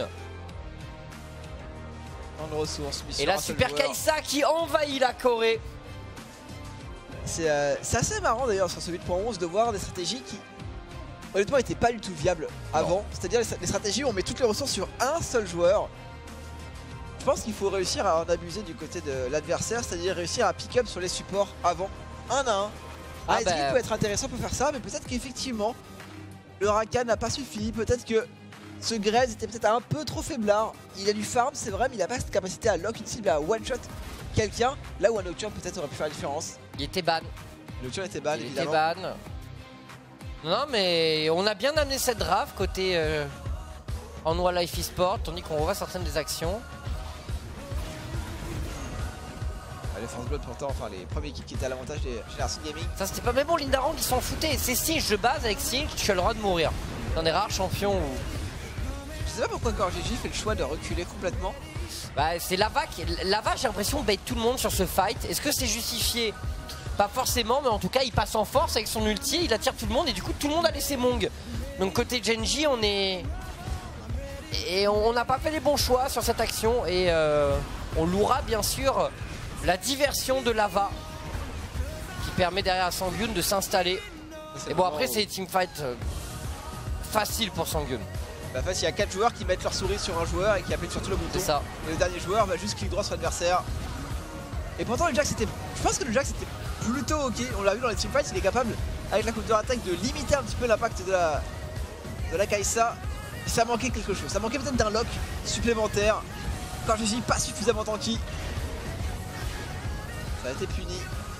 Tant de ressources. mais Et sur la un seul Super joueur. Kai'Sa qui envahit la Corée. C'est euh, c'est assez marrant d'ailleurs sur ce huit point onze de voir des stratégies qui honnêtement n'étaient pas du tout viables avant. C'est-à-dire les, les stratégies où on met toutes les ressources sur un seul joueur. Je pense qu'il faut réussir à en abuser du côté de l'adversaire, c'est-à-dire réussir à pick up sur les supports avant, un à un. Ah Ah, Ezreal bah. peut être intéressant pour faire ça, mais peut-être qu'effectivement le Rakan n'a pas suffi, peut-être que ce Graze était peut-être un peu trop faiblard. Il a du farm, c'est vrai, mais il n'a pas cette capacité à lock une cible, à one-shot quelqu'un, là où un Nocturne peut-être aurait pu faire la différence. Il était ban. Nocturne était ban, il évidemment. était ban. Non mais on a bien amené cette draft côté euh, Hanwha Life Esports, tandis qu'on revoit certaines des actions. Ah, les France Blood pourtant, enfin les premières équipes qui étaient à l'avantage des Génération Gaming. Ça c'était pas, mais bon, Lindarang il s'en foutait. C'est Singe de base, avec Singe tu as le droit de mourir. C'est un des rares champions où... Je sais pas pourquoi Corgigi fait le choix de reculer complètement. Bah, c'est Lava qui... Lava, j'ai l'impression, bait tout le monde sur ce fight. Est-ce que c'est justifié? Pas forcément, mais en tout cas, il passe en force avec son ulti, il attire tout le monde et du coup, tout le monde a laissé Mong. Donc, côté Genji, on est. Et on n'a pas fait les bons choix sur cette action. Et euh, on louera bien sûr la diversion de Lava qui permet derrière à Sangyun de s'installer. Et bon, après, c'est des teamfights euh, faciles pour Sangyun. Bah, en fait, il y a quatre joueurs qui mettent leur souris sur un joueur et qui appuient surtout le bouton. C'est ça. Et le dernier joueur va juste clic droit sur l'adversaire. Et pourtant, le Jax c'était. Je pense que le Jax c'était plutôt ok. On l'a vu dans les teamfights, il est capable, avec la coupe de attaque, de limiter un petit peu l'impact de la, de la Kai'Sa. Ça manquait quelque chose. Ça manquait peut-être d'un lock supplémentaire. Quand je dis pas suffisamment tanky. Ça a été puni.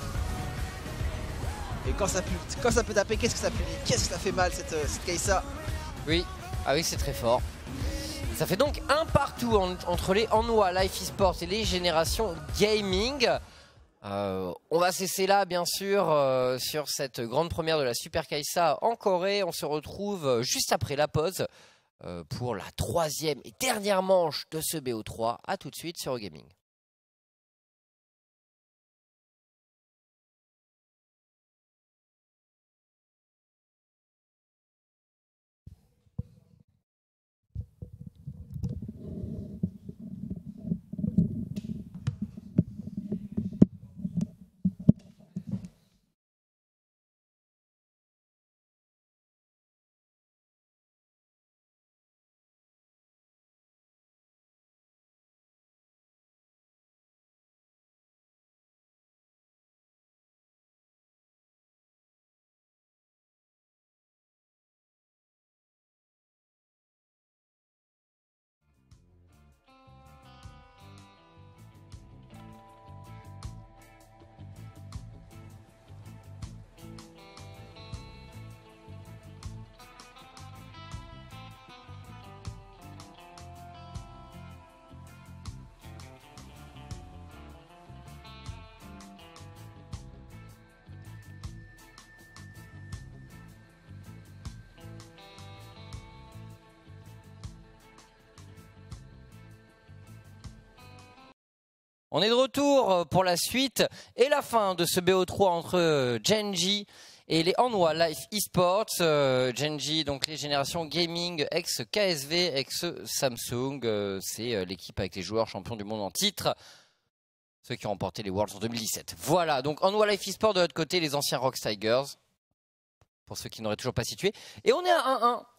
Et quand ça, pu- quand ça peut taper, qu'est-ce que ça punit? Qu'est-ce que ça fait mal cette, euh, cette Kai'Sa? Oui, ah oui, c'est très fort. Ça fait donc un partout en- entre les Hanwha Life Esports et les Générations Gaming. Euh, on va cesser là, bien sûr, euh, sur cette grande première de la Super Kai'Sa en Corée. On se retrouve euh, juste après la pause euh, pour la troisième et dernière manche de ce B O trois. A tout de suite sur Eurogaming. On est de retour pour la suite et la fin de ce B O trois entre Genji et les Hanwha Life Esports. Euh, Genji, donc les Générations Gaming, ex-K S V, ex-Samsung. Euh, C'est euh, l'équipe avec les joueurs champions du monde en titre. Ceux qui ont remporté les Worlds en deux mille dix-sept. Voilà, donc Hanwha Life Esports de l'autre côté, les anciens Rox Tigers. Pour ceux qui n'auraient toujours pas situé. Et on est à un un.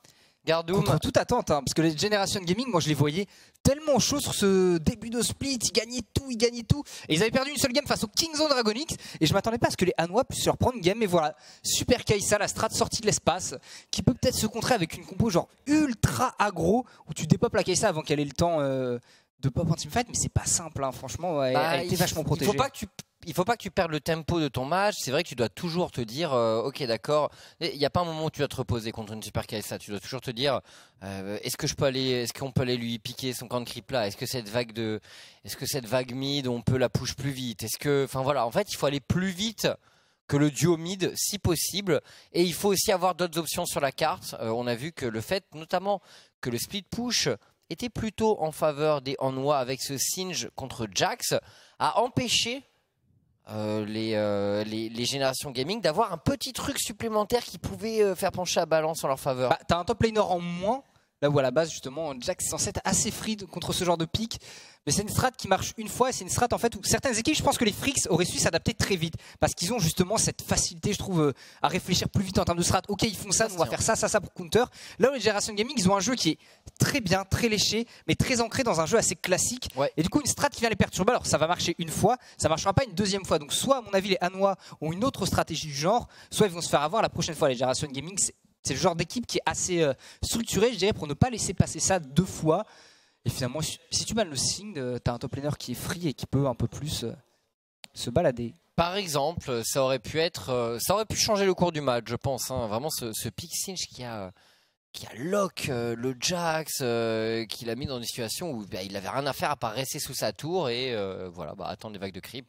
Gardoum. Contre toute attente, hein, parce que les Generation Gaming, moi je les voyais tellement chauds sur ce début de split, ils gagnaient tout, ils gagnaient tout. Et ils avaient perdu une seule game face au Kingzone Dragon X, et je m'attendais pas à ce que les Hanois puissent leur prendre une game. Mais voilà, Super Kai'Sa, la strat sortie de l'espace, qui peut peut-être se contrer avec une compo genre ultra aggro, où tu dépopes la Kai'Sa avant qu'elle ait le temps euh, de pop en teamfight, mais c'est pas simple, hein, franchement, ouais, bah, elle était vachement protégée. Il faut pas que tu Il faut pas que tu perdes le tempo de ton match. C'est vrai que tu dois toujours te dire, euh, ok, d'accord. Il n'y a pas un moment où tu dois te reposer contre une Super Kai'Sa. Tu dois toujours te dire, euh, est-ce que je peux aller, est-ce qu'on peut aller lui piquer son camp de creep là? Est-ce que cette vague de, est-ce que cette vague mid, on peut la push plus vite? Est-ce que, enfin voilà, en fait, il faut aller plus vite que le duo mid, si possible. Et il faut aussi avoir d'autres options sur la carte. Euh, on a vu que le fait, notamment, que le split push était plutôt en faveur des Hanwha avec ce Singe contre Jax, a empêché Euh, les, euh, les, les générations gaming d'avoir un petit truc supplémentaire qui pouvait euh, faire pencher la balance en leur faveur. Bah, t'as un top laner en moins, là où à la base justement Jax est censé être assez free contre ce genre de pick, mais c'est une strat qui marche une fois et c'est une strat en fait où certaines équipes, je pense que les Freaks auraient su s'adapter très vite parce qu'ils ont justement cette facilité, je trouve, à réfléchir plus vite en termes de strat. Ok, ils font ça, nous on va faire ça, ça, ça pour counter. Là où les Generation Gaming, ils ont un jeu qui est très bien, très léché, mais très ancré dans un jeu assez classique. Ouais. Et du coup, une strat qui vient les perturber, alors ça va marcher une fois, ça marchera pas une deuxième fois. Donc soit à mon avis les Hanois ont une autre stratégie du genre, soit ils vont se faire avoir la prochaine fois. Les Generation Gaming, c'est le genre d'équipe qui est assez euh, structurée, je dirais, pour ne pas laisser passer ça deux fois. Et finalement, si tu bannes le Sing, t'as un top laner qui est free et qui peut un peu plus euh, se balader. Par exemple, ça aurait pu être, euh, ça aurait pu changer le cours du match, je pense. Hein. Vraiment, ce, ce pick Singe qui a, qui a lock euh, le Jax, euh, qui l'a mis dans une situation où bah, il avait rien à faire à part rester sous sa tour et euh, voilà, bah, attendre des vagues de creep.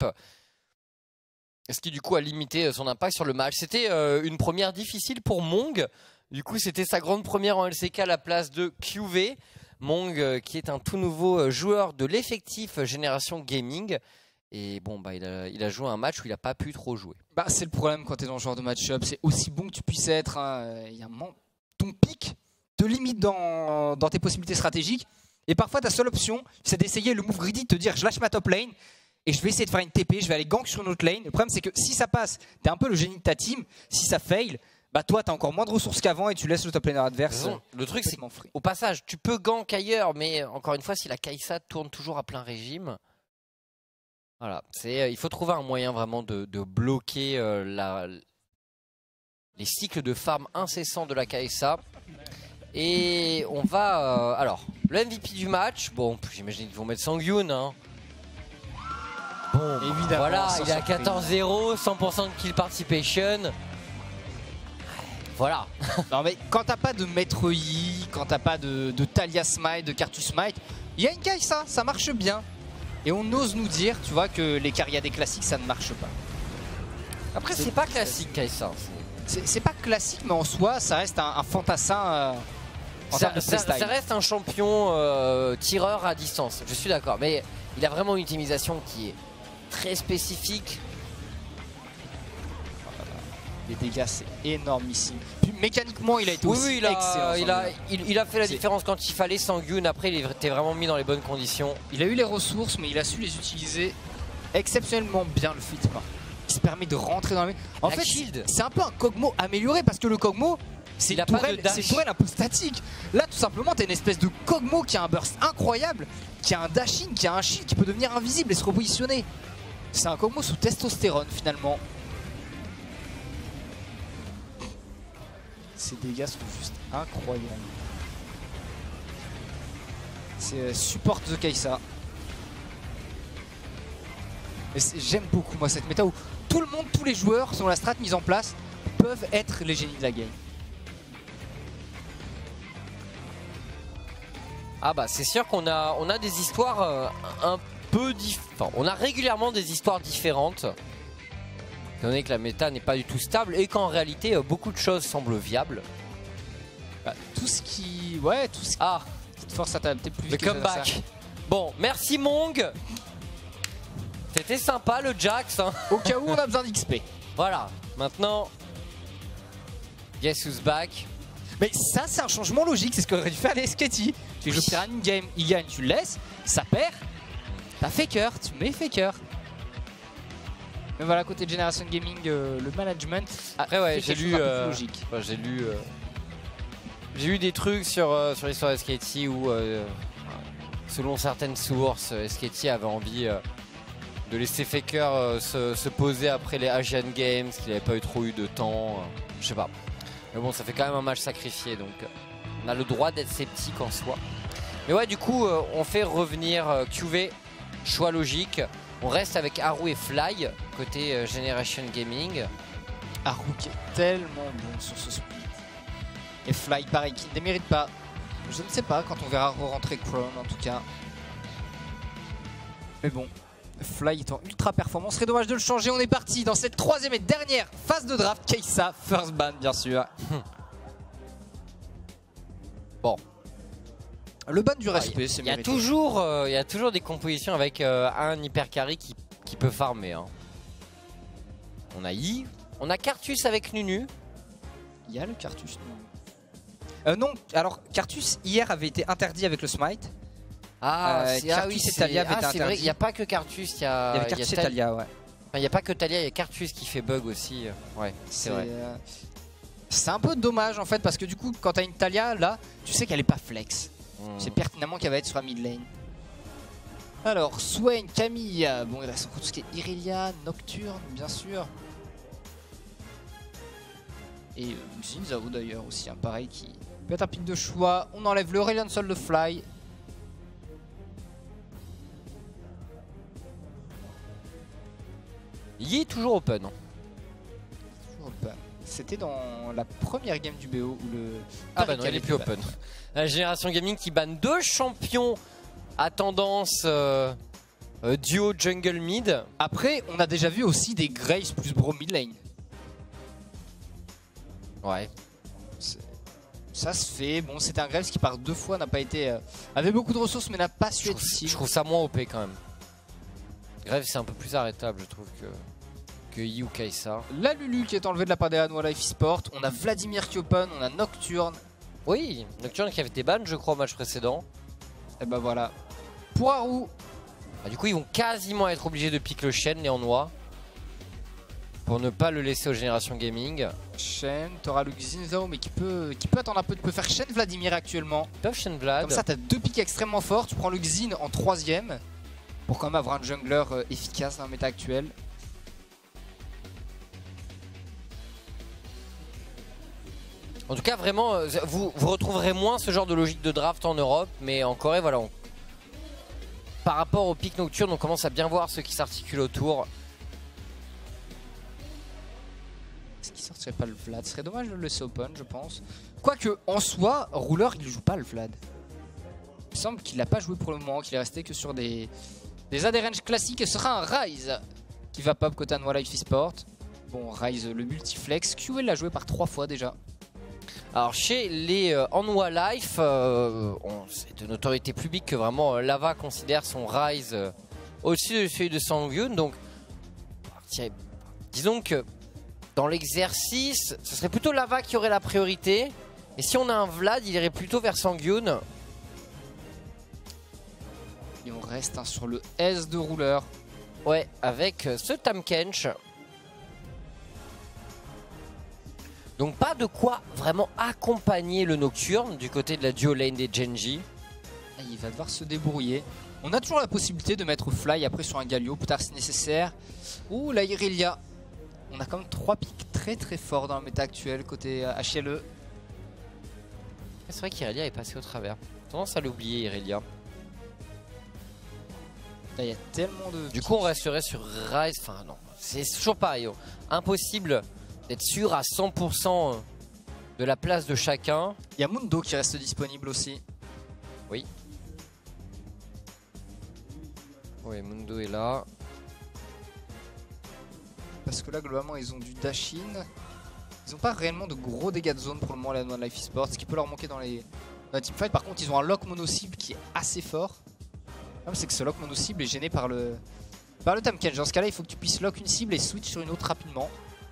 Ce qui du coup a limité son impact sur le match. C'était euh, une première difficile pour Mong. Du coup, c'était sa grande première en L C K à la place de Q V. Mong euh, qui est un tout nouveau euh, joueur de l'effectif euh, Génération Gaming. Et bon, bah, il, a, il a joué un match où il n'a pas pu trop jouer. Bah, c'est le problème quand tu es dans ce genre de match-up. C'est aussi bon que tu puisses être. Hein. Il y a un moment, ton pic te limite dans, dans tes possibilités stratégiques. Et parfois, ta seule option, c'est d'essayer le move greedy, de te dire je lâche ma top lane et je vais essayer de faire une T P, je vais aller gank sur une autre lane. Le problème, c'est que si ça passe, tu es un peu le génie de ta team. Si ça fail, bah toi, tu as encore moins de ressources qu'avant et tu laisses le top laner adverse. Raison. Le truc, c'est free. Au passage, tu peux gank ailleurs, mais encore une fois, si la Kai'Sa tourne toujours à plein régime, voilà, c'est, il faut trouver un moyen vraiment de, de bloquer euh, la, les cycles de farm incessants de la Kai'Sa. Et on va... Euh, alors, le M V P du match, bon, j'imagine qu'ils vont mettre Sangyun. Hein. Bon, évidemment, voilà, il est à quatorze zéro, cent pour cent de kill participation. Voilà. Non mais quand t'as pas de Maître Yi, quand t'as pas de, de Talia Smite, de Karthus Smite, il y a une Kai'Sa, ça marche bien. Et on ose nous dire, tu vois, que les carrières des classiques, ça ne marche pas. Après, c'est pas classique, Kai'Sa. C'est pas classique, mais en soi, ça reste un, un fantassin euh, en ça, termes de ça, playstyle. Ça reste un champion euh, tireur à distance, je suis d'accord. Mais il a vraiment une utilisation qui est très spécifique. Les dégâts, c'est énormissime. Puis mécaniquement, il a été oui, aussi oui, il a, excellent. Il a, il, il a fait la différence quand il fallait. Sangyun, après, il était vraiment mis dans les bonnes conditions. Il a eu les ressources, mais il a su les utiliser exceptionnellement bien, le fit. Il se permet de rentrer dans la... En la fait, c'est un peu un Kog'Maw amélioré, parce que le Kog'Maw, c'est une tourelle un peu statique. Là, tout simplement, t'as une espèce de Kog'Maw qui a un burst incroyable, qui a un dash-in, qui a un shield, qui peut devenir invisible et se repositionner. C'est un Kog'Maw sous testostérone, finalement. Ces dégâts sont juste incroyables. C'est euh, support the Kai'Sa. J'aime beaucoup moi cette méta où tout le monde, tous les joueurs, selon la strat mise en place, peuvent être les génies de la game. Ah bah c'est sûr qu'on a, on a des histoires euh, un peu différentes. On a régulièrement des histoires différentes. Étant donné que la méta n'est pas du tout stable et qu'en réalité beaucoup de choses semblent viables. Bah, tout ce qui... Ouais, tout ce qui... Ah, qui te force à t'adapter plus vite. Le comeback. Bon, merci Mong. C'était sympa le Jax. Hein. Au cas où on a besoin d'X P. Voilà, maintenant... Guess who's back. Mais ça c'est un changement logique, c'est ce qu'aurait dû faire les Sketty. Tu joues sur une game, il gagne, tu le laisses, ça perd. T'as Faker, tu mets Faker. Mais voilà, côté de Generation Gaming, euh, le management. Après, ouais, j'ai lu. Euh, logique. Ouais, j'ai lu. Euh, J'ai eu des trucs sur, euh, sur l'histoire de S K T où, euh, selon certaines sources, S K T avait envie euh, de laisser Faker euh, se, se poser après les Asian Games, qu'il n'avait pas eu trop eu de temps. Euh, je sais pas. Mais bon, ça fait quand même un match sacrifié, donc euh, on a le droit d'être sceptique en soi. Mais ouais, du coup, euh, on fait revenir euh, Q V, choix logique. On reste avec Haru et Fly, côté euh, Generation Gaming. Haru qui est tellement bon sur ce split. Et Fly, pareil, qui ne démérite pas. Je ne sais pas quand on verra re-rentrer Chrome en tout cas. Mais bon, Fly étant ultra performant, ce serait dommage de le changer. On est parti dans cette troisième et dernière phase de draft. Kai'Sa, first ban bien sûr. Bon. Le ban du respect, c'est Il y, a mérité. toujours, euh, il y a toujours des compositions avec euh, un hyper carry qui, qui peut farmer. Hein. On a I, on a Cartus avec Nunu. Il y a le Cartus. Euh, non, alors Cartus hier avait été interdit avec le Smite. Ah, Euh, c'est Cartus ah oui, et c'est Talia avaient ah, été c'est vrai, interdits. il n'y a pas que Cartus, il y a, Il y avait Cartus il y et a Tal- Talia, ouais. Enfin, il n'y a pas que Talia, il y a Cartus qui fait bug aussi. Ouais, c'est vrai. euh, C'est un peu dommage en fait parce que du coup quand t'as une Talia là, tu sais qu'elle est pas flex. Hmm. C'est pertinemment qu'elle va être sur la mid lane. Alors Swain, Camille, bon il reste encore tout ce qui est Irelia, Nocturne bien sûr. Et euh, Xin Zhao d'ailleurs aussi, un pareil qui peut être un pic de choix. On enlève le Aurelion Sol de Fly. Yi est toujours open. hein. Toujours open. C'était dans la première game du B O où le... Ah bah non, Paris il est Calais plus était open. La génération gaming qui banne deux champions à tendance euh, euh, duo jungle mid. Après, on a déjà vu aussi des Graves plus Bro mid lane. Ouais. Ça se fait. Bon, c'était un Graves qui par deux fois n'a pas été... euh, avait beaucoup de ressources mais n'a pas su Je être trouve, utile. je trouve ça moins O P quand même. Grève c'est un peu plus arrêtable je trouve que, que Yi ou Kai'Sa. La Lulu qui est enlevée de la part des Hanwha Life Esport. On a Vladimir qui open, on a Nocturne. Oui, Nocturne qui avait été ban je crois au match précédent. Et bah voilà. Pour Haru, Ah, du coup ils vont quasiment être obligés de piquer le Shen, les Hanwha. Pour ne pas le laisser aux générations gaming. Shen, t'auras le Xin Zhao mais qui peut, qui peut attendre un peu. Tu peux faire Shen Vladimir actuellement. Ils peuvent Shen Vlad. Comme ça, t'as deux pics extrêmement forts. Tu prends le Xin en troisième. Pour quand même avoir un jungler euh, efficace dans le méta actuel. En tout cas vraiment, euh, vous, vous retrouverez moins ce genre de logique de draft en Europe. Mais en Corée voilà. On... Par rapport au pic nocturne on commence à bien voir ce qui s'articule autour. Est-ce qu'il sortirait pas le Vlad? Ce serait dommage de le laisser open, je pense. Quoique, en soi, Ruler, il joue pas le Vlad. Il semble qu'il n'a pas joué pour le moment, qu'il est resté que sur des, des A D range classiques. Et ce sera un Ryze qui va pop côté Hanwha Life Esport. Bon, Ryze, le multiflex. Q L l'a joué par trois fois déjà. Alors chez les euh, Hanwha Life, euh, c'est de notoriété publique que vraiment euh, Lava considère son Ryze euh, au-dessus de celui de Sangyun. Donc, tiens, disons que dans l'exercice, ce serait plutôt Lava qui aurait la priorité. Et si on a un Vlad, il irait plutôt vers Sangyun. Et on reste hein, sur le S de Ruler. Ouais, avec euh, ce Tahm-Kench. Donc pas de quoi vraiment accompagner le Nocturne du côté de la duo lane des Genji. Ah, il va devoir se débrouiller. On a toujours la possibilité de mettre Fly après sur un Galio, plus tard si nécessaire. Ouh, la Irelia. On a quand même trois pics très très forts dans le méta actuel côté H L E. C'est vrai qu'Irelia est passé au travers. Tendance à l'oublier Irelia. Là il y a tellement de... Du coup on resterait sur Ryze. Enfin non, c'est toujours pareil. Oh. Impossible d'être sûr à cent pour cent de la place de chacun. Il y a Mundo qui reste disponible aussi. Oui. Oui, Mundo est là. Parce que là globalement ils ont du dash-in. Ils n'ont pas réellement de gros dégâts de zone pour le moment là dans Life Esport. Ce qui peut leur manquer dans les dans la teamfight. Par contre ils ont un lock mono-cible qui est assez fort. Le problème c'est que ce lock mono-cible est gêné par le par le Tahm-Kench. Dans ce cas là il faut que tu puisses lock une cible et switch sur une autre rapidement.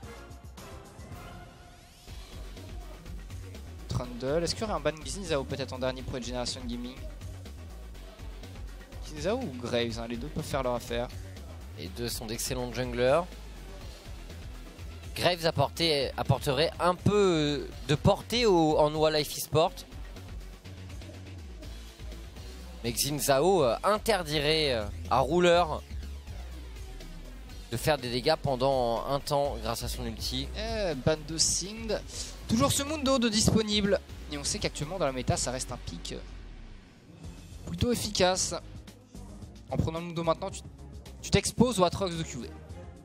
Trundle. Est-ce qu'il y aurait un ban Xin Zhao peut-être en dernier pour être Génération Gaming? Xin Zhao ou Graves, hein, les deux peuvent faire leur affaire. Les deux sont d'excellents junglers. Graves apporter, apporterait un peu de portée au, en Hanwha Life eSport. Mais Xin Zhao euh, interdirait euh, à Ruler de faire des dégâts pendant un temps grâce à son ulti. Eh, ban de Singed. Toujours ce Mundo de disponible. Et on sait qu'actuellement dans la méta ça reste un pick plutôt efficace. En prenant le Mundo maintenant, tu t'exposes au Atrox de Q V.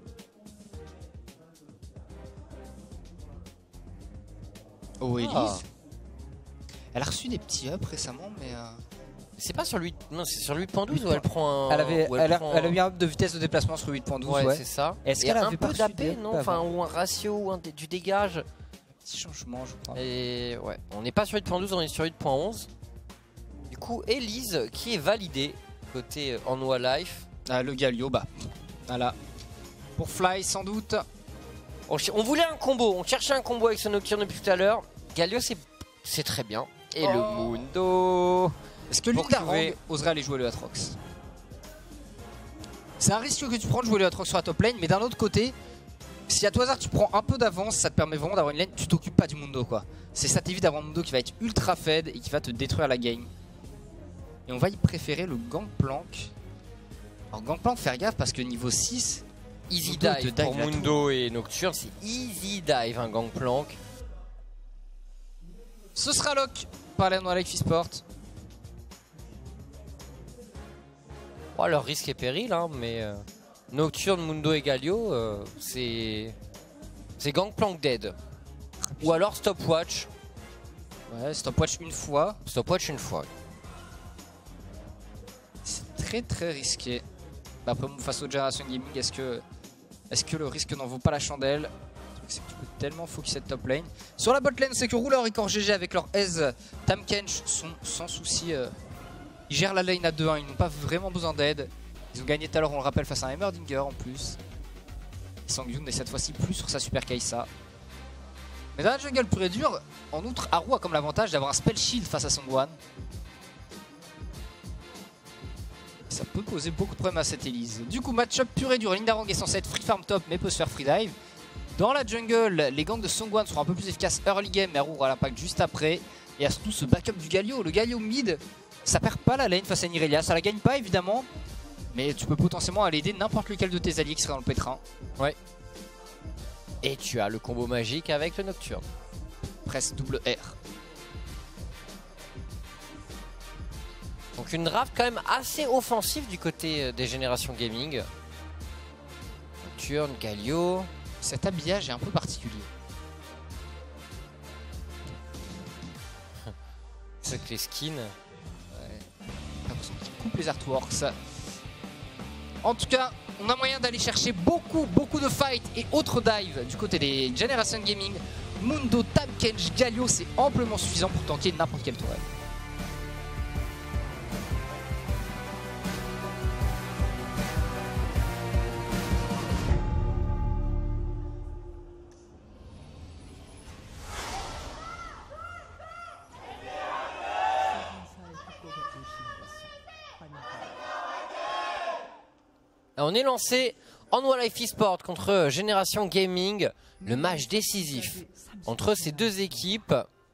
Oh, Elise. Ah. Elle a reçu des petits ups récemment, mais. Euh... C'est pas sur lui, non, c'est sur huit point douze où elle prend un. Elle, avait, elle, elle, prend a, elle a eu un up de vitesse de déplacement sur huit point douze. Ouais, ouais. c'est ça. Est-ce qu'elle avait un peu d'A P, non, enfin, ou un ratio, ou un, du dégage. Petit changement, je crois. Et ouais, on n'est pas sur huit point douze, on est sur huit point onze. Du coup, Elise qui est validée côté Hanwha Life. Ah, le Galio, bah. Voilà. Pour Fly, sans doute. On, on voulait un combo, on cherchait un combo avec ce Nocturne depuis tout à l'heure. Galio, c'est très bien. Et oh. le Mundo. Est-ce que Lindarang oserait aller jouer le Atrox? C'est un risque que tu prends de jouer le Atrox sur la top lane, mais d'un autre côté, si à tout hasard tu prends un peu d'avance, ça te permet vraiment d'avoir une lane, tu t'occupes pas du Mundo quoi. C'est ça t'évite d'avoir un Mundo qui va être ultra fed et qui va te détruire la game. Et on va y préférer le Gangplank. Alors Gangplank, faire gaffe parce que niveau six, easy dive, dive pour Mundo et Nocturne, c'est easy dive un Gangplank. Ce sera lock par les Hanwha Life eSport. Oh, leur risque et péril, hein, mais euh, Nocturne, Mundo et Galio, euh, c'est c'est Gangplank dead. Ou alors Stopwatch. Ouais, Stopwatch une fois. Stopwatch une fois. C'est très très risqué. Bah, après, face au Generation Gaming, est-ce que, est-ce que le risque n'en vaut pas la chandelle? C'est que tu peux tellement focus cette top lane. Sur la bot lane, c'est que Ruler et Core G G avec leur aise Tamkench sont sans souci. Euh, ils gèrent la lane à deux un, ils n'ont pas vraiment besoin d'aide. Ils ont gagné tout à l'heure, on le rappelle, face à un Heimerdinger en plus. Et Sangyun est cette fois-ci plus sur sa Super Kai'Sa. Mais dans la jungle pure et dure, en outre, Haru a comme l'avantage d'avoir un spell shield face à Songwan. Ça peut poser beaucoup de problèmes à cette Elise. Du coup, match-up pur et dur. Lindarang est censé être free farm top, mais peut se faire free dive. Dans la jungle, les gangs de Songwan seront un peu plus efficaces early game, mais Haru aura l'impact juste après. Et à surtout ce backup du Galio. Le Galio mid, ça perd pas la lane face à Nirelia. Ça la gagne pas évidemment, mais tu peux potentiellement aller aider n'importe lequel de tes alliés qui serait dans le pétrin. Ouais. Et tu as le combo magique avec le Nocturne. Presse double R. Donc une draft quand même assez offensive du côté des générations gaming. Nocturne, Galio. Cet habillage est un peu particulier. C'est que les skins. Ouais. L'impression qu'ils coupent les artworks. En tout cas, on a moyen d'aller chercher beaucoup, beaucoup de fights et autres dives du côté des Generation Gaming. Mundo, Tamkench, Galio, c'est amplement suffisant pour tanker n'importe quelle tourelle. On est lancé Hanwha Life eSport contre Génération Gaming, le match décisif entre ces deux équipes.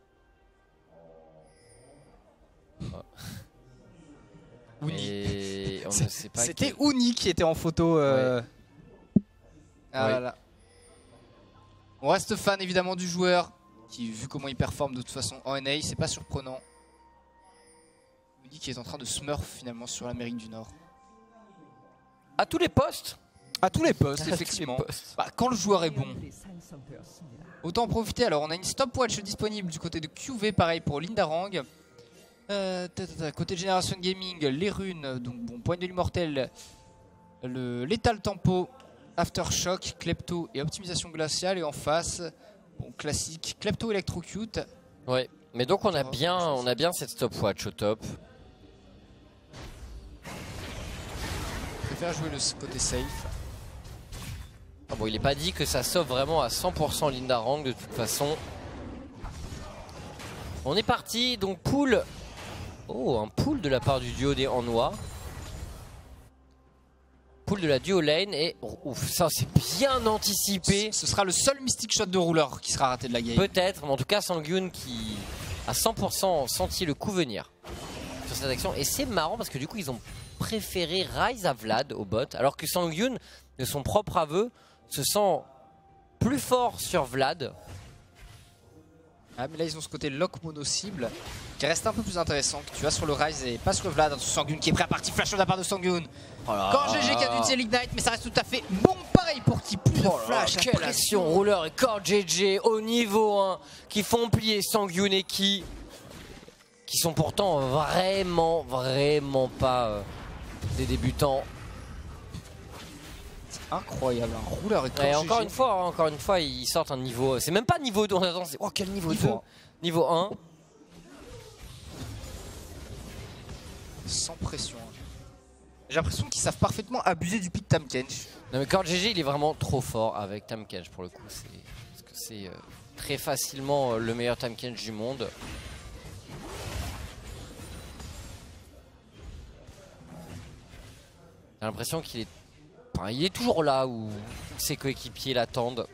C'était Uni qui était en photo. Euh... Ouais. Ah ouais. Là là. On reste fan évidemment du joueur qui, vu comment il performe de toute façon en N A, c'est pas surprenant. Uni qui est en train de smurf finalement sur l'Amérique du Nord. À tous les postes. À tous les postes, effectivement. Les postes. Bah, quand le joueur est bon. Autant en profiter. Alors, on a une stopwatch disponible du côté de Q V, pareil pour Lindarang. Euh, côté de Génération Gaming, les runes, donc bon, point de l'immortel, le létal tempo, aftershock, klepto et optimisation glaciale. Et en face, bon, classique, klepto electrocute. Ouais, mais donc on a bien, on a bien cette stopwatch au top. Faire jouer le côté safe. Ah bon, il n'est pas dit que ça sauve vraiment à cent pour cent Lindarang de toute façon. On est parti, donc pool. Oh, un pool de la part du duo des Hanwha. pool de la duo lane et ouf, ça c'est bien anticipé. Ce sera le seul Mystic Shot de Ruler qui sera raté de la game. Peut-être, mais en tout cas Sangyun qui a cent pour cent senti le coup venir sur cette action. Et c'est marrant parce que du coup ils ont préféré Ryze à Vlad au bot, alors que Sangyun, de son propre aveu, se sent plus fort sur Vlad. Ah, mais là ils ont ce côté lock mono cible qui reste un peu plus intéressant que tu as sur le Ryze et pas sur le Vlad. Sangyun qui est prêt à partir flash de la part de Sangyun. Oh Quand G G qui a d'utiliser l'Ignite, mais ça reste tout à fait bon pareil pour qui plus de oh flash. Là, quelle action, Ruler et Core G G au niveau un qui font plier Sangyun et qui qui sont pourtant vraiment vraiment pas euh, des débutants. Incroyable, un Ruler et Core Et G G. encore une fois, hein, encore une fois, ils sortent un niveau. C'est même pas niveau deux, on attend, c'est oh quel niveau, Niveau deux un. Niveau un. Sans pression. J'ai l'impression qu'ils savent parfaitement abuser du pick Tahm Kench. Non mais Core G G il est vraiment trop fort avec Tahm Kench pour le coup. C'est parce que c'est euh, très facilement euh, le meilleur Tahm Kench du monde. J'ai l'impression qu'il est, enfin, il est toujours là où ses coéquipiers l'attendent.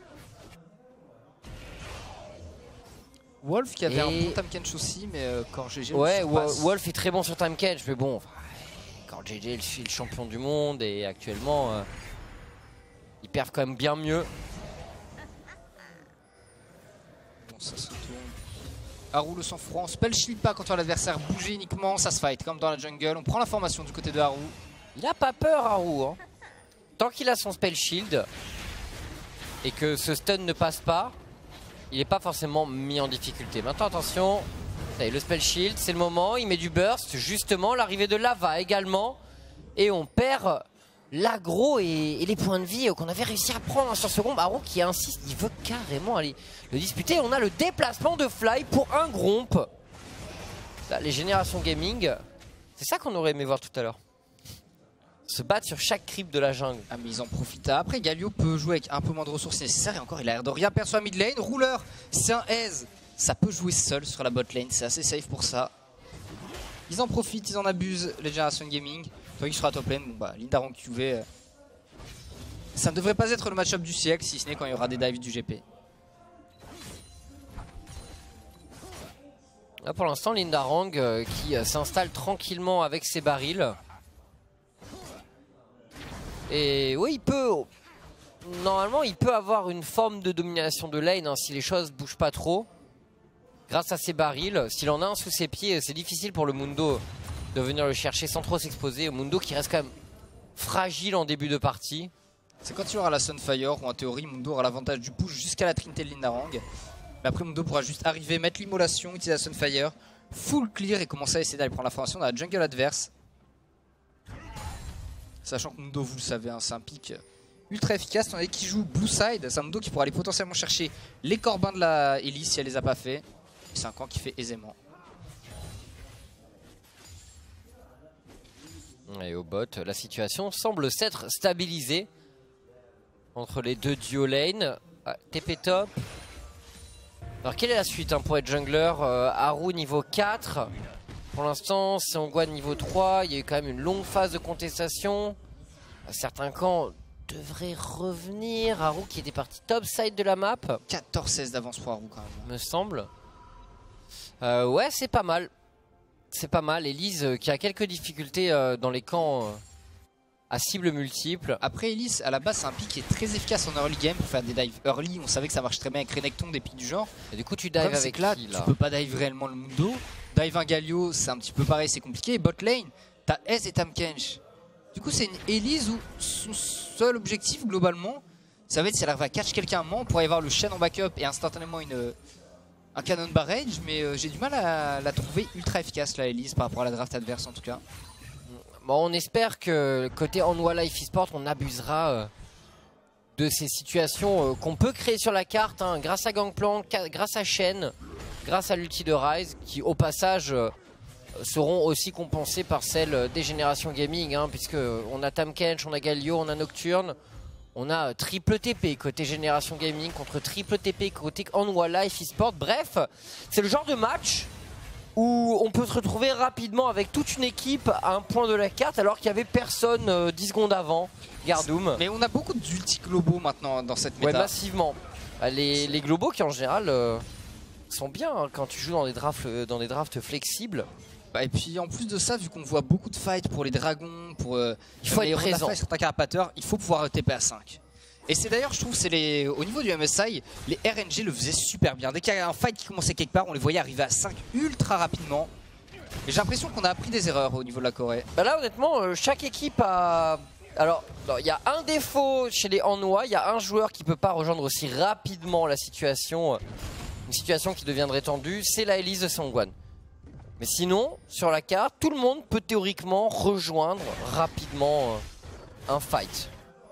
Wolf qui avait Et... un bon Tahm Kench aussi, mais euh, Core G G. Ouais, Wolf est très bon sur Tahm Kench, mais bon, enfin, Core G G est le champion du monde et actuellement euh, ils perdent quand même bien mieux. Bon, ça se tourne. Haru le sang-froid, on spell shield pas quand on l'adversaire bouger uniquement, ça se fight comme dans la jungle. On prend l'information du côté de Haru. Il a pas peur Haru, hein. Tant qu'il a son spell shield et que ce stun ne passe pas, il n'est pas forcément mis en difficulté. Maintenant attention, ça y est, le spell shield, c'est le moment, il met du burst, justement l'arrivée de Lava également, et on perd l'aggro et, et les points de vie qu'on avait réussi à prendre sur ce combat. Haru qui insiste, il veut carrément aller le disputer. On a le déplacement de Fly pour un gromp. Là, les générations gaming, c'est ça qu'on aurait aimé voir tout à l'heure. Se battre sur chaque creep de la jungle. Ah mais ils en profitent. Après Galio peut jouer avec un peu moins de ressources nécessaires et encore il a l'air de rien perdre sur la mid lane. Ruler, c'est un aise. Ça peut jouer seul sur la bot lane, c'est assez safe pour ça. Ils en profitent, ils en abusent, les générations gaming. Toi qui sera top lane, bon bah Lindaron Q V. Euh, ça ne devrait pas être le match-up du siècle si ce n'est quand il y aura des dives du G P. Là pour l'instant Lindarang euh, qui euh, s'installe tranquillement avec ses barils. Et oui, il peut, normalement, il peut avoir une forme de domination de lane hein, si les choses bougent pas trop. Grâce à ses barils, s'il en a un sous ses pieds, c'est difficile pour le Mundo de venir le chercher sans trop s'exposer. Mundo qui reste quand même fragile en début de partie. C'est quand il y aura la Sunfire où en théorie Mundo aura l'avantage du push jusqu'à la Trinité de Lindarang. Mais après Mundo pourra juste arriver, mettre l'immolation, utiliser la Sunfire, full clear et commencer à essayer d'aller prendre la formation dans la jungle adverse. Sachant que Mundo, vous le savez, hein, c'est un pick ultra efficace. On a qui joue Blue Side, c'est un Mundo qui pourra aller potentiellement chercher les corbins de la Elise si elle les a pas fait. C'est un camp qui fait aisément. Et au bot, la situation semble s'être stabilisée entre les deux duo lane. Ah, T P top. Alors quelle est la suite hein, pour être jungler? euh, Haru niveau quatre. Pour l'instant, c'est Ongwan niveau trois. Il y a eu quand même une longue phase de contestation. Certains camps devraient revenir. Haru qui était parti top side de la map. quatorze seize d'avance pour Haru quand même. Me semble. Euh, ouais, c'est pas mal. C'est pas mal. Elise euh, qui a quelques difficultés euh, dans les camps euh, à cible multiple. Après Elise, à la base, c'est un pick qui est très efficace en early game pour faire des dives early. On savait que ça marche très bien avec Renekton, des pics du genre. Et du coup, tu dives avec là, qui, là tu peux pas dive réellement le Mundo. Dive un Galio, c'est un petit peu pareil, c'est compliqué. Bot lane, t'as S et Tahm Kench. Du coup, c'est une Elise où son seul objectif, globalement, ça va être si elle arrive à catch quelqu'un à mort, on pourrait y avoir le Shen en backup et instantanément une, un canon barrage. Mais euh, j'ai du mal à la trouver ultra efficace, la Elise, par rapport à la draft adverse en tout cas. Bon, on espère que côté Hanwha Life eSport, on abusera euh, de ces situations euh, qu'on peut créer sur la carte hein, grâce à Gangplank, grâce à Shen, grâce à l'ulti de Ryze, qui au passage euh, seront aussi compensés par celles des générations gaming, hein, puisque on a Tahm Kench, on a Galio, on a Nocturne, on a euh, triple T P côté génération gaming contre triple T P côté Hanwha Life eSport. Bref, c'est le genre de match où on peut se retrouver rapidement avec toute une équipe à un point de la carte alors qu'il n'y avait personne euh, dix secondes avant. Gardoum. Mais on a beaucoup d'ulti globaux maintenant dans cette méta. Ouais, massivement. Les, les globaux qui en général euh, sont bien hein, quand tu joues dans des drafts, dans des drafts flexibles. Bah et puis en plus de ça, vu qu'on voit beaucoup de fights pour les dragons, pour euh, il faut être présent. Certains carapateurs, il faut pouvoir T P à cinq. Et c'est d'ailleurs, je trouve, c'est les au niveau du M S I, les R N G le faisaient super bien. Dès qu'il y a un fight qui commençait quelque part, on les voyait arriver à cinq ultra rapidement. Et j'ai l'impression qu'on a appris des erreurs au niveau de la Corée. Bah là, honnêtement, euh, chaque équipe a. Alors, il y a un défaut chez les Hanwha, il y a un joueur qui peut pas rejoindre aussi rapidement la situation, une situation qui deviendrait tendue, c'est la Elise de Songwan. Mais sinon, sur la carte, tout le monde peut théoriquement rejoindre rapidement un fight.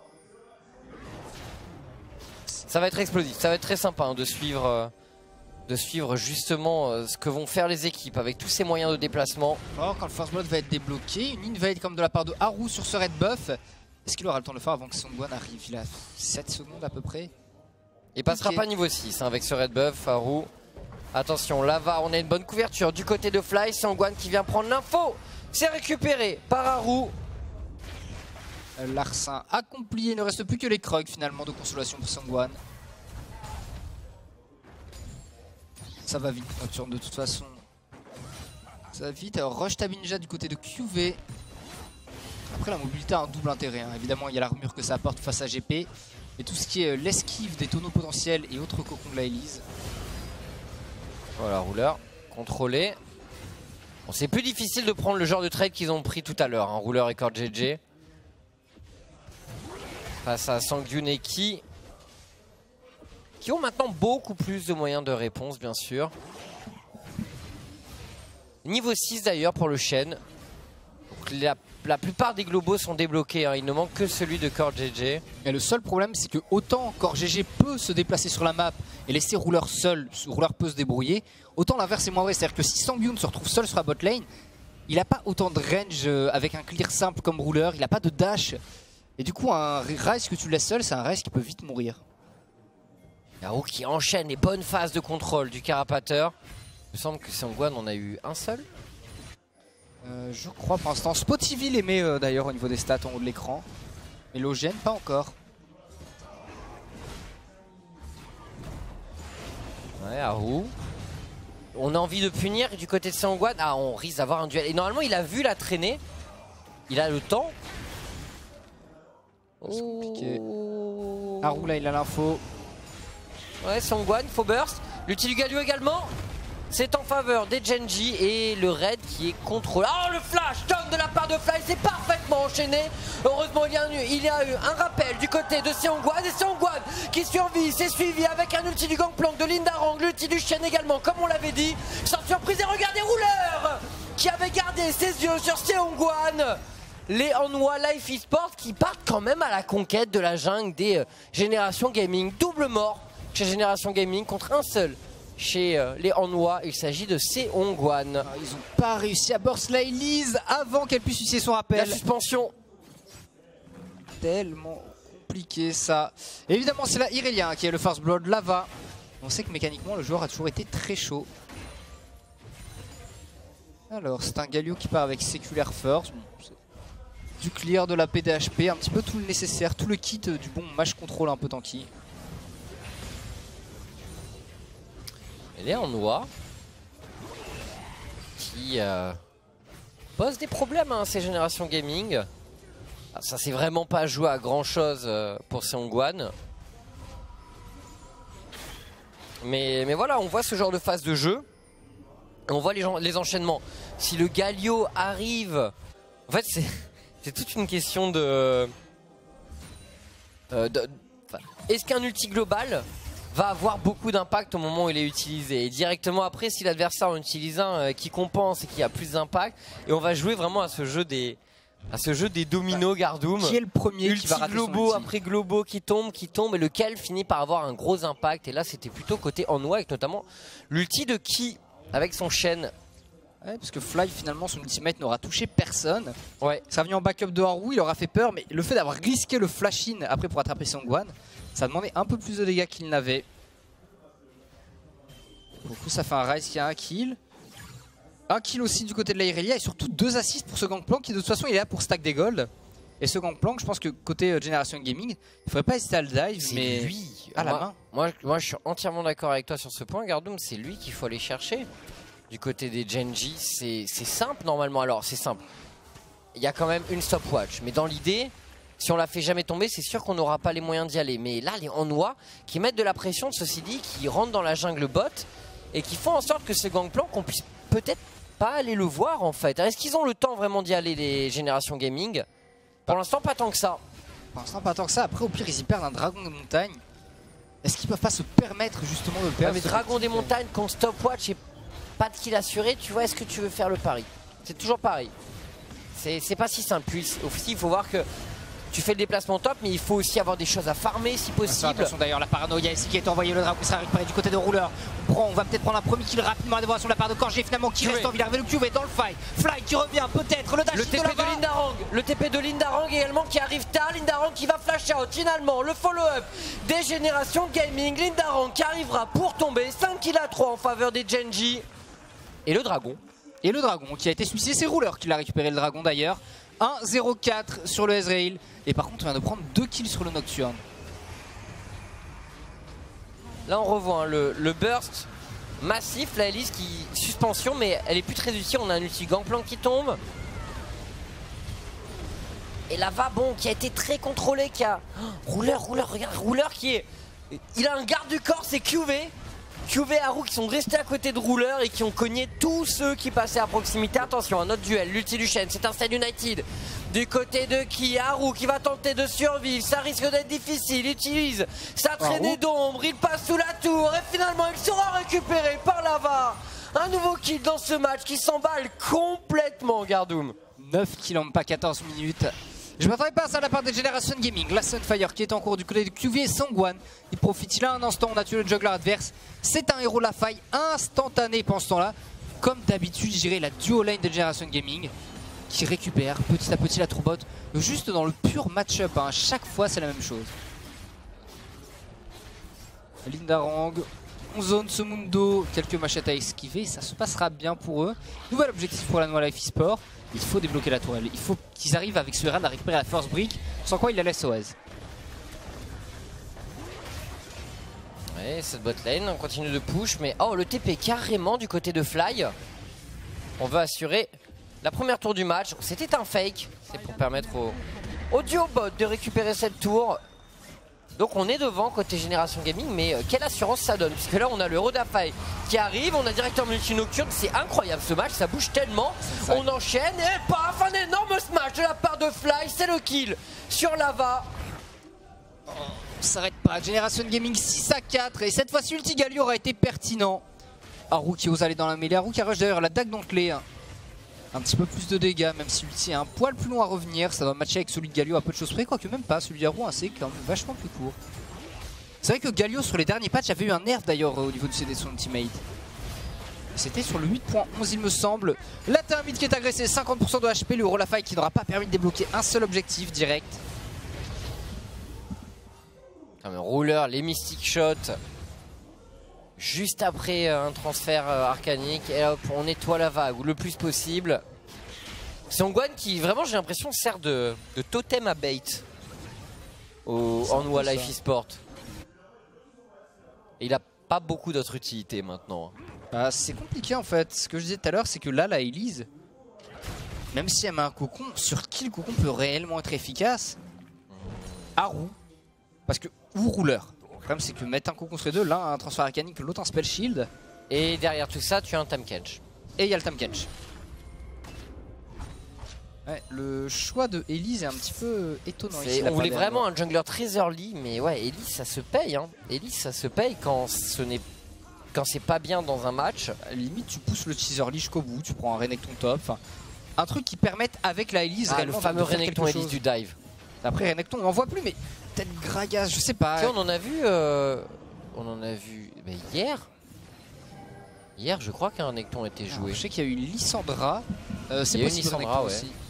Ça va être explosif, ça va être très sympa hein, de suivre, de suivre justement ce que vont faire les équipes avec tous ces moyens de déplacement. Alors quand le First Blood va être débloqué, une invade comme de la part de Haru sur ce red buff. Est-ce qu'il aura le temps de le faire avant que Songwan arrive? Il a sept secondes à peu près. Il passera okay. pas niveau six hein, avec ce red buff, Haru. Attention, là-bas, on a une bonne couverture du côté de Fly. Songwan qui vient prendre l'info. C'est récupéré par Haru. Larcin accompli, il ne reste plus que les crocs finalement de consolation pour Songwan. Ça va vite Nocturne de toute façon. Ça va vite, alors Rush Tabinja du côté de Q V. Après la mobilité a un double intérêt, hein. Évidemment il y a l'armure que ça apporte face à G P. Et tout ce qui est l'esquive des tonneaux potentiels et autres cocons de la Elise. Voilà, rouleur contrôlé. Bon, c'est plus difficile de prendre le genre de trade qu'ils ont pris tout à l'heure, hein, rouleur et Core G G. Face à Sangyun et Ki, qui ont maintenant beaucoup plus de moyens de réponse, bien sûr. Niveau six d'ailleurs pour le Shen. Donc, la, la plupart des globaux sont débloqués, hein. Il ne manque que celui de Core G G. Et le seul problème, c'est que autant Core G G peut se déplacer sur la map et laisser rouleur seul, rouleur peut se débrouiller, autant l'inverse est moins vrai. C'est-à-dire que si Sangyun se retrouve seul sur la bot lane, il n'a pas autant de range avec un clear simple comme rouleur, il n'a pas de dash. Et du coup, un Ryze que tu laisses seul, c'est un Ryze qui peut vite mourir. Haru qui enchaîne les bonnes phases de contrôle du carapateur. Il me semble que Songwan en a eu un seul. Euh, je crois pour l'instant. Spotivy les met euh, d'ailleurs au niveau des stats en haut de l'écran. Mais Logène, pas encore. Ouais, Haru. On a envie de punir du côté de Songwan. Ah, on risque d'avoir un duel. Et normalement, il a vu la traîner. Il a le temps. C'est compliqué. Haru là il a l'info. Ouais, Songwan, il faut burst. L'ulti du Galio également. C'est en faveur des Genji et le raid qui est contrôlé. Oh, le flash down de la part de Fly, c'est parfaitement enchaîné. Heureusement, il y, a un, il y a eu un rappel du côté de Songwan. Et Songwan qui survit, c'est suivi avec un ulti du Gangplank de Lindarang, l'ulti du Shen également, comme on l'avait dit. Sans surprise, et regardez Rouleur qui avait gardé ses yeux sur Songwan. Les Hanwha Life Esports qui partent quand même à la conquête de la jungle des euh, Génération Gaming. Double mort chez Génération Gaming contre un seul chez euh, les Hanwha. Il s'agit de Songwan. Ah, ils n'ont pas réussi à burst la Elise avant qu'elle puisse utiliser son rappel. La suspension. Tellement compliqué ça. Et évidemment c'est la Irelia qui est le First Blood Lava. On sait que mécaniquement le joueur a toujours été très chaud. Alors c'est un Galio qui part avec Séculaire First. Du clear, de la P D H P, un petit peu tout le nécessaire, tout le kit du bon match contrôle un peu tanky. Et les Hanwha qui euh, posent des problèmes à hein, ces Générations Gaming. Ah, ça c'est vraiment pas joué à grand chose euh, pour Songwan. Mais, mais voilà, on voit ce genre de phase de jeu. On voit les, gens, les enchaînements. Si le Galio arrive... En fait c'est... C'est toute une question de... Euh, de enfin, est-ce qu'un ulti global va avoir beaucoup d'impact au moment où il est utilisé? Et directement après, si l'adversaire en utilise un euh, qui compense et qui a plus d'impact, et on va jouer vraiment à ce jeu des, à ce jeu des dominos, Gardoum. Qui est le premier ulti qui va rater globaux son ulti. après globaux qui tombent, qui tombent, et lequel finit par avoir un gros impact. Et là, c'était plutôt côté Hanwha, avec notamment l'ulti de Ki avec son Shen. Ouais, parce que Fly finalement son ultimate n'aura touché personne. Ouais. Ça a venu en backup de Haru, il aura fait peur, mais le fait d'avoir risqué le flash-in après pour attraper Songwan, ça demandait un peu plus de dégâts qu'il n'avait. Du coup ça fait un Ryze qui a un kill. Un kill aussi du côté de la Irelia et surtout deux assists pour ce Gangplank qui de toute façon il est là pour stack des gold. Et ce Gangplank, je pense que côté euh, Generation Gaming, il faudrait pas hésiter à le dive, mais lui à la moi, main. Moi, moi je suis entièrement d'accord avec toi sur ce point, Gardoum, c'est lui qu'il faut aller chercher. Du côté des Genji, c'est simple normalement. Alors c'est simple, il y a quand même une stopwatch, mais dans l'idée, si on la fait jamais tomber, c'est sûr qu'on n'aura pas les moyens d'y aller. Mais là, les Hanwha qui mettent de la pression, ceci dit, qui rentrent dans la jungle bot et qui font en sorte que ce Gangplank, on puisse peut-être pas aller le voir en fait. Est-ce qu'ils ont le temps vraiment d'y aller, les Générations Gaming? Pour l'instant, pas tant que ça. Pour l'instant, pas tant que ça. Après, au pire, ils y perdent un dragon de montagne. Est-ce qu'ils peuvent pas se permettre justement de le perdre? Ouais, mais dragon des montagnes contre stopwatch et pas de kill assuré, tu vois, est-ce que tu veux faire le pari? C'est toujours pareil. C'est pas si simple. Puis aussi, il faut voir que tu fais le déplacement top, mais il faut aussi avoir des choses à farmer si possible. Attention d'ailleurs, la paranoïa ici qui est envoyée, le dragon qui sera récupéré du côté de Rouleur. On, prend, on va peut-être prendre un premier kill rapidement à dévoration de la part de Korgé finalement qui reste en vie. Le Q V dans le fight. Fly qui revient peut-être, le dash le T P de, de Lindarang, le T P de Lindarang également qui arrive tard. Lindarang qui va flash out finalement. Le follow-up des Générations Gaming. Lindarang qui arrivera pour tomber. cinq kills à trois en faveur des Genji. Et le dragon. Et le dragon qui a été suicidé, c'est Rouleur qui l'a récupéré le dragon d'ailleurs. un zéro quatre sur le Ezreal. Et par contre on vient de prendre deux kills sur le Nocturne. Là on revoit hein, le, le burst massif, la Elise qui suspension mais elle est plus très utile. On a un ulti Gangplank qui tombe. Et là va bon qui a été très contrôlé, qui a oh, Rouleur, Rouleur, regarde Rouleur qui est. Il a un garde du corps, c'est Q V. Q V et Haru qui sont restés à côté de Rouleur et qui ont cogné tous ceux qui passaient à proximité. Attention, un autre duel, l'ulti du Shen, c'est un Stade United. Du côté de qui? Haru qui va tenter de survivre, ça risque d'être difficile. Il utilise sa traînée d'ombre, il passe sous la tour et finalement il sera récupéré par Lava. Un nouveau kill dans ce match qui s'emballe complètement, Gardoum. neuf kills en pas quatorze minutes. Je ne m'attendais pas à ça de la part des Générations Gaming. La Sunfire qui est en cours du côté de Q V et Sangwan. Il profite, il a un instant, on a tué le juggler adverse. C'est un héros la faille instantané pendant ce temps-là. Comme d'habitude, je dirais la duo lane des Générations Gaming qui récupère petit à petit la troubotte. Juste dans le pur match-up, hein. Chaque fois c'est la même chose. Lindarang, on zone ce Mundo, quelques machettes à esquiver, ça se passera bien pour eux. Nouvel objectif pour la Hanwha Life eSport. Il faut débloquer la tourelle, il faut qu'ils arrivent avec ce Herald à récupérer la first brick, sans quoi il la laisse au aise. Ouais, cette bot lane, on continue de push, mais oh le T P carrément du côté de Fly. On va assurer la première tour du match, c'était un fake, c'est pour permettre au, au duo bot de récupérer cette tour. Donc on est devant côté Génération Gaming, mais euh, quelle assurance ça donne, puisque là on a le héros d'Afai qui arrive, on a directement multi nocturne, c'est incroyable ce match, ça bouge tellement, on enchaîne et paf, un énorme smash de la part de Fly, c'est le kill sur Lava. Oh, on s'arrête pas, Génération Gaming six à quatre, et cette fois-ci ulti Galio aura été pertinent. Haru qui ose aller dans la mêlée, Haru qui rush d'ailleurs la dague dentelée. Hein. Un petit peu plus de dégâts, même si l'ulti est un poil plus long à revenir. Ça doit matcher avec celui de Galio à peu de choses près, quoique même pas. Celui d'Haru c'est quand même vachement plus court. C'est vrai que Galio sur les derniers patchs avait eu un nerf d'ailleurs au niveau du C D de son ultimate. C'était sur le huit point onze il me semble. La thermite qui est agressée, cinquante pour cent de H P. Le Rolafai qui n'aura pas permis de débloquer un seul objectif direct. Ah mais Rouleur, les Mystic Shots. Juste après un transfert arcanique, et hop, on nettoie la vague le plus possible. Sangwan qui vraiment j'ai l'impression sert de, de totem à bait au Hanwha Life eSport. Et il a pas beaucoup d'autres utilités maintenant. Bah, c'est compliqué en fait. Ce que je disais tout à l'heure, c'est que là la Elise, même si elle met un cocon, sur qui le cocon peut réellement être efficace? Haru, parce que ou Rouleur. Le problème c'est que mettre un cocon sur les deux, l'un a un transfert arcanique, l'autre un spell shield. Et derrière tout ça, tu as un Tahm-Kench. Et il y a le Tahm-Kench. Ouais, le choix de Elise est un petit peu étonnant ici. On voulait vraiment un jungler très early, mais ouais, Elise ça se paye. Hein. Elise ça se paye quand ce n'est quand c'est pas bien dans un match. À la limite, tu pousses le teaser early jusqu'au bout, tu prends un Renekton top. Enfin, un truc qui permette avec la Elise ah, le fameux Renekton Elise du dive. Après Renekton, on en voit plus, mais peut-être Gragas, je sais pas. Tu sais, on en a vu, euh, on en a vu mais hier. Hier, je crois qu'un Renekton était joué. Alors, je sais qu'il y a eu Lissandra. Euh, c'est possible Lissandra, ouais. aussi.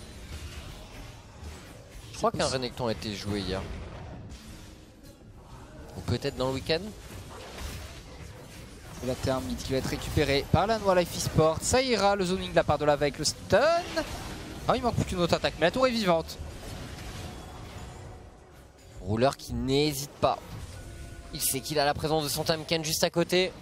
Je crois qu'un Renekton a été joué hier. Ou peut-être dans le week-end. Et là, t'as un mid qui va être récupéré par la Noix Life Esport. Ça ira, le zoning de la part de Lava avec le stun. Ah, il manque plus qu'une autre attaque, mais la tour est vivante. Rouleur qui n'hésite pas. Il sait qu'il a la présence de son Tamken juste à côté.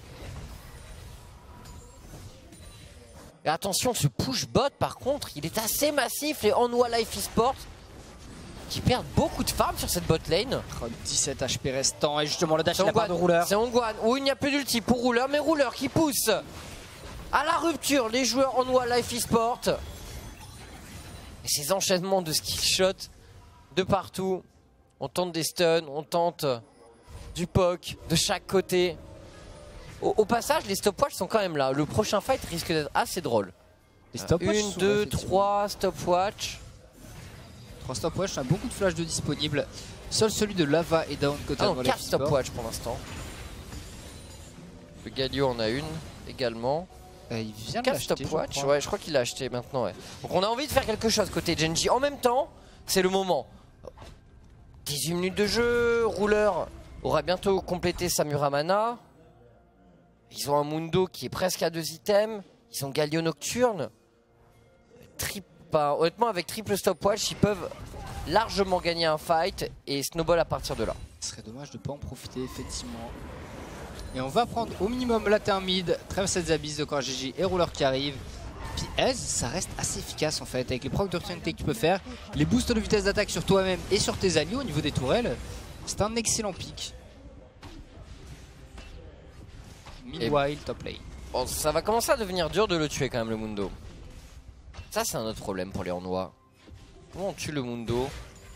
Et attention, ce push bot par contre, il est assez massif. Les Hanwha Life Esport qui perdent beaucoup de farm sur cette bot lane. Oh, dix-sept H P restant et justement le dash C'est de la part de Rouleur. C'est Ongwan où il n'y a plus d'ulti pour Rouleur, mais Rouleur qui pousse à la rupture les joueurs Hanwha Life Esport. Et ces enchaînements de skill shot de partout. On tente des stuns, on tente du poke de chaque côté. Au, au passage, les stopwatch sont quand même là. Le prochain fight risque d'être assez drôle. Les stopwatch Une, sont deux, effectivement. trois stopwatch. Trois stopwatch, on a beaucoup de flash de disponibles. Seul celui de Lava est down côté Ah non, Hanwha quatre Life Esport. stopwatch pour l'instant. Le Galio en a une également. Euh, il vient de quatre l'acheter, je stopwatch, crois. ouais, je crois qu'il l'a acheté maintenant. Ouais. Donc on a envie de faire quelque chose côté Genji. En même temps, c'est le moment. dix-huit minutes de jeu, Rouleur aura bientôt complété sa Muramana. Ils ont un Mundo qui est presque à deux items. Ils ont Galio Nocturne. Trip, bah, honnêtement, avec triple stopwatch, ils peuvent largement gagner un fight et snowball à partir de là. Ce serait dommage de ne pas en profiter, effectivement. Et on va prendre au minimum latin mid, Traverse Abyss de Core G G et Rouleur qui arrive. Puis Ez, ça reste assez efficace en fait, avec les procs d'opportunité que tu peux faire, les boosts de vitesse d'attaque sur toi-même et sur tes alliés au niveau des tourelles. C'est un excellent pick. Meanwhile, top lane. Bon, ça va commencer à devenir dur de le tuer quand même, le Mundo. Ça, c'est un autre problème pour les Hanwha. Comment on tue le Mundo?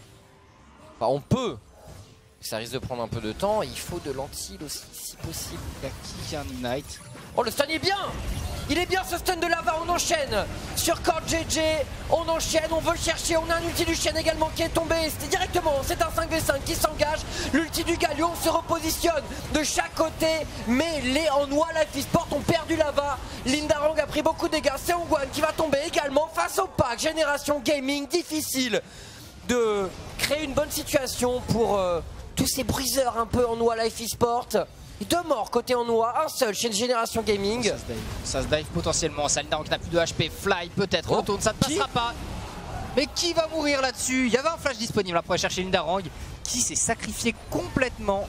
Enfin, on peut. Ça risque de prendre un peu de temps. Il faut de l'anti aussi, si possible. Il y a qui qui a un Ignite? Oh, le stun est bien! Il est bien ce stun de Lava, on enchaîne sur Core G G, on enchaîne, on veut le chercher, on a un ulti du chien également qui est tombé, c'était directement, c'est un cinq v cinq qui s'engage, l'ulti du Galio se repositionne de chaque côté, mais les Hanwha Life Esport ont perdu Lava, Lindarong a pris beaucoup de dégâts, c'est Ongwan qui va tomber également face au pack Génération Gaming, difficile de créer une bonne situation pour euh, tous ces briseurs un peu Hanwha Life Esport. Deux morts côté Hanwha, un seul chez Génération Gaming. Ça se dive, ça se dive potentiellement. Lindarong qui n'a plus de H P, Fly peut-être, Oh, retourne, ça ne qui passera pas. Mais qui va mourir là-dessus? Il y avait un flash disponible après chercher Lindarong qui s'est sacrifié complètement.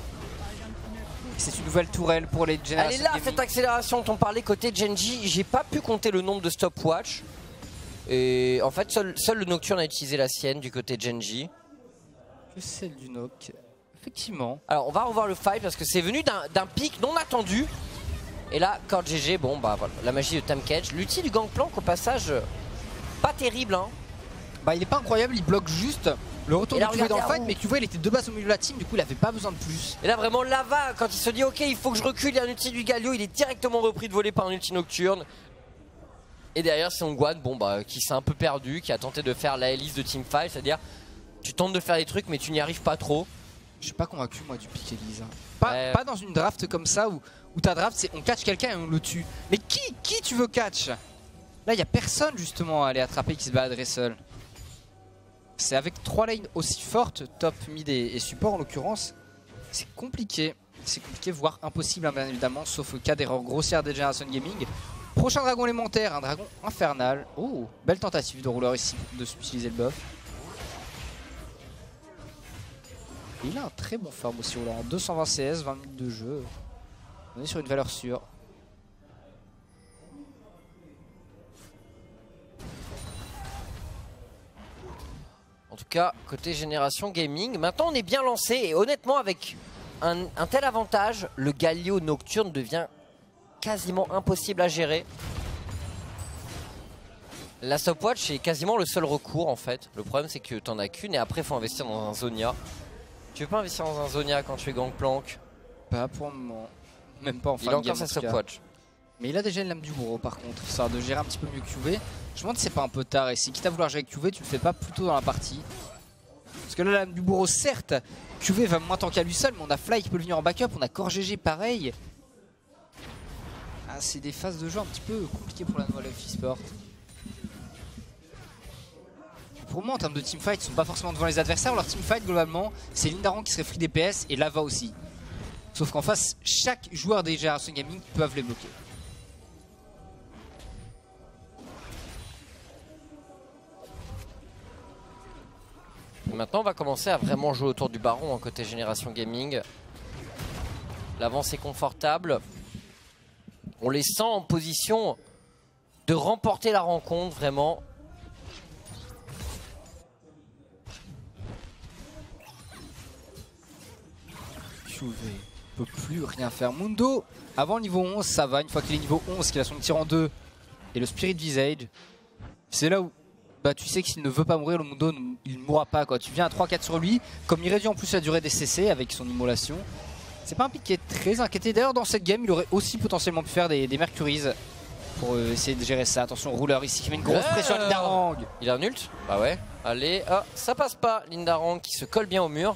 C'est une nouvelle tourelle pour les Générations Elle est là Gaming. cette accélération dont on parlait côté Genji. J'ai pas pu compter le nombre de stopwatch. Et en fait seul, seul le Nocturne a utilisé la sienne du côté Genji. Que celle du Noc. Effectivement. Alors on va revoir le fight parce que c'est venu d'un pic non attendu. Et là, Core G G, bon bah voilà, la magie de Tamcage. L'ulti du Gangplank au passage, euh, pas terrible hein. Bah il est pas incroyable, il bloque juste le retour Et de là, Q V dans le regardez, fight, mais Q V il était de base au milieu de la team, du coup il avait pas besoin de plus. Et là vraiment Lava, quand il se dit ok il faut que je recule, il y a un ulti du Galio, il est directement repris de voler par un ulti Nocturne. Et derrière c'est Ongwan, bon bah qui s'est un peu perdu, qui a tenté de faire la hélice de teamfight, c'est-à-dire tu tentes de faire des trucs mais tu n'y arrives pas trop. Je suis pas convaincu moi du pick Elise. Pas, Ouais. pas dans une draft comme ça où, où ta draft c'est on catch quelqu'un et on le tue. Mais qui, qui tu veux catch? Là il y a personne justement à aller attraper qui se baladerait seul. C'est avec trois lanes aussi fortes, top, mid et, et support en l'occurrence. C'est compliqué. C'est compliqué, voire impossible hein, bien évidemment, sauf au cas d'erreur grossière des Génération Gaming. Prochain dragon élémentaire, un dragon infernal. Oh, belle tentative de rouleur ici de utiliser le buff. Il a un très bon farm aussi, Rouleur. deux cent vingt C S, vingt minutes de jeu. On est sur une valeur sûre. En tout cas, côté Génération Gaming, maintenant on est bien lancé et honnêtement avec un, un tel avantage, le Galio Nocturne devient quasiment impossible à gérer. La stopwatch est quasiment le seul recours en fait. Le problème c'est que t'en as qu'une et après il faut investir dans un Zonia. Tu veux pas investir dans un Zonia quand tu es Gangplank? Pas pour le moment. Même pas en fin Il a de game, encore sa en tout cas. stopwatch. Mais il a déjà une lame du bourreau par contre, histoire de gérer un petit peu mieux Q V. Je me demande si c'est pas un peu tard et si quitte à vouloir gérer Q V, tu le fais pas plutôt dans la partie. Parce que là, la lame du bourreau, certes, Q V va moins tant qu'à lui seul, mais on a Fly qui peut venir en backup, on a Core G G pareil. Ah, c'est des phases de jeu un petit peu compliquées pour la Hanwha Life Esport. Pour moi, en termes de teamfight, ils sont pas forcément devant les adversaires. Leur teamfight, globalement, c'est Lindarong qui serait free D P S et Lava aussi. Sauf qu'en face, chaque joueur des Génération Gaming peuvent les bloquer. Maintenant, on va commencer à vraiment jouer autour du baron, hein, côté Génération Gaming. L'avance est confortable. On les sent en position de remporter la rencontre, vraiment. Juve peut plus rien faire. Mundo, avant le niveau onze, ça va. Une fois qu'il est niveau onze, qu'il a son tir en deux et le Spirit Visage, c'est là où bah, tu sais que s'il ne veut pas mourir, le Mundo, il ne mourra pas, quoi. Tu viens à trois quatre sur lui. Comme il réduit en plus la durée des C C avec son immolation, c'est pas un pick qui est très inquiété. D'ailleurs, dans cette game, il aurait aussi potentiellement pu faire des, des Mercuries pour euh, essayer de gérer ça. Attention, rouleur ici qui met une grosse Euh, pression à Lindarang. Il a un ult? Bah ouais. Allez, ah, ça passe pas. Lindarang qui se colle bien au mur.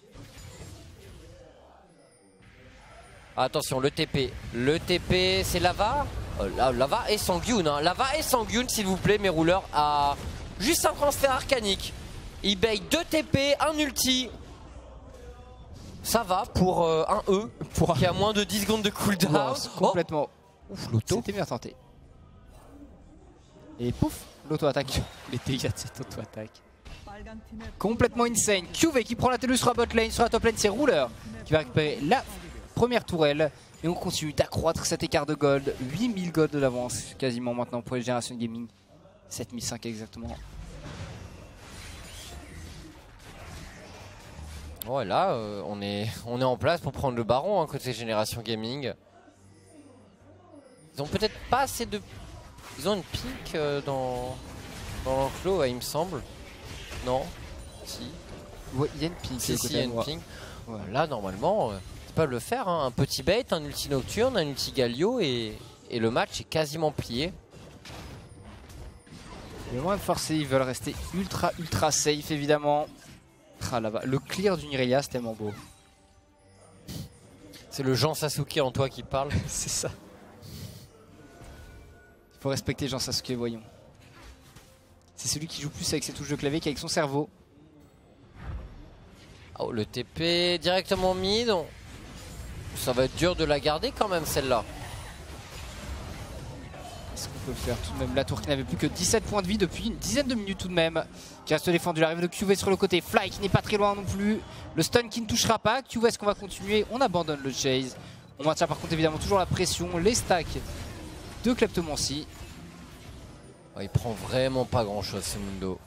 Attention, le T P. Le T P, c'est Lava. Euh, Lava et Sangyun. Hein. Lava et Sangyun, s'il vous plaît, mes rouleurs, à juste un transfert arcanique. Il bait deux T P, un ulti. Ça va pour euh, un E Pour qui a moins de dix secondes de cooldown. Non, complètement. Oh. Ouf, l'auto. C'était bien tenté. Et pouf, l'auto-attaque. Les dégâts de cette auto-attaque. Complètement insane. Q V qui prend la télé sur la bot lane. Sur la top lane, c'est Rouleur qui va récupérer la première tourelle. Et on continue d'accroître cet écart de gold. huit mille gold de l'avance quasiment maintenant pour les Génération Gaming. sept mille cinq exactement. Ouais, là, euh, on, est, on est en place pour prendre le baron, hein, côté Génération Gaming. Ils ont peut-être pas assez de... Ils ont une pique euh, dans, dans l'enclos, ouais, il me semble. Non? Si. Ouais, il y a une ping. Si, si, il y a une ping. Ouais, là, normalement, euh, ils peuvent le faire. Hein. Un petit bait, un ulti nocturne, un ulti Galio et, et le match est quasiment plié. Le moins de forcer, ils veulent rester ultra ultra safe évidemment. Ah, là-bas. Le clear du Nirelia, c'est tellement beau. C'est le Jean Sasuke en toi qui parle. C'est ça. Il faut respecter Jean Sasuke, voyons. C'est celui qui joue plus avec ses touches de clavier qu'avec son cerveau. Oh, le T P directement mid. Ça va être dur de la garder quand même, celle-là. Est-ce qu'on peut le faire tout de même? La tour qui n'avait plus que dix-sept points de vie depuis une dizaine de minutes tout de même. Qui reste défendu. L'arrivée de Q V sur le côté. Fly qui n'est pas très loin non plus. Le stun qui ne touchera pas. Q V, est-ce qu'on va continuer? On abandonne le chase. On maintient par contre évidemment toujours la pression. Les stacks de Kleptomancie. Oh, il prend vraiment pas grand-chose, ce Mundo.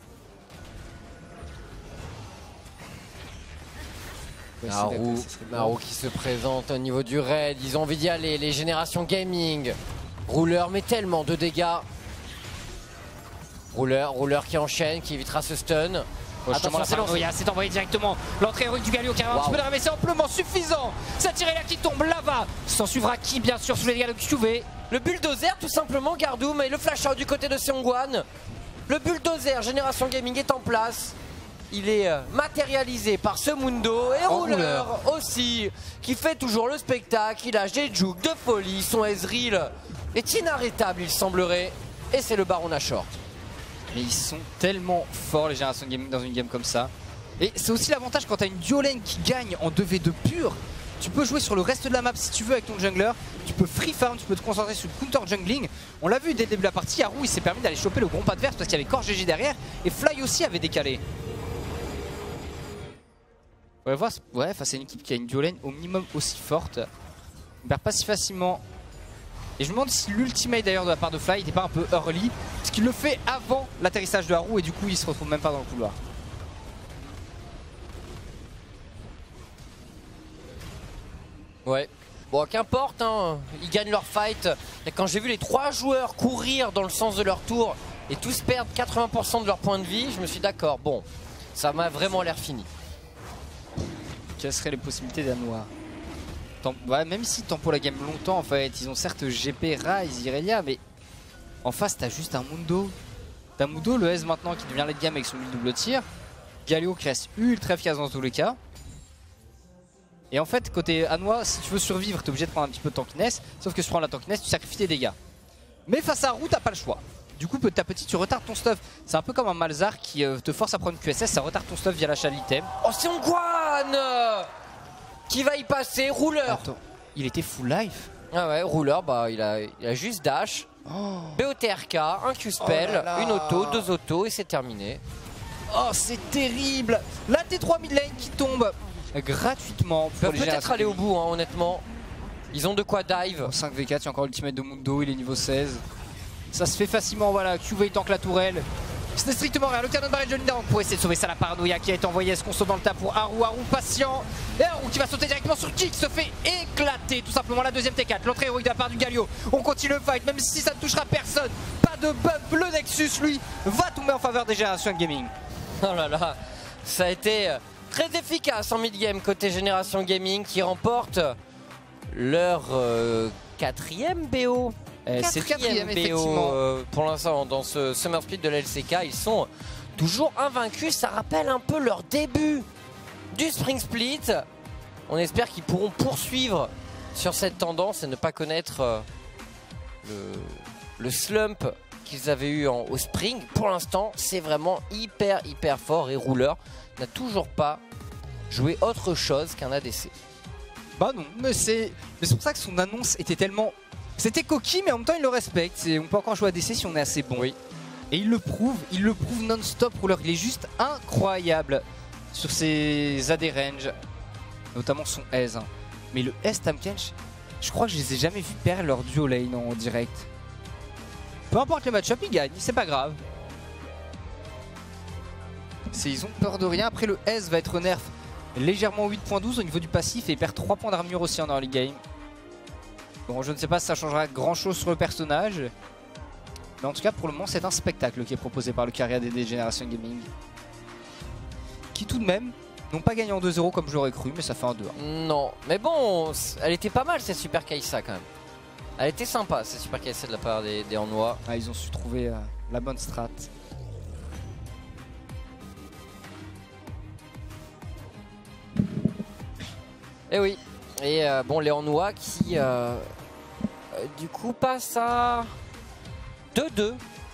Ouais, Naru, Naru qui se présente au niveau du raid. Ils ont envie d'y aller, les Générations Gaming. Rouleur met tellement de dégâts. Rouleur, rouleur qui enchaîne, qui évitera ce stun. Attention, c'est lancé. C'est envoyé directement. L'entrée héroïque du Galio qui arrive un petit peu de mais c'est amplement suffisant. Ça tiré là qui tombe, Lava. S'en suivra qui bien sûr sous les dégâts de Q V. Le bulldozer tout simplement, Gardoum, et le flash out du côté de Seongwan. Le bulldozer, Génération Gaming est en place. Il est matérialisé par ce Mundo et En rouleur, rouleur aussi, qui fait toujours le spectacle. Il a Jejuk de folie, son Ezreal est inarrêtable il semblerait. Et c'est le Baron Nashor. Mais ils sont tellement forts les Générations Gaming dans une game comme ça. Et c'est aussi l'avantage quand tu as une duo lane qui gagne en deux v deux pur. Tu peux jouer sur le reste de la map si tu veux avec ton jungler. Tu peux free farm, tu peux te concentrer sur le counter jungling. On l'a vu dès le début de la partie, Haru il s'est permis d'aller choper le gros pas adverse parce qu'il y avait Core G G derrière. Et Fly aussi avait décalé. On va voir, ouais, face à une équipe qui a une duo lane au minimum aussi forte. On perd pas si facilement. Et je me demande si l'ultimate d'ailleurs de la part de Fly n'était pas un peu early. Parce qu'il le fait avant l'atterrissage de Haru et du coup il se retrouve même pas dans le couloir. Ouais. Bon, qu'importe, hein. Ils gagnent leur fight. Et quand j'ai vu les trois joueurs courir dans le sens de leur tour et tous perdre quatre-vingts pour cent de leur point de vie, je me suis d'accord. Bon, ça m'a vraiment l'air fini. Quelles seraient les possibilités d'un noir? Ouais, même si Tempo la game longtemps en fait, ils ont certes G P, Ryze, Irelia, mais en face t'as juste un Mundo. T'as Mundo, le S maintenant qui devient late game avec son double tir. Galio qui reste ultra efficace dans tous les cas. Et en fait, côté Hanwha, si tu veux survivre, t'es obligé de prendre un petit peu de tankiness. Sauf que si tu prends la tankiness, tu sacrifies tes dégâts. Mais face à Haru, t'as pas le choix. Du coup, petit à petit, tu retardes ton stuff. C'est un peu comme un Malzar qui euh, te force à prendre Q S S, ça retarde ton stuff via l'achat d'item. Oh, Seongwan! qui va y passer. Rouleur. Attends, il était full life. Ah ouais, rouleur, bah il a, il a juste dash. Oh. B O T R K, un Q-spell, oh là là. une auto, deux autos et c'est terminé. Oh, c'est terrible. La T trois mid lane qui tombe gratuitement. Ils peuvent peut-être aller au bout, hein, honnêtement. Ils ont de quoi dive. Oh, cinq v quatre, il y a encore l'ultimate de Mundo, il est niveau seize. Ça se fait facilement, voilà. Q V il tank la tourelle. Ce n'est strictement rien. Le canon de barrage de Linda pour essayer de sauver ça. La paranoïa qui a été envoyée. Est-ce qu'on saute dans le tas pour Haru? Haru patient. Et Haru qui va sauter directement sur Kick se fait éclater. Tout simplement la deuxième T quatre. L'entrée héroïque de la part du Galio. On continue le fight, même si ça ne touchera personne. Pas de bump. Le Nexus, lui, va tomber en faveur des Génération Gaming. Oh là là, ça a été très efficace en mid-game côté Génération Gaming qui remporte leur euh, quatrième B O. C'est quatrième, effectivement. Euh, pour l'instant, dans ce Summer Split de l'L C K, ils sont toujours invaincus. Ça rappelle un peu leur début du Spring Split. On espère qu'ils pourront poursuivre sur cette tendance et ne pas connaître euh, le, le slump qu'ils avaient eu en, au Spring. Pour l'instant, c'est vraiment hyper, hyper fort. Et Rouleur n'a toujours pas joué autre chose qu'un A D C. Bah non, mais c'est pour ça que son annonce était tellement... C'était coquille, mais en même temps il le respecte. On peut encore jouer à A D C si on est assez bon. Oui. Et il le prouve, il le prouve non-stop. Rouleur, il est juste incroyable sur ses A D range, notamment son aise. Hein. Mais le S Tahm-Kench, je crois que je les ai jamais vus perdre leur duo lane en direct. Peu importe le match-up, ils gagnent, c'est pas grave. Ils ont peur de rien. Après, le S va être nerf légèrement huit point douze au niveau du passif et il perd trois points d'armure aussi en early game. Bon, je ne sais pas si ça changera grand chose sur le personnage. Mais en tout cas, pour le moment, c'est un spectacle qui est proposé par le carry A D D Génération Gaming. Qui tout de même n'ont pas gagné en deux zéro comme je l'aurais cru, mais ça fait un deux un. Non, mais bon, elle était pas mal cette Super Kai'Sa quand même. Elle était sympa cette Super Kai'Sa de la part des, des Hanwha. Ah, ils ont su trouver euh, la bonne strat. Et oui, et euh, bon, les Hanwha qui euh, euh, du coup passent à deux deux.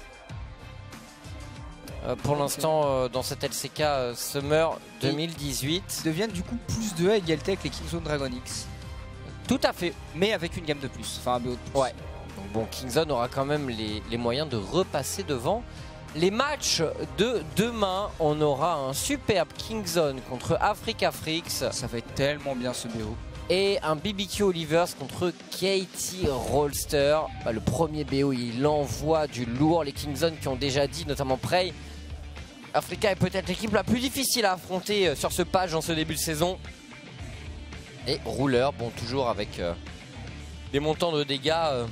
Euh, pour l'instant, euh, dans cette L C K euh, Summer deux mille dix-huit. Ils deviennent du coup plus deux à égalité avec les Kingzone Dragon X. Tout à fait. Mais avec une gamme de plus, enfin un B O de plus. Ouais. Donc bon, Kingzone aura quand même les, les moyens de repasser devant. Les matchs de demain, on aura un superbe Kingzone contre Africa Freaks. Ça va être tellement bien ce B O. Et un B B Q Olivers contre Katie Rolster. Bah, le premier B O, il envoie du lourd. Les Kingzone qui ont déjà dit, notamment Prey, Africa est peut-être l'équipe la plus difficile à affronter sur ce patch dans ce début de saison. Et Rouleur, bon, toujours avec euh, des montants de dégâts euh,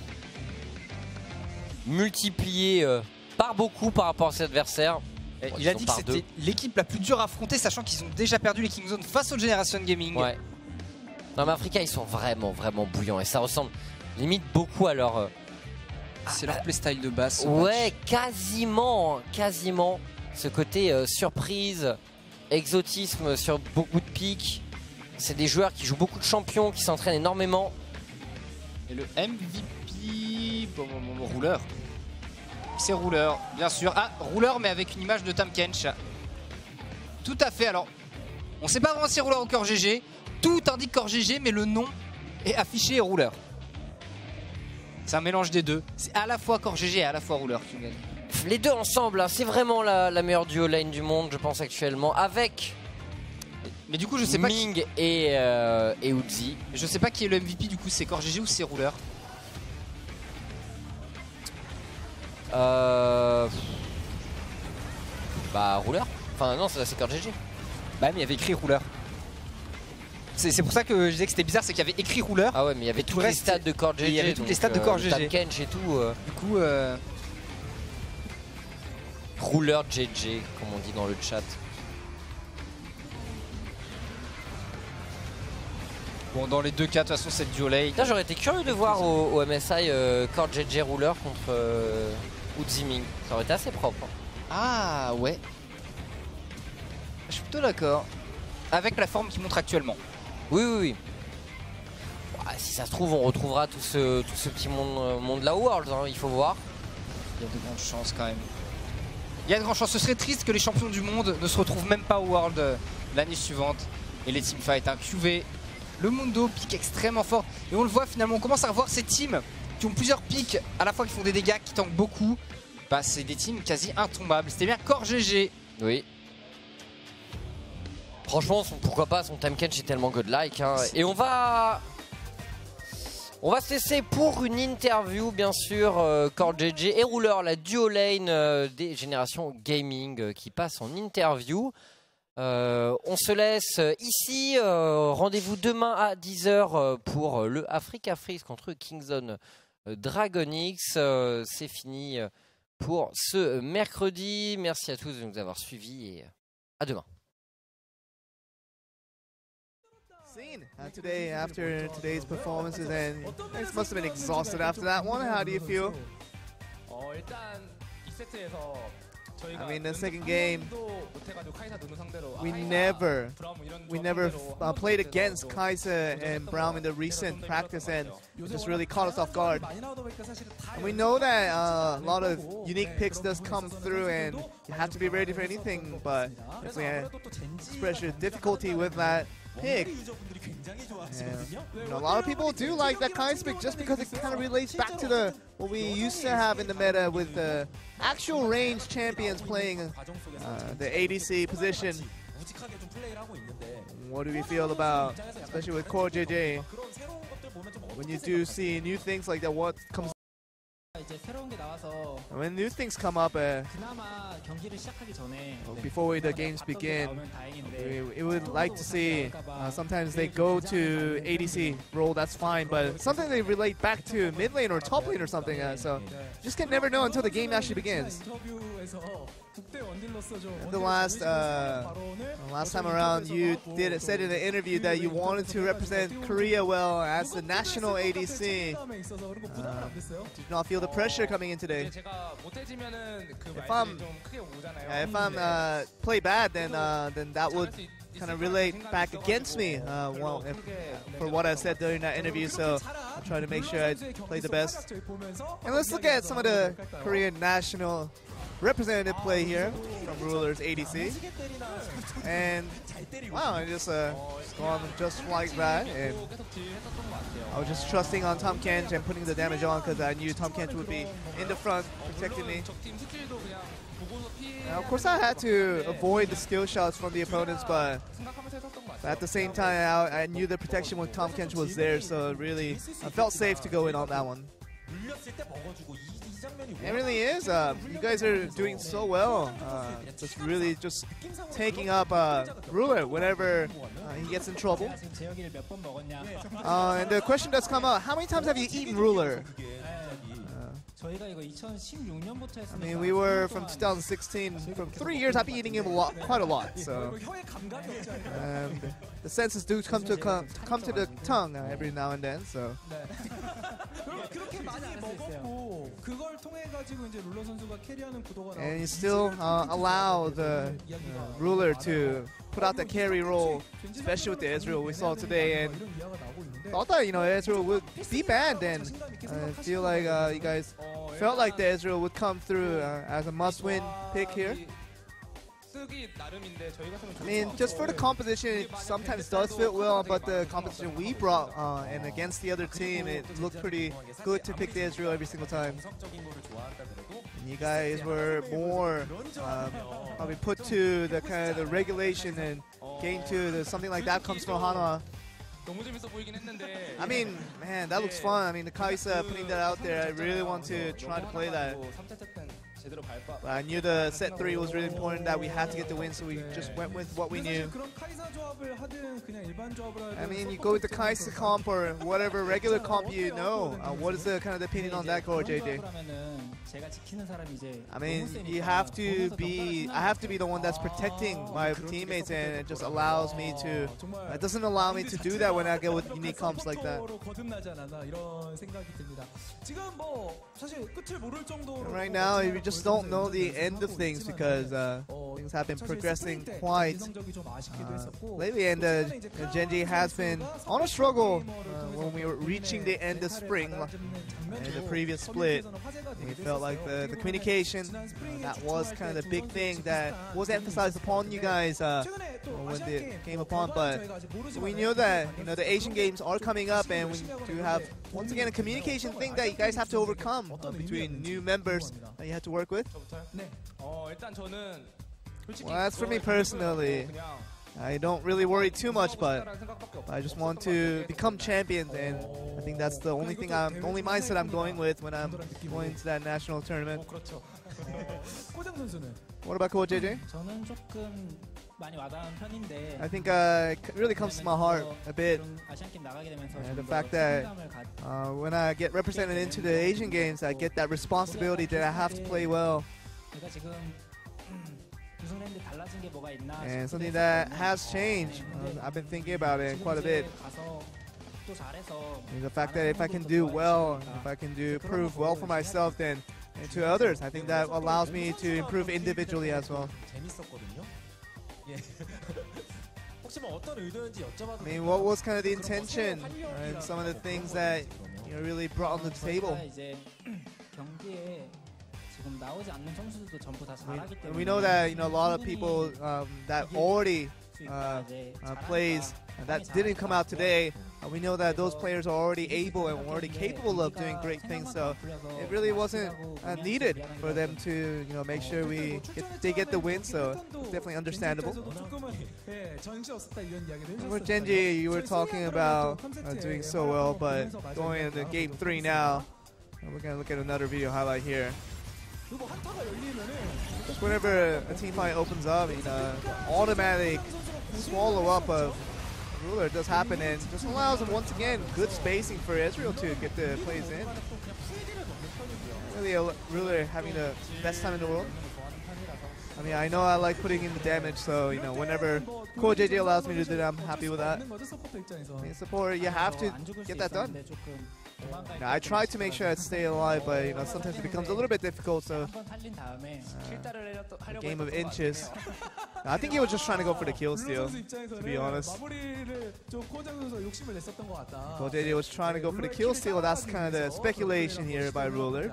multipliés euh, par beaucoup par rapport à cet adversaire. Bon, il a dit que c'était l'équipe la plus dure à affronter, sachant qu'ils ont déjà perdu les Kingzone face aux Generation Gaming. Ouais. Non, mais Africa, ils sont vraiment, vraiment bouillants. Et ça ressemble limite beaucoup à leur... Euh, C'est leur playstyle de base. Ouais, match. quasiment, quasiment. Ce côté euh, surprise, exotisme sur beaucoup de pics. C'est des joueurs qui jouent beaucoup de champions, qui s'entraînent énormément. Et le M V P... Bon, bon, bon, Rouleur. C'est Rouleur, bien sûr. Ah, Rouleur, mais avec une image de Tahm-Kench. Tout à fait, alors... On sait pas vraiment si Rouleur ou Core G G. Tout indique Core G G, mais le nom est affiché Rouleur. C'est un mélange des deux. C'est à la fois Core G G et à la fois Rouleur qui gagne. Les deux ensemble, hein, c'est vraiment la, la meilleure duo lane du monde, je pense, actuellement. Avec... Mais du coup, je sais pas Ming qui... et, euh, et Uzi. Je sais pas qui est le M V P, du coup, c'est Core G G ou c'est Rouleur? Euh... Bah, Rouleur. Enfin, non, c'est Core G G. Bah, mais il y avait écrit Rouleur. C'est pour ça que je disais que c'était bizarre, c'est qu'il y avait écrit Rouleur. Ah ouais, mais il y avait tous les stats de Core G G. Il y avait tous les stats de Core G G. Tahm-Kench et tout. Euh... Du coup, euh... Rouleur G G, comme on dit dans le chat. Bon, dans les deux cas, de toute façon, c'est le duo lane. J'aurais été curieux de voir au, au M S I euh, Core G G Rouleur contre euh, Uzi Ming. Ça aurait été assez propre. Ah ouais. Je suis plutôt d'accord. Avec la forme qu'il montre actuellement. Oui, oui, oui. Bah, si ça se trouve, on retrouvera tout ce, tout ce petit monde, monde là au Worlds, hein, il faut voir. Il y a de grandes chances quand même. Il y a de grandes chances. Ce serait triste que les champions du monde ne se retrouvent même pas au World euh, l'année suivante. Et les teamfights, un Q V. Le Mundo, pick extrêmement fort. Et on le voit finalement, on commence à revoir ces teams qui ont plusieurs pics, à la fois qui font des dégâts, qui tankent beaucoup. Bah, c'est des teams quasi intombables. C'était bien Core G G. Oui. Franchement, son, pourquoi pas, son time catch est tellement godlike. Hein. Et on va... On va se laisser pour une interview, bien sûr, euh, Core J J et Ruler, la duo lane euh, des générations gaming euh, qui passe en interview. Euh, on se laisse ici. Euh, Rendez-vous demain à dix heures pour le Africa Freeze contre Kingzone euh, Dragon X. Euh, C'est fini pour ce mercredi. Merci à tous de nous avoir suivis et à demain. Uh, today, after today's performances, and you must have been exhausted after that one. How do you feel? I mean, the second game, we never, we never uh, played against Kai'Sa and Braum in the recent practice, and it just really caught us off guard. And we know that uh, a lot of unique picks does come through, and you have to be ready for anything. But if we express your difficulty with that pick, yeah. You know, a lot of people do like that Kai'Sa pick just because it kind of relates back to the what we used to have in the meta with the actual range champions playing uh, the A D C position. What do we feel about, especially with Core J J, when you do see new things like that? What comes? When new things come up, uh, before we, the games begin, we, we would like to see, uh, sometimes they go to A D C role, that's fine, but sometimes they relate back to mid lane or top lane or something, uh, so just can never know until the game actually begins. The last uh, last time around, you did said in an interview that you wanted to represent Korea well as the national A D C. Uh, did not feel the pressure coming in today. If I'm if I'm uh, play bad, then uh, then that would kind of relate back against me. Uh, well, if, for what I said during that interview, so I'll try to make sure I play the best. And let's look at some of the Korean national representative play here from Ruler's A D C, and wow, I just uh, just gone just like that, and I was just trusting on Tahm Kench and putting the damage on because I knew Tahm Kench would be in the front protecting me. Now, of course, I had to avoid the skill shots from the opponents, but at the same time, I, I knew the protection with Tahm Kench was there, so really, I felt safe to go in on that one. It really is. Uh, you guys are doing so well. Uh, just really just taking up uh, Ruler whenever uh, he gets in trouble. Uh, and the question does come out, how many times have you eaten Ruler? I mean, we were from two thousand sixteen, from three years, I've been eating him a lot, quite a lot. So um, the senses do come to come, come to the tongue uh, every now and then. So. And you still uh, allow the uh, Ruler to put out the carry role, especially with the Ezreal we saw today. And I thought, you know, Ezreal would be banned, and I feel like uh, you guys felt like the Ezreal would come through uh, as a must-win pick here. I mean, just for the composition, it sometimes does fit well, but the composition we brought uh, and against the other team, it looked pretty good to pick the Ezreal every single time. And you guys were more um, probably put to the kind of the regulation and gain to the something like that comes from Hanwha. I mean, man, that looks fun. I mean, the Kai'Sa putting that out there, I really want to try to play that. But I knew the set three was really important, that we had to get the win, so we just went with what we knew. I mean, you go with the Kai'Sa comp or whatever regular comp you know. Uh, what is the kind of the opinion on that, Core J J? I mean, you have to be, I have to be the one that's protecting my teammates, and it just allows me to, it doesn't allow me to do that when I go with unique comps like that. And right now, we just don't know the end of things because uh, things have been progressing quite uh, lately, and uh, Gen.G has been on a struggle uh, when we were reaching the end of spring in the previous split. We felt like the, the communication, uh, that was kind of the big thing that was emphasized upon you guys uh, when it came upon, but we knew that, you know, the Asian Games are coming up, and we do have, once again, a communication thing that you guys have to overcome uh, between new members that you have to work with. Well, as for me personally, I don't really worry too much, but I just want to become champions, and I think that's the only thing, I'm, the only mindset I'm going with when I'm going to that national tournament. What about Coach J J? I think uh, it really comes to my heart a bit, and the fact that uh, when I get represented into the Asian Games, I get that responsibility that I have to play well. And something that has changed, um, I've been thinking about it quite a bit. And the fact that if I can do well, if I can do prove well for myself, then and to others, I think that allows me to improve individually as well. I mean, what was kind of the intention uh, and some of the things that you know, really brought on the table? We, we know that, you know, a lot of people um, that already uh, uh, plays uh, that didn't come out today. Uh, we know that those players are already able and already capable of doing great things. So it really wasn't uh, needed for them to, you know, make sure we get, they get the win. So it's definitely understandable. For Gen.G, you were talking about uh, doing so well, but going into game three now, we're gonna look at another video highlight here. Just whenever a team fight opens up, you know, automatic swallow up of Ruler does happen, and just allows him once again good spacing for Ezreal to get the plays in. Really, a Ruler having the best time in the world. I mean, I know I like putting in the damage, so you know, whenever Coach J J allows me to do that, I'm happy with that. I mean, support, you have to get that done. Now, I try to make sure I stay alive, but you know, sometimes it becomes a little bit difficult. So, uh, a game of inches. I think he was just trying to go for the kill steal, to be honest. Coach J J was trying to go for the kill steal. That's kind of the speculation here by Ruler.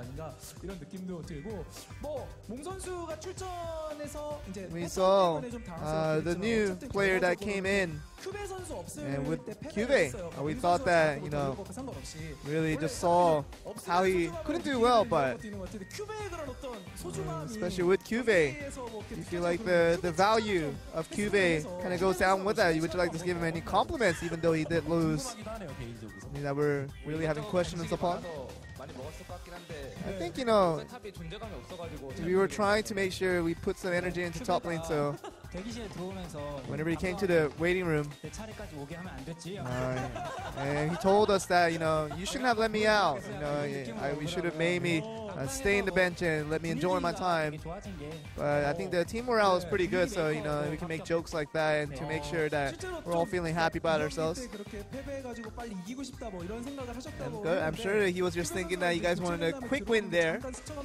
We saw uh, the new player that came in, and with Cuvee, uh, we thought that, you know, really just saw how he couldn't do well, but um, especially with Cuvee, you feel like the, the value of Cuvee kind of goes down with that. Would you like to give him any compliments, even though he did lose? I mean, that we're really having questions upon. I think, you know, we were trying to make sure we put some energy into top lane, so whenever he came to the waiting room, uh, and he told us that, you know, you shouldn't have let me out. You know, I, we should have made me uh, stay in the bench and let me enjoy my time. But I think the team morale is pretty good, so, you know, we can make jokes like that and to make sure that we're all feeling happy about ourselves. I'm, good. I'm sure that he was just thinking that you guys wanted a quick win there.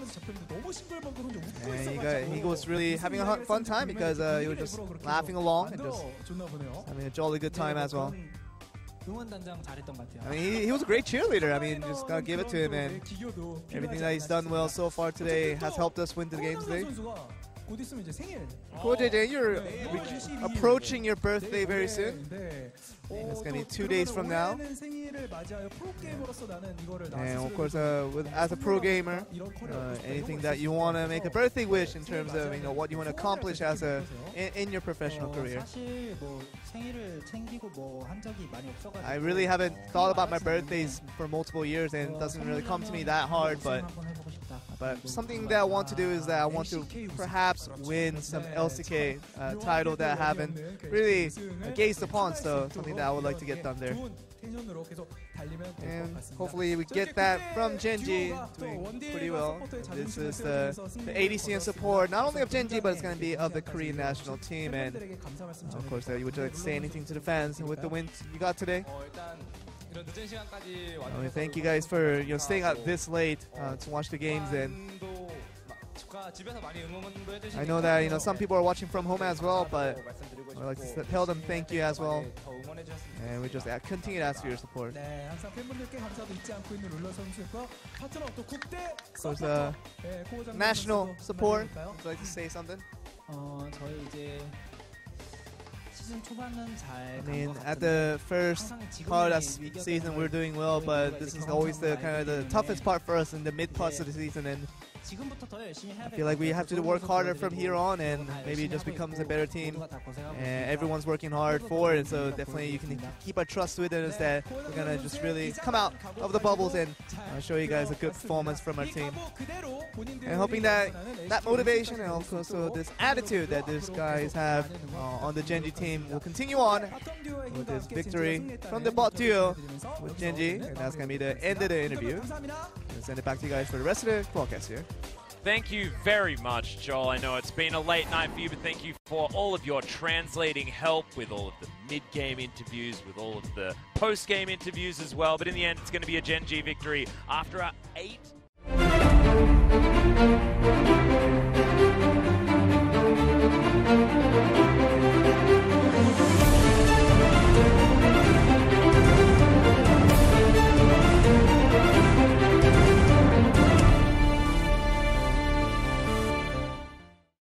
And he, got, he was really having a fun time because uh, he was just laughing along and just having a jolly good time as well. I mean, he, he was a great cheerleader. I mean, just gotta give it to him, and everything that he's done well so far today has helped us win the game today. Coach J J, you're approaching your birthday very soon. It's gonna be two days from now. And of course, uh, with, as a pro gamer, uh, anything that you want to make a birthday wish in terms of, you know, what you want to accomplish as a in, in your professional career. I really haven't thought about my birthdays for multiple years, and it doesn't really come to me that hard. But but something that I want to do is that I want to perhaps win some L C K uh, title that I haven't really uh, gazed upon. So something that I would like to get done there. And hopefully we get that from Gen.G, doing pretty well. This is the, the A D C and support, not only of Gen.G, but it's going to be of the Korean national team. And of course, uh, would you like to say anything to the fans with the win you got today? I mean, thank you guys for, you know, staying out this late uh, to watch the games, and I know that you know some people are watching from home as well, but I'd like to tell them thank you as well. And we just continue to ask for your support. So it's uh, national support. Would you like to say something? I mean, at the first part of the season, we're doing well, but this is always the kind of the toughest part for us in the mid parts of the season. And I feel like we have to work harder from here on, and maybe it just becomes a better team. And everyone's working hard for it, so definitely you can keep our trust with it. Is that we're gonna just really come out of the bubbles and uh, show you guys a good performance from our team. And hoping that that motivation and also this attitude that these guys have uh, on the Gen G team will continue on with this victory from the bot duo with Gen G, and that's gonna be the end of the interview. And send it back to you guys for the rest of the broadcast here. Thank you very much, Joel. I know it's been a late night for you, but thank you for all of your translating help with all of the mid-game interviews, with all of the post-game interviews as well. But in the end, it's going to be a Gen G victory after our eight...